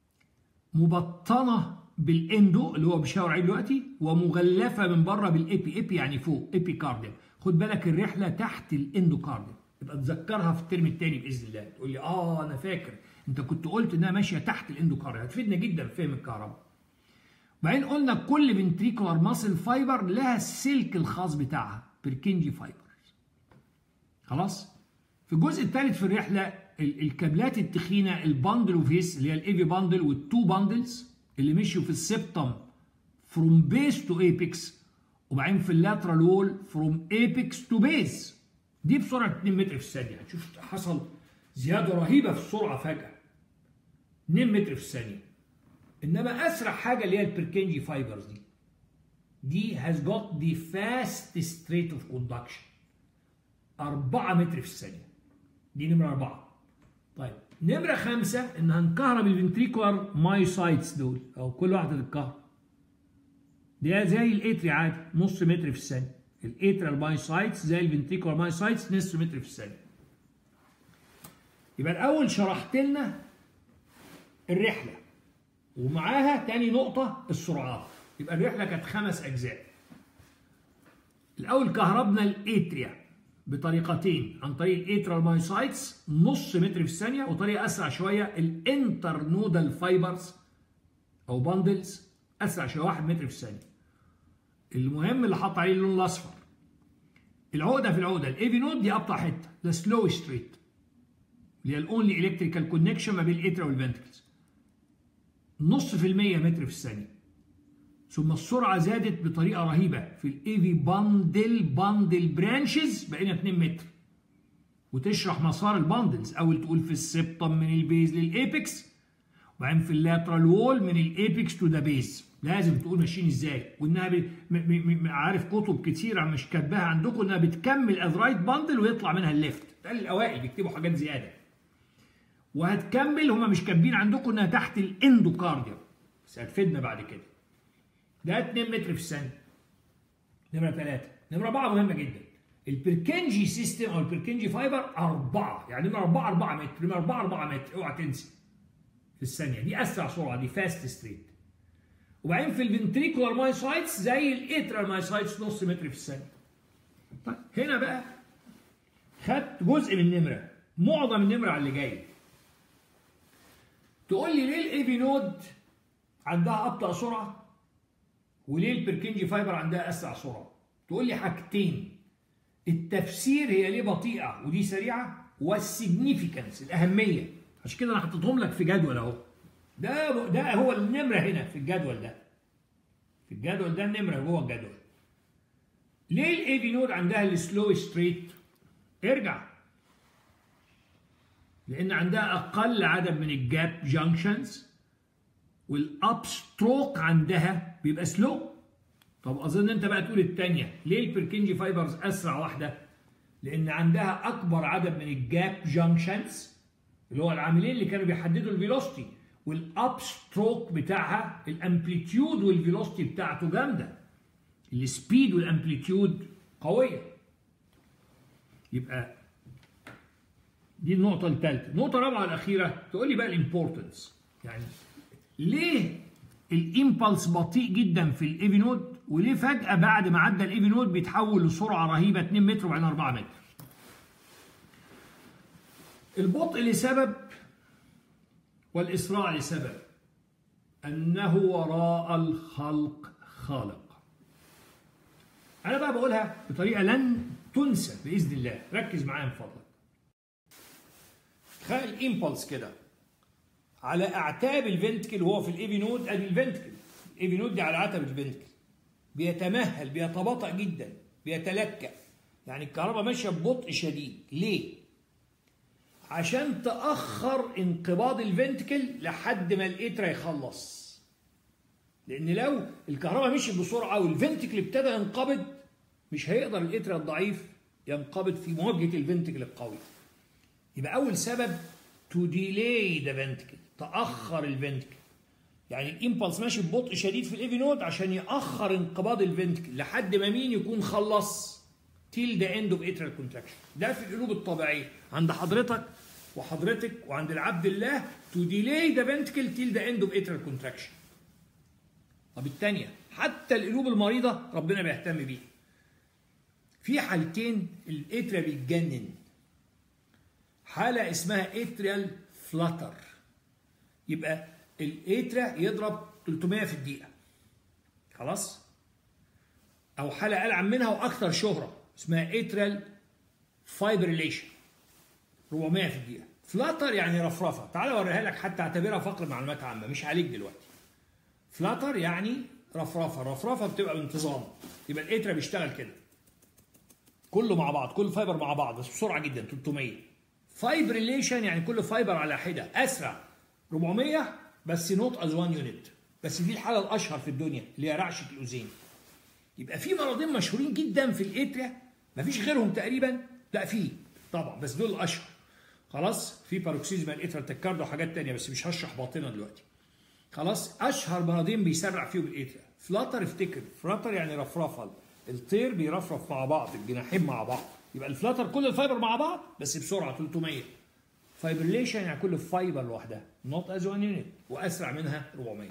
مبطنه بالاندو اللي هو بيشاور عليه دلوقتي، ومغلفه من بره بالابي، ابي يعني فوق، ابيكارديوم. خد بالك الرحله تحت الاندوكارديوم، يبقى تذكرها في الترم الثاني باذن الله. تقول لي اه انا فاكر انت كنت قلت انها ماشيه تحت الاندوكارديوم، هتفيدنا جدا في فهم الكهرباء. وبعدين قلنا كل فنتريكولار ماسل فايبر لها السلك الخاص بتاعها، بيركنجي فايبر. خلاص؟ في الجزء الثالث في الرحله الكابلات التخينه، الباندل وفيس اللي هي الاي في باندل والتو باندلز اللي مشوا في السبتم فروم بيس تو ايبكس، وبعدين في اللاترال وول فروم ايبكس تو بيس. دي بسرعه اتنين متر في الثانيه. هتشوف حصل زياده رهيبه في السرعه فجاه، اتنين متر في الثانيه. انما اسرع حاجه اللي هي البركنجي فايبرز دي دي هاز جوت دي فاست ريت اوف كوندكشن، أربعة متر في الثانيه. دي نمره أربعة. طيب نمره خمسة ان هنكهرب الفنتريكولار مايوسايتس دول، او كل واحده تتكهرب. دي زي الاتري عادي، نص متر في الثانيه. الاتريال مايوسايتس زي الفنتريكولار مايوسايتس، نص متر في الثانيه. يبقى الاول شرحت لنا الرحله، ومعاها تاني نقطه السرعات. يبقى الرحله كانت خمس اجزاء. الاول كهربنا الاتريا بطريقتين، عن طريق الاترال مايوسايتس نص متر في الثانيه، وطريقه اسرع شويه الانترنودال فايبرز او باندلز اسرع شويه واحد متر في الثانيه. المهم اللي حط عليه اللون الاصفر العقده في العقده الاي في نود دي ابطا حته، ده سلو ستريت اللي هي الاونلي الكتريكال كونكشن ما بين الاترا والفنتكلز، نص في المية متر في الثانيه. ثم السرعه زادت بطريقه رهيبه في الاي في باندل باندل برانشز بقينا اتنين متر، وتشرح مسار الباندلز. اول تقول في السبتم من البيز للايبكس، وبعدين في اللاترال وول من الايبكس تو ذا بيز، لازم تقول ماشيين ازاي. وانها ب... م... م... عارف كتب كتيره مش كاتباها عندكم انها بتكمل از رايت باندل ويطلع منها الليفت، ده الاوائل بيكتبوا حاجات زياده. وهتكمل هم مش كاتبين عندكم انها تحت الاندوكارديوم، بس هتفيدنا بعد كده. ده اتنين متر في الثانيه. نمره ثلاثه، نمره اربعه مهمه جدا. البركنجي سيستم او البركنجي فايبر اربعه، يعني نمره اربعه اربعه متر، نمره اربعه اربعه متر، اوعى تنسي. في الثانيه دي اسرع سرعه، دي فاست ستريت. وبعدين في الفنتريكولار مايوسايتس زي الاترال مايوسايتس نص متر في الثانيه. طيب هنا بقى خدت جزء من النمره، معظم النمره على اللي جاي. تقول لي ليه الاي في نود عندها ابطا سرعه وليه البركنجي فايبر عندها اسرع سرعه؟ تقول لي حاجتين، التفسير هي ليه بطيئه ودي سريعه، والسيجنيفيكانس الاهميه. عشان كده انا حطيتهم لك في جدول اهو. ده ده هو النمره هنا في الجدول ده. في الجدول ده النمره جوه الجدول. ليه الاي في نود عندها السلو ستريت؟ ارجع. لان عندها اقل عدد من الجاب جانكشنز، والاب ستروك عندها بيبقى سلو. طب اظن انت بقى تقول الثانيه، ليه البركنجي فايبرز اسرع واحده؟ لان عندها اكبر عدد من الجاب جانكشنز اللي هو العاملين اللي كانوا بيحددوا الفيلوسيتي، والاب ستروك بتاعها الامبليتيود والفيلوسيتي بتاعته جامده، السبيد والامبليتيود قويه. يبقى دي النقطه الثالثه. النقطه الرابعه الاخيره تقول لي بقى الامبورتنس، يعني ليه الامبلس بطيء جدا في الاي في نود، وليه فجاه بعد ما عدى الاي في نود بيتحول لسرعه رهيبه اتنين متر وبعدين اربعة متر؟ البطء لسبب والإسراع لسبب، أنه وراء الخلق خالق. أنا بقى بقولها بطريقة لن تنسى بإذن الله، ركز معايا من فضلك. تخيل الإمبلس كده على أعتاب الفنتكل وهو في الإي في نود، أدي الفنتكل، الإي في نود دي على عتب الفنتكل، بيتمهل بيتباطأ جدا بيتلكأ، يعني الكهرباء ماشية ببطء شديد. ليه؟ عشان تأخر انقباض الفنتكل لحد ما الاترا يخلص. لأن لو الكهرباء مشيت بسرعة والفنتكل ابتدى ينقبض، مش هيقدر الاترا الضعيف ينقبض في مواجهة الفنتكل القوي. يبقى أول سبب to delay the ventricle، تأخر الفنتكل. يعني الإمبلس ماشي ببطء شديد في الإي في نود عشان يأخر انقباض الفنتكل لحد ما مين يكون خلص till the end of atrial contraction. ده في القلوب الطبيعية عند حضرتك وحضرتك وعند العبد الله to delay the ventricle till the end of atrial contraction. طب الثانية، حتى القلوب المريضة ربنا بيهتم بيها. في حالتين الاتريا بيتجنن، حالة اسمها اتريال فلاتر، يبقى الاتريا يضرب ثلاثمية في الدقيقة، خلاص؟ أو حالة ألعن منها وأكثر شهرة اسمها اتريال فايبريليشن، أربعمية في الدقيقة. فلاتر يعني رفرفة، تعالى أوريها لك حتى اعتبرها فقر معلومات عامة مش عليك دلوقتي. فلاتر يعني رفرفة، رفرفة بتبقى بانتظام، يبقى الاتريا بيشتغل كده كله مع بعض، كل فايبر مع بعض بس بسرعة جدا ثلاثمية. فايبريليشن يعني كل فايبر على حدة، أسرع أربعمية بس نوت از وان يونت، بس دي الحالة الأشهر في الدنيا اللي هي رعشة الأذين. يبقى في مرضين مشهورين جدا في الاتريا مفيش غيرهم تقريبا، لا في طبعا بس دول الأشهر. خلاص، في باروكسيزما الاتريال تكاردو وحاجات تانية بس مش هشرح باطنة دلوقتي. خلاص، أشهر مرضين بيسرع فيهم الاتريا. فلاتر، افتكر فلاتر يعني رفرفة، الطير بيرفرف مع بعض، الجناحين مع بعض، يبقى الفلاتر كل الفايبر مع بعض بس بسرعة ثلاثمية. فايبريليشن يعني كل فايبر لوحدها نوت از وان يونت وأسرع منها أربعمية.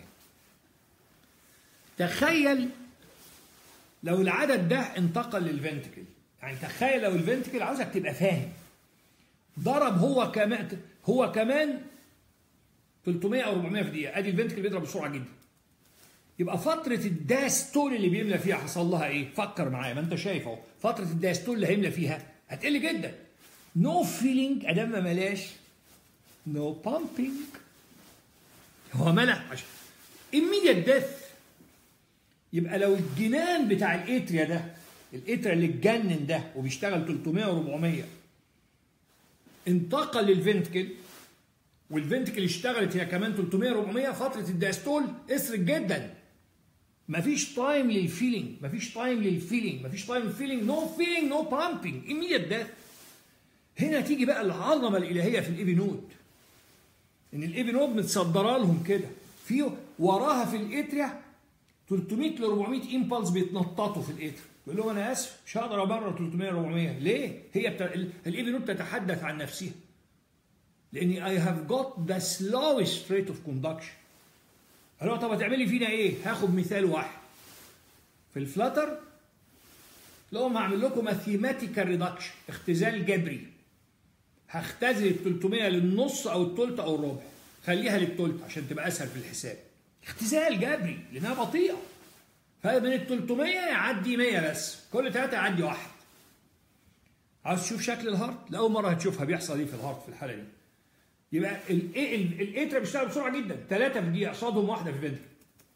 تخيل لو العدد ده انتقل للفنتكل، يعني تخيل لو الفنتكل، عاوزك تبقى فاهم، ضرب هو كمان هو كمان ثلاثمية او أربعمية في دقيقه، ادي الفنتكل بيضرب بسرعه جدا. يبقى فتره الداستول اللي بيملى فيها حصل لها ايه؟ فكر معايا، ما انت شايف اهو فتره الداستول اللي هيملى فيها هتقل جدا. نو فيلينج ادام ما ملاش، نو بامبينج. هو ملأ عشان immediate death. يبقى لو الجنان بتاع الاتريا ده، الاتريا اللي اتجنن ده وبيشتغل ثلاثمية و400 انتقل للفنتكل، والفنتكل اشتغلت هي كمان ثلاثمية و400، فتره الداستول اسرت جدا. مفيش تايم للفيلينج، مفيش تايم للفيلينج، مفيش تايم للفيلينج، نو فيلينج نو بامبينج، immediate death. هنا تيجي بقى العظمه الالهيه في الايفي نود، ان الايفي نود متصدره لهم كده، في وراها في الاتريا ثلاثمية ل أربعمية امبلس بيتنططوا في الاتريا. يقول لهم انا اسف مش هقدر ابرر ثلاثمية ل أربعمية. ليه؟ هي بتا... الايفي نود تتحدث عن نفسها، لاني I have got the slowest rate of conduction. قالوا طب هتعملي فينا ايه؟ هاخد مثال واحد في الفلاتر، لهم هعمل لكم ماثيماتيكال ريدكشن، اختزال جبري. هختزل ال ثلاثمية للنص او الثلث او الربع، خليها للثلث عشان تبقى اسهل في الحساب. اختزال جبري لانها بطيئه، فمن ال ثلاثمية يعدي مية بس، كل ثلاثه يعدي واحد. عاوز تشوف شكل الهارت؟ لاول مره هتشوفها بيحصل ايه في الهارت في الحاله دي. يبقى الاترا بيشتغل بسرعه جدا، ثلاثه في دقيقه قصادهم واحده في الفنتكل.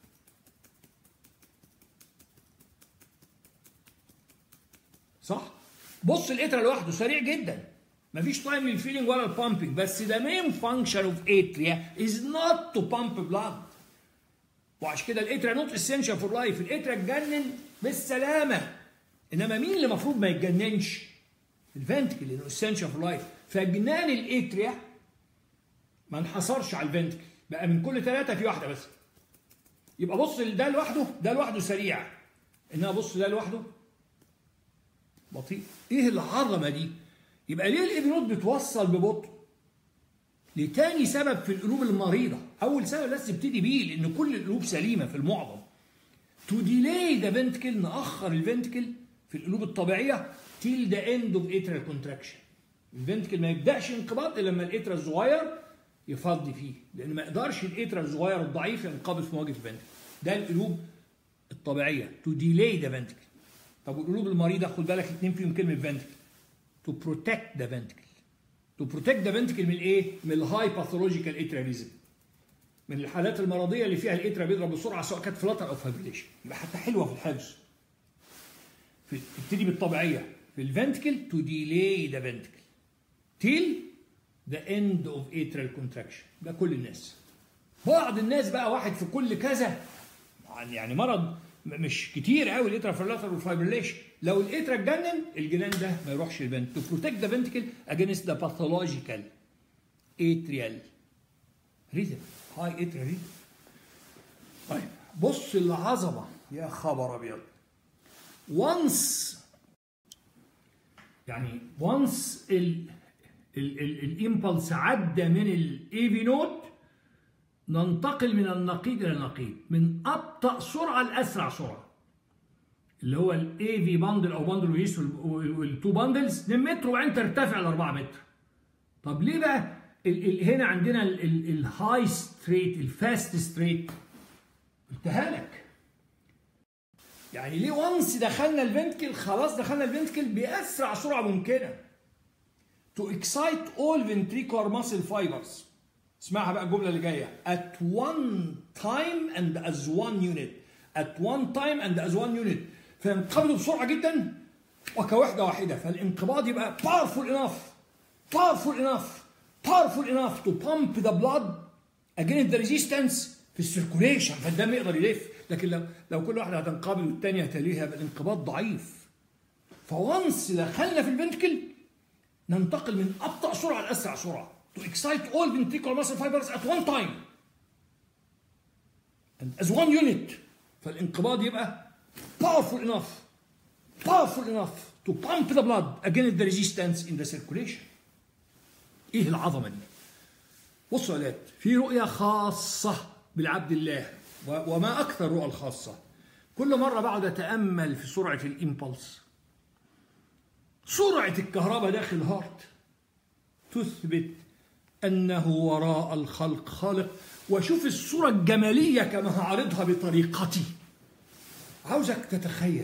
صح؟ بص الاترا لوحده سريع جدا، مفيش تايم للفيلينج ولا البامبنج، بس the main function of atria is not to pump blood. وعشان كده الاترا نوت essential for life. الاترا اتجنن بالسلامه، انما مين اللي المفروض ما يتجننش؟ الفنتكل، لانه essential for life. فجنان الاتريا ما انحصرش على الفنتكل، بقى من كل ثلاثه في واحده بس. يبقى بص ده لوحده، ده لوحده سريع، انما بص ده لوحده بطيء. ايه العظمه دي؟ يبقى ليه الايفي نود بتوصل ببطء؟ لتاني سبب في القلوب المريضه. اول سبب لازم تبتدي بيه لان كل القلوب سليمه في المعظم. تو ديلاي ذا فنتكل، ناخر الفنتكل في القلوب الطبيعيه تيل ذا اند اوف اتريال كونتراكشن. الفنتكل ما يبداش انقباض الا لما الاترا الصغير يفضي فيه، لان ما يقدرش الاترا الصغير الضعيف ينقبض في مواجهه الفنتكل. ده القلوب الطبيعيه، تو ديلاي ذا فنتكل. طب والقلوب المريضه خد بالك الاثنين فيهم كلمه فنتكل. to protect the ventricle. to protect the ventricle من ايه؟ من الهاي باثولوجيكال اترياليزم، من الحالات المرضيه اللي فيها الاترا بيضرب بسرعه سواء كانت فلاتر او فايبريليشن. يبقى حتى حلوه في الحفظ. تبتدي بالطبيعيه في الفنتكل to delay the ventricle till the end of atrial contraction. ده كل الناس. بعض الناس بقى واحد في كل كذا، يعني مرض مش كتير قوي الاترا فلاتر والفايبريليشن. لو الاترا اتجنن الجنان ده ما يروحش الفنتكل. تو بروتكت ذا فنتكل اجينست ذا باثولوجيكال اتريال ريزم، هاي اتريال ريزم. طيب بص العظمه، يا خبر ابيض. وانس يعني وانس الامبلس عدى من الايفي نود، ننتقل من النقيض الى النقيض، من ابطا سرعه لاسرع سرعه، اللي هو الاي في باندل او باندل ويس والتو باندلز اثنين متر وبعدين ترتفع ل أربعة متر. طب ليه بقى ال ال هنا عندنا الهاي ستريت الفاست ستريت؟ قلتها لك. يعني ليه وانس دخلنا الفنتكل خلاص دخلنا الفنتكل باسرع سرعه ممكنه. to excite all ventricular muscle fibers. اسمعها بقى الجمله اللي جايه. at one time and as one unit. at one time and as one unit. فينقبضوا بسرعه جدا وكوحده واحده، فالانقباض يبقى powerful enough powerful enough powerful enough to pump the blood against the resistance في السيركوليشن، فالدم يقدر يلف. لكن لو لو كل واحده هتنقبض والثانيه تليها يبقى الانقباض ضعيف. فوانس دخلنا في الفنتكل ننتقل من ابطا سرعه لاسرع سرعه. to excite all ventricular muscle fibers at one time and as one unit. فالانقباض يبقى powerful enough powerful enough to pump the blood against the resistance in the circulation. ايه العظمه دي؟ بصوا يا ولاد، في رؤيه خاصه بالعبد الله، وما اكثر الرؤى الخاصه. كل مره بقعد اتامل في سرعه الامبلس سرعة الكهرباء داخل الهارت تثبت أنه وراء الخلق خالق. وشوف الصورة الجمالية كما هعرضها بطريقتي. عاوزك تتخيل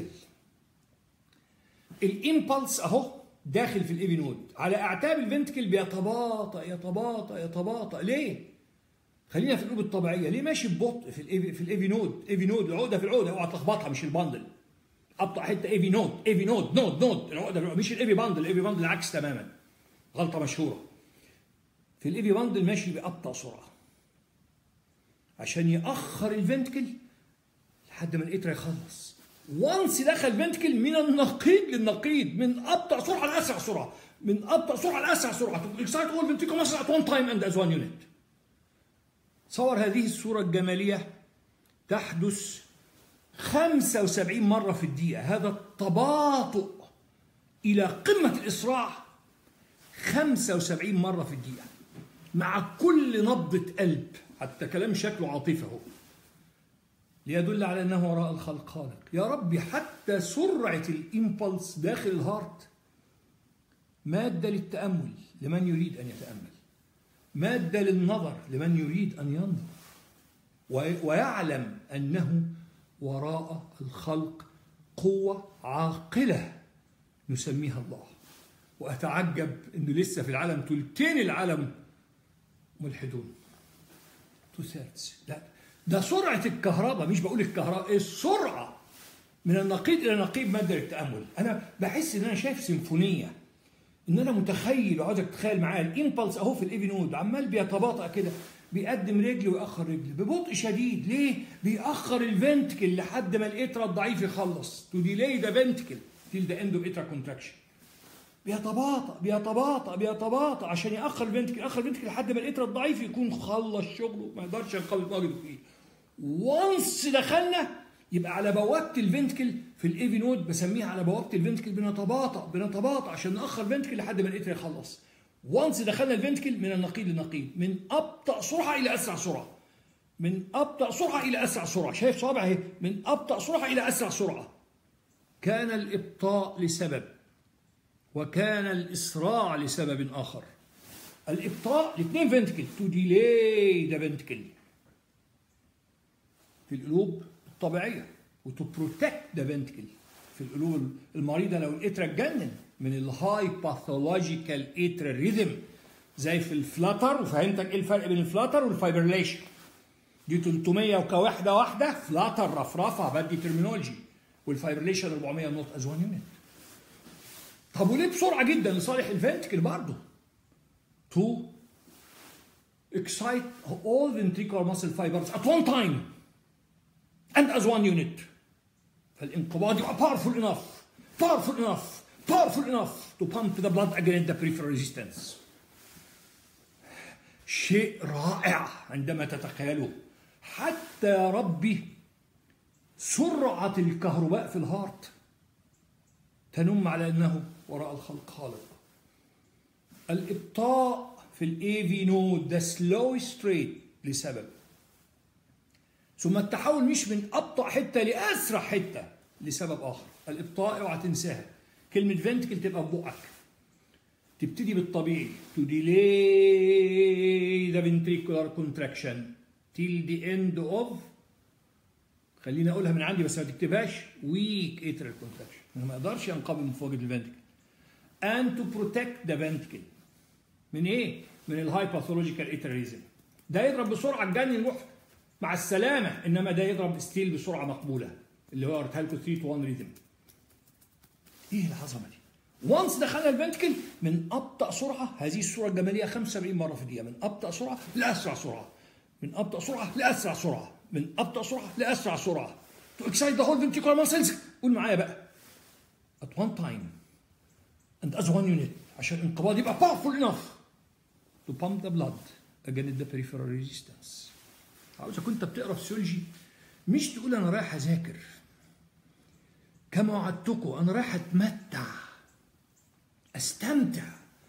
الإمبلس أهو داخل في الإيفي نود على أعتاب الفنتكل بيتباطأ يتباطأ يتباطأ. ليه؟ خلينا في القلوب الطبيعية. ليه ماشي ببطء في الإيفي في الإيفي نود؟ إيفي نود العقدة في العقدة، اوعى تلخبطها، مش الباندل. أبطأ حتة إيفي نود إيفي نود نود نود العقدة مش الإيفي باندل. الإيفي باندل العكس تماما، غلطة مشهورة. في الإيفي باندل ماشي بأبطأ سرعة عشان يأخر الفنتكل لحد ما الإترا يخلص. وانس دخل فنتكل من النقيض للنقيض، من ابطا سرعه لاسرع سرعه، من ابطا سرعه لاسرع سرعه. اكسايت اول فنتكل مسرع ات وان تايم اند از وان يونت. صور هذه الصوره الجماليه تحدث خمسة وسبعين مره في الدقيقه. هذا التباطؤ الى قمه الاسراع خمسة وسبعين مره في الدقيقه مع كل نبضه قلب. حتى كلام شكله عاطفي اهو، ليدل على أنه وراء الخلق خالق. يا ربي حتى سرعة الإمبلس داخل الهارت مادة للتأمل لمن يريد أن يتأمل، مادة للنظر لمن يريد أن ينظر، ويعلم أنه وراء الخلق قوة عاقلة نسميها الله. وأتعجب أنه لسه في العالم ثلثين العالم ملحدون. تو ثيردز. لا، ده سرعة الكهرباء، مش بقول الكهرباء، السرعة من النقيض إلى نقيض مادة للتأمل. أنا بحس إن أنا شايف سيمفونية، إن أنا متخيل وعاوزك تتخيل معايا الإمبلس أهو في الإيفي نود عمال بيتباطأ كده، بيقدم رجل ويأخر رجل ببطء شديد. ليه؟ بيأخر الفنتكل لحد ما الإترا الضعيف يخلص. تو ديلي ذا فنتكل تيل ذا إند أوف إترا كونتراكشن. بيتباطأ بيتباطأ بيتباطأ عشان يأخر الفنتكل، يأخر الفنتكل لحد ما الإترا الضعيف يكون خلص شغله، ما يقدرش ينقبض واجده فيه. وانس دخلنا يبقى على بوابه الفنتكل في الايفي نود، بسميها على بوابه الفنتكل بنتباطأ بنتباطأ عشان نأخر الفنتكل لحد ما الاتر يخلص. وانس دخلنا الفنتكل من النقيض للنقيض، من ابطأ سرعه الى اسرع سرعه، من ابطأ سرعه الى اسرع سرعه. شايف صابع اهي، من ابطأ سرعه الى اسرع سرعه. كان الابطاء لسبب وكان الاسراع لسبب اخر. الابطاء الاثنين فنتكل، تو ديلي ذا فنتكل في القلوب الطبيعيه، وتو بروتكت ذا فنتكل في القلوب المريضه لو الاترا اتجنن من الهاي باثولوجيكال اترا ريذم، زي في الفلاتر. وفهمتك ايه الفرق بين الفلاتر والفايبرليشن. دي ثلاثمية وكوحده واحده فلاتر رفرفه بدي ترمينولوجي، والفايبرليشن أربعمية نوت از وان يونت. طب وليه بسرعه جدا لصالح الفنتكل برضه؟ تو excite all ventricular muscle fibers at one time and as one unit. فالانقباض يبقى powerful enough powerful enough powerful enough to pump the blood against the peripheral resistance. شيء رائع عندما تتخيله. حتى يا ربي سرعة الكهرباء في الهارت تنم على أنه وراء الخلق خالق. الإبطاء في الاي في نود ده سلو ستريت لسبب، ثم التحول مش من ابطا حته لاسرع حته لسبب اخر. الابطاء اوعى تنساها، كلمه فنتكل تبقى في بقك، تبتدي بالطبيعي to delay the ventricular contraction till the end of، خليني اقولها من عندي بس ما تكتبهاش، weak atrial contraction، ما يقدرش ينقبض من فوق الفنتكل. and to protect the ventricle من ايه؟ من الهاي باثولوجيكال اتريزم. ده يضرب بسرعه تجنن يروح مع السلامه، انما ده يضرب ستيل بسرعه مقبوله اللي هو قلتها لكم ثلاثة تو واحد ريزم. ايه العظمه دي؟ وانس دخلنا الفنتكل من ابطا سرعه، هذه السرعه الجماليه خمسة وسبعين مره في الدقيقه، من ابطا سرعه لاسرع سرعه، من ابطا سرعه لاسرع سرعه، من ابطا سرعه لاسرع سرعه. تو اكسايت ذا هول فنتريكولار ماسلز. قول معايا بقى. at one time and as one unit، عشان الانقباض يبقى powerful enough to pump the blood against the peripheral resistance. عاوزك كنت بتقرا فسيولوجي مش تقول انا رايح اذاكر، كما وعدتكم انا رايح اتمتع، استمتع،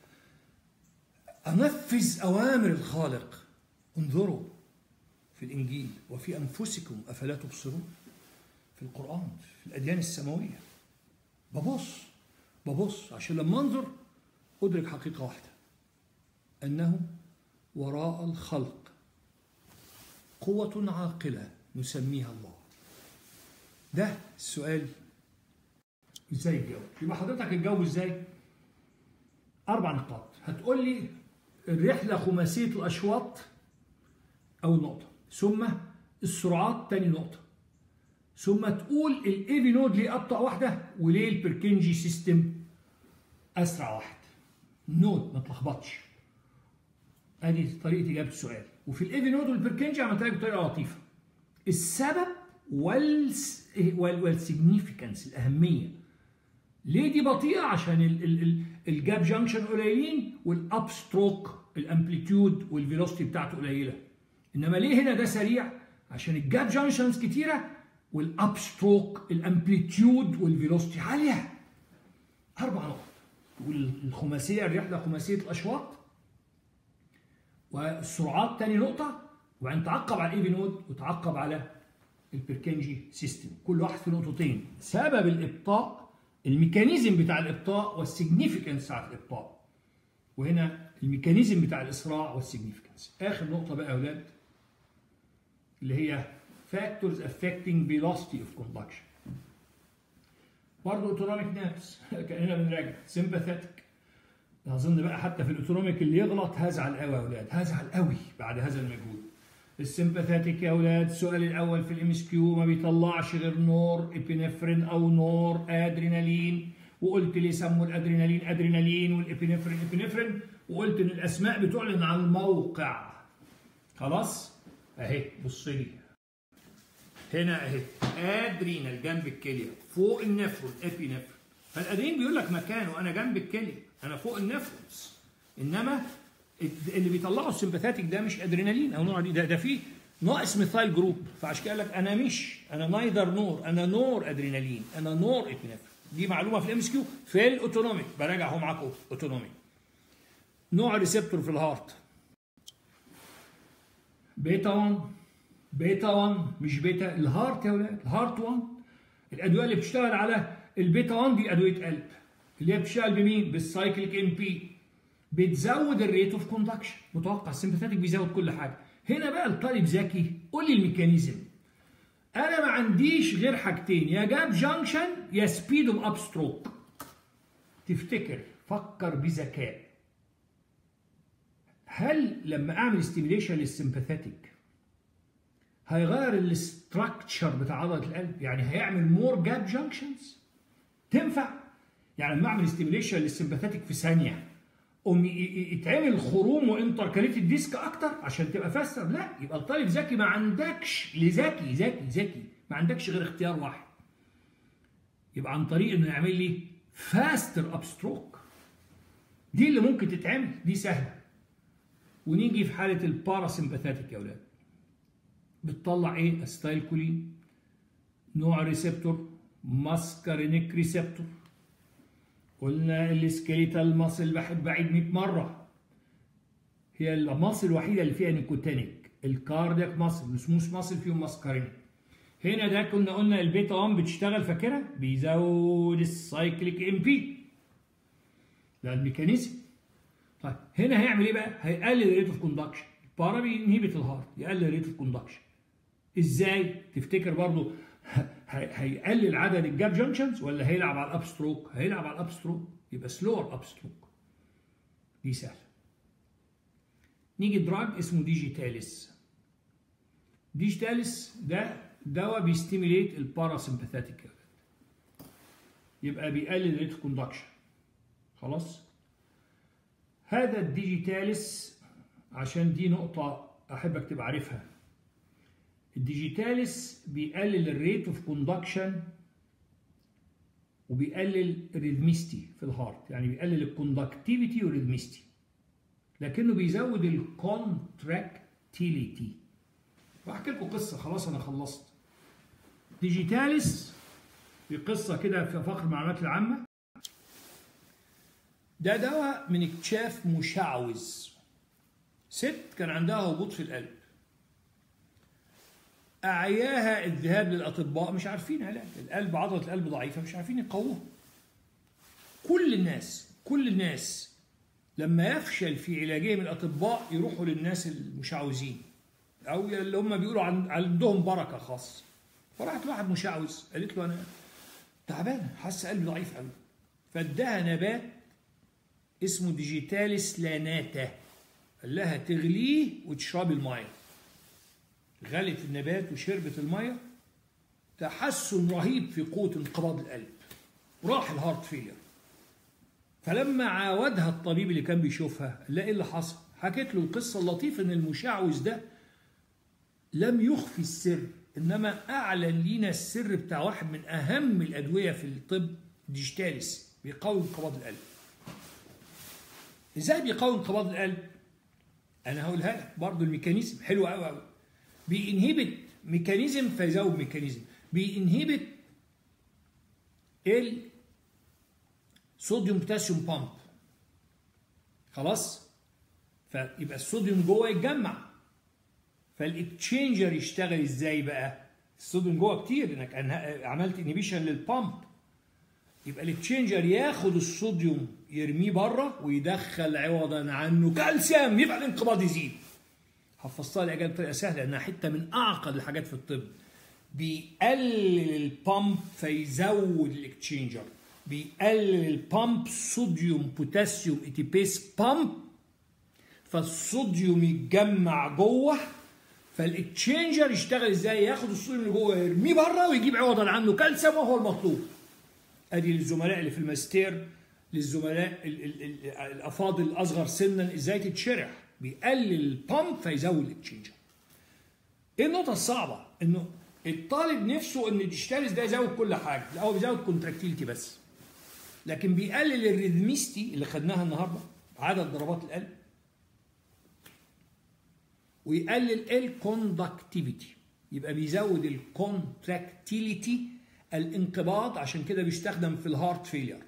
انفذ اوامر الخالق. انظروا في الانجيل وفي انفسكم افلا تبصرون، في القران، في الاديان السماويه. ببص ببص عشان لما انظر ادرك حقيقه واحده، انه وراء الخلق قوه عاقله نسميها الله. ده السؤال ازاي تجاوب؟ يبقى حضرتك تجاوب ازاي؟ اربع نقاط. هتقول لي الرحله خماسيه الاشواط اول نقطه، ثم السرعات تاني نقطه، ثم تقول الاي في نود ليه ابطا واحده وليه البركنجي سيستم اسرع واحد. نود ما تلخبطش. ادي طريقه اجابه السؤال. وفي الاي في نود والبركنجي عملتها لك بطريقه لطيفه. السبب والس والسيجنيفيكانس الاهميه. ليه دي بطيئه؟ عشان ال ال ال الجاب جانكشن قليلين والاب ستروك الامبليتيود والفيلوسيتي بتاعته قليله. انما ليه هنا ده سريع؟ عشان الجاب جانكشنز كتيره والاب ستروك الامبليتيود والفيلوسيتي عاليه. اربع نقط. تقول الخماسيه الرحله خماسيه الاشواط، والسرعات تاني نقطه، وبعدين تعقب على الاي في نود وتعقب على البركنجي سيستم. كل واحد في نقطتين، سبب الابطاء، الميكانيزم بتاع الابطاء والسيجنيفيكانس بتاع الابطاء، وهنا الميكانيزم بتاع الاسراع والسيجنيفيكانس. اخر نقطه بقى يا اولاد اللي هي factors affecting velocity of conduction. برضه اوتونوميك نيرفز كاننا بنراجع سمباثيتك. اظن بقى حتى في الاوتونوميك اللي يغلط هزعل قوي يا اولاد، هزعل قوي بعد هذا المجهود. السمباثيتك يا اولاد السؤال الاول في الام اس كيو ما بيطلعش غير نور ابينفرين او نور ادرينالين، وقلت ليه سموا الادرينالين ادرينالين والابينفرين ابينفرين، وقلت ان الاسماء بتعلن عن الموقع. خلاص اهي بص لي هنا اهي ادرينال جنب الكليه فوق النفرون ابينفرين، فالادرين بيقول لك مكانه انا جنب الكليه انا فوق النفرونز، انما اللي بيطلعوا السمباثاتيك ده مش ادرينالين او نوع دي، ده, ده فيه ناقص ميثايل جروب، فعشان كده قال لك انا مش انا نايذر نور، انا نور ادرينالين انا نور ابنفرين. دي معلومه في الام اس كيو في الاوتونوميك براجعه معاكم اوتونوميك. نوع ريسبتور في الهارت بيتا واحد، بيتا واحد مش بيتا الهارت يا ولاد، الهارت واحد. الادويه اللي بتشتغل على البيتا واحد دي ادويه قلب، اللي هي بتشتغل بمين؟ بالسايكليك ام بي، بتزود الريت اوف كوندكشن. متوقع السمباثيك بيزود كل حاجه. هنا بقى الطالب ذكي قول لي الميكانيزم. انا ما عنديش غير حاجتين، يا جاب جانكشن يا سبيد اوف اب ستروك. تفتكر فكر بذكاء، هل لما اعمل ستيميليشن للسمباثيك هيغير الاستراكشر بتاع عضله القلب؟ يعني هيعمل مور جاب جانكشنز؟ تنفع؟ يعني لما اعمل ستيميليشن للسمباثيك في ثانيه قوم يتعمل خروم وانتركاليتد ديسك اكتر عشان تبقى فاستر؟ لا، يبقى الطالب ذكي ما عندكش لذكي ذكي ذكي ما عندكش غير اختيار واحد، يبقى عن طريق انه يعمل لي فاستر اب ستروك. دي اللي ممكن تتعمل، دي سهله. ونيجي في حاله الباراسمباثيك يا اولاد، بتطلع ايه؟ استايلكولين، نوع ريسبتور ماسكارينيك ريسبتور. قلنا السكيليتال ماسل بحب اعيد مئة مره، هي الماسل الوحيده اللي فيها نيكوتينيك. الكاردياك ماسل السموث ماسل فيهم ماسكارينيك. هنا ده كنا قلنا البيتا واحد بتشتغل فاكرها بيزود السايكليك ام بي، ده الميكانيزم. طيب هنا هيعمل ايه بقى؟ هيقلل الريت اوف كوندكشن. البارا بينهبت الهارت يقلل الريت اوف كوندكشن. ازاي؟ تفتكر برضو هيقلل عدد الجاب جانكشنز ولا هيلعب على الاب ستروك؟ هيلعب على الاب ستروك، يبقى سلور اب ستروك. دي سهله. نيجي دراج اسمه ديجيتاليس. ديجيتاليس ده دواء بيستيميليت الباراسمباثيك، يبقى بيقلل الريت اوف كوندكشن. خلاص؟ هذا الديجيتاليس عشان دي نقطه احبك تبقى عارفها. الديجيتاليس بيقلل الريت اوف كوندكشن وبيقلل الريدميستي في الهارت، يعني بيقلل الكوندكتيفيتي والريدميستي، لكنه بيزود الكونتراكتيليتي. واحكي لكم قصه، خلاص انا خلصت. ديجيتاليس في قصه كده في فقر المعلومات العامه. ده دواء من اكتشاف مشعوذ. ست كان عندها هبوط في القلب، أعياها الذهاب للأطباء مش عارفين علاج، القلب عضلة القلب ضعيفة مش عارفين يقووها. كل الناس كل الناس لما يفشل في علاجهم الأطباء يروحوا للناس المشعوذين، أو اللي هم بيقولوا عندهم بركة خاصة. فراحت واحد مشعوذ قالت له أنا تعبان، حاسة قلبي ضعيف قوي، فاداها نبات اسمه ديجيتاليس لاناتا، قال لها تغليه وتشربي المية. غلت النبات وشربت المية، تحسن رهيب في قوة انقباض القلب، وراح الهارت فيلير. فلما عاودها الطبيب اللي كان بيشوفها قال لها ايه اللي حصل؟ حكت له القصة اللطيفة ان المشعوذ ده لم يخفي السر، انما اعلن لينا السر بتاع واحد من اهم الادوية في الطب، ديجيتاليس، بيقوي انقباض القلب. ازاي بيقوي انقباض القلب؟ انا هقولها لك برضه، الميكانيزم حلو قوي قوي. بينهبت ميكانيزم فيزود ميكانيزم، بينهبت الصوديوم بوتاسيوم بامب. خلاص؟ فيبقى الصوديوم جوه يتجمع، فالاكتشينجر يشتغل ازاي بقى؟ الصوديوم جوه كتير، انك عملت انهبيشن للبامب، يبقى الاكتشينجر ياخد الصوديوم يرميه بره ويدخل عوضا عنه كالسيوم، يبقى الانقباض يزيد. حفظتها الاجابه بطريقه سهله لانها حته من اعقد الحاجات في الطب. بيقلل البامب فيزود الاكتشينجر، بيقلل البامب صوديوم بوتاسيوم اتيبيس بامب، فالصوديوم يتجمع جوه، فالاكتشينجر يشتغل ازاي؟ ياخد الصوديوم اللي جوه يرميه بره ويجيب عوضا عنه كالسيوم وهو المطلوب. ادي للزملاء اللي في الماستير، للزملاء ال ال ال الافاضل الاصغر سنا ازاي تتشرح. بيقلل البامب فيزود الاكتشينجر. ايه النقطه الصعبه؟ انه الطالب نفسه ان الديجيتاليس ده يزود كل حاجه، لا هو بيزود كونتراكتيلتي بس، لكن بيقلل الريدميستي اللي خدناها النهارده، عدد ضربات القلب، ويقلل الكوندكتيفيتي، يبقى بيزود الكونتراكتيليتي الانقباض، عشان كده بيستخدم في الهارت فيلير.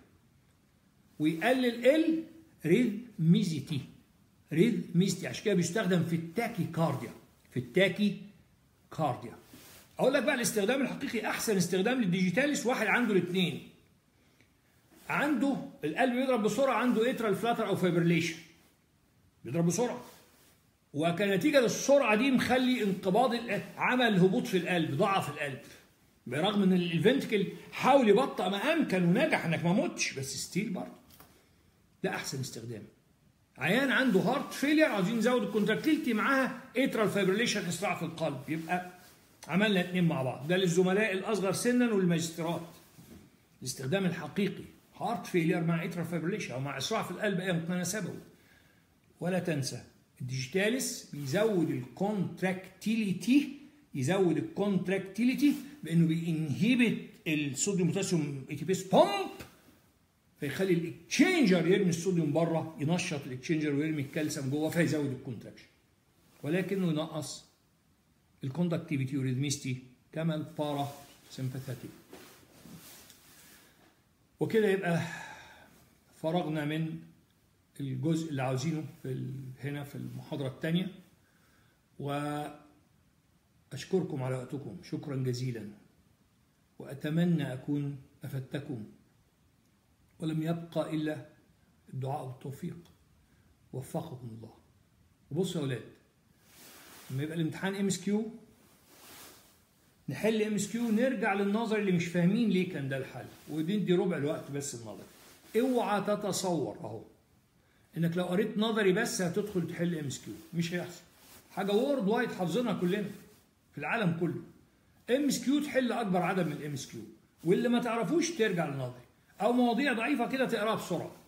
ويقلل الريدميزيتي، ريدميزيتي عشان كده بيستخدم في التاكي كارديا، في التاكي كارديا. اقول لك بقى الاستخدام الحقيقي، احسن استخدام للديجيتاليس واحد عنده الاثنين، عنده القلب بيضرب بسرعه، عنده اترال فلاتر او فايبريليشن، بيضرب بسرعه، وكنتيجه للسرعه دي مخلي انقباض عمل هبوط في القلب، ضعف القلب، برغم ان الفنتكل حاول يبطئ ما امكن ونجح انك ما متش، بس ستيل برضه ده احسن استخدام. عيان عنده هارت فيلير عاوزين نزود الكونتراكتيلتي، معاها اترال فايبريليشن، اسراع في القلب، يبقى عملنا اثنين مع بعض. ده للزملاء الاصغر سنا والماجستيرات. الاستخدام الحقيقي هارت فيلير مع اترال فايبريليشن او مع اسراع في القلب ايا كان سببه. ولا تنسى الديجيتاليس بيزود الكونتراكتيليتي، يزود الكونتراكتيليتي بانه بينهبت الصوديوم بوتاسيوم اتيبيس بامب، فيخلي الاكتشينجر يرمي الصوديوم بره، ينشط الاكتشينجر ويرمي الكالسيوم جوه، فيزود الكونتراكشن، ولكنه ينقص الكوندكتيفيتي والريدميستي كما البارا سمباثيك. وكده يبقى فرغنا من الجزء اللي عاوزينه في هنا في المحاضرة الثانية، وأشكركم على وقتكم شكرا جزيلا، وأتمنى أكون أفدتكم، ولم يبقى إلا الدعاء والتوفيق. وفقكم الله. وبصوا يا أولاد، لما يبقى الامتحان ام اس كيو نحل ام اس كيو، نرجع للنظر اللي مش فاهمين ليه كان ده الحل، وندي ربع الوقت بس النظري. اوعى تتصور اهو انك لو قريت نظري بس هتدخل تحل ام اس كيو، مش هيحصل. حاجه وورد وايد حافظينها كلنا في العالم كله. ام اس كيو تحل اكبر عدد من الام اس كيو، واللي ما تعرفوش ترجع للنظري، او مواضيع ضعيفه كده تقراها بسرعه.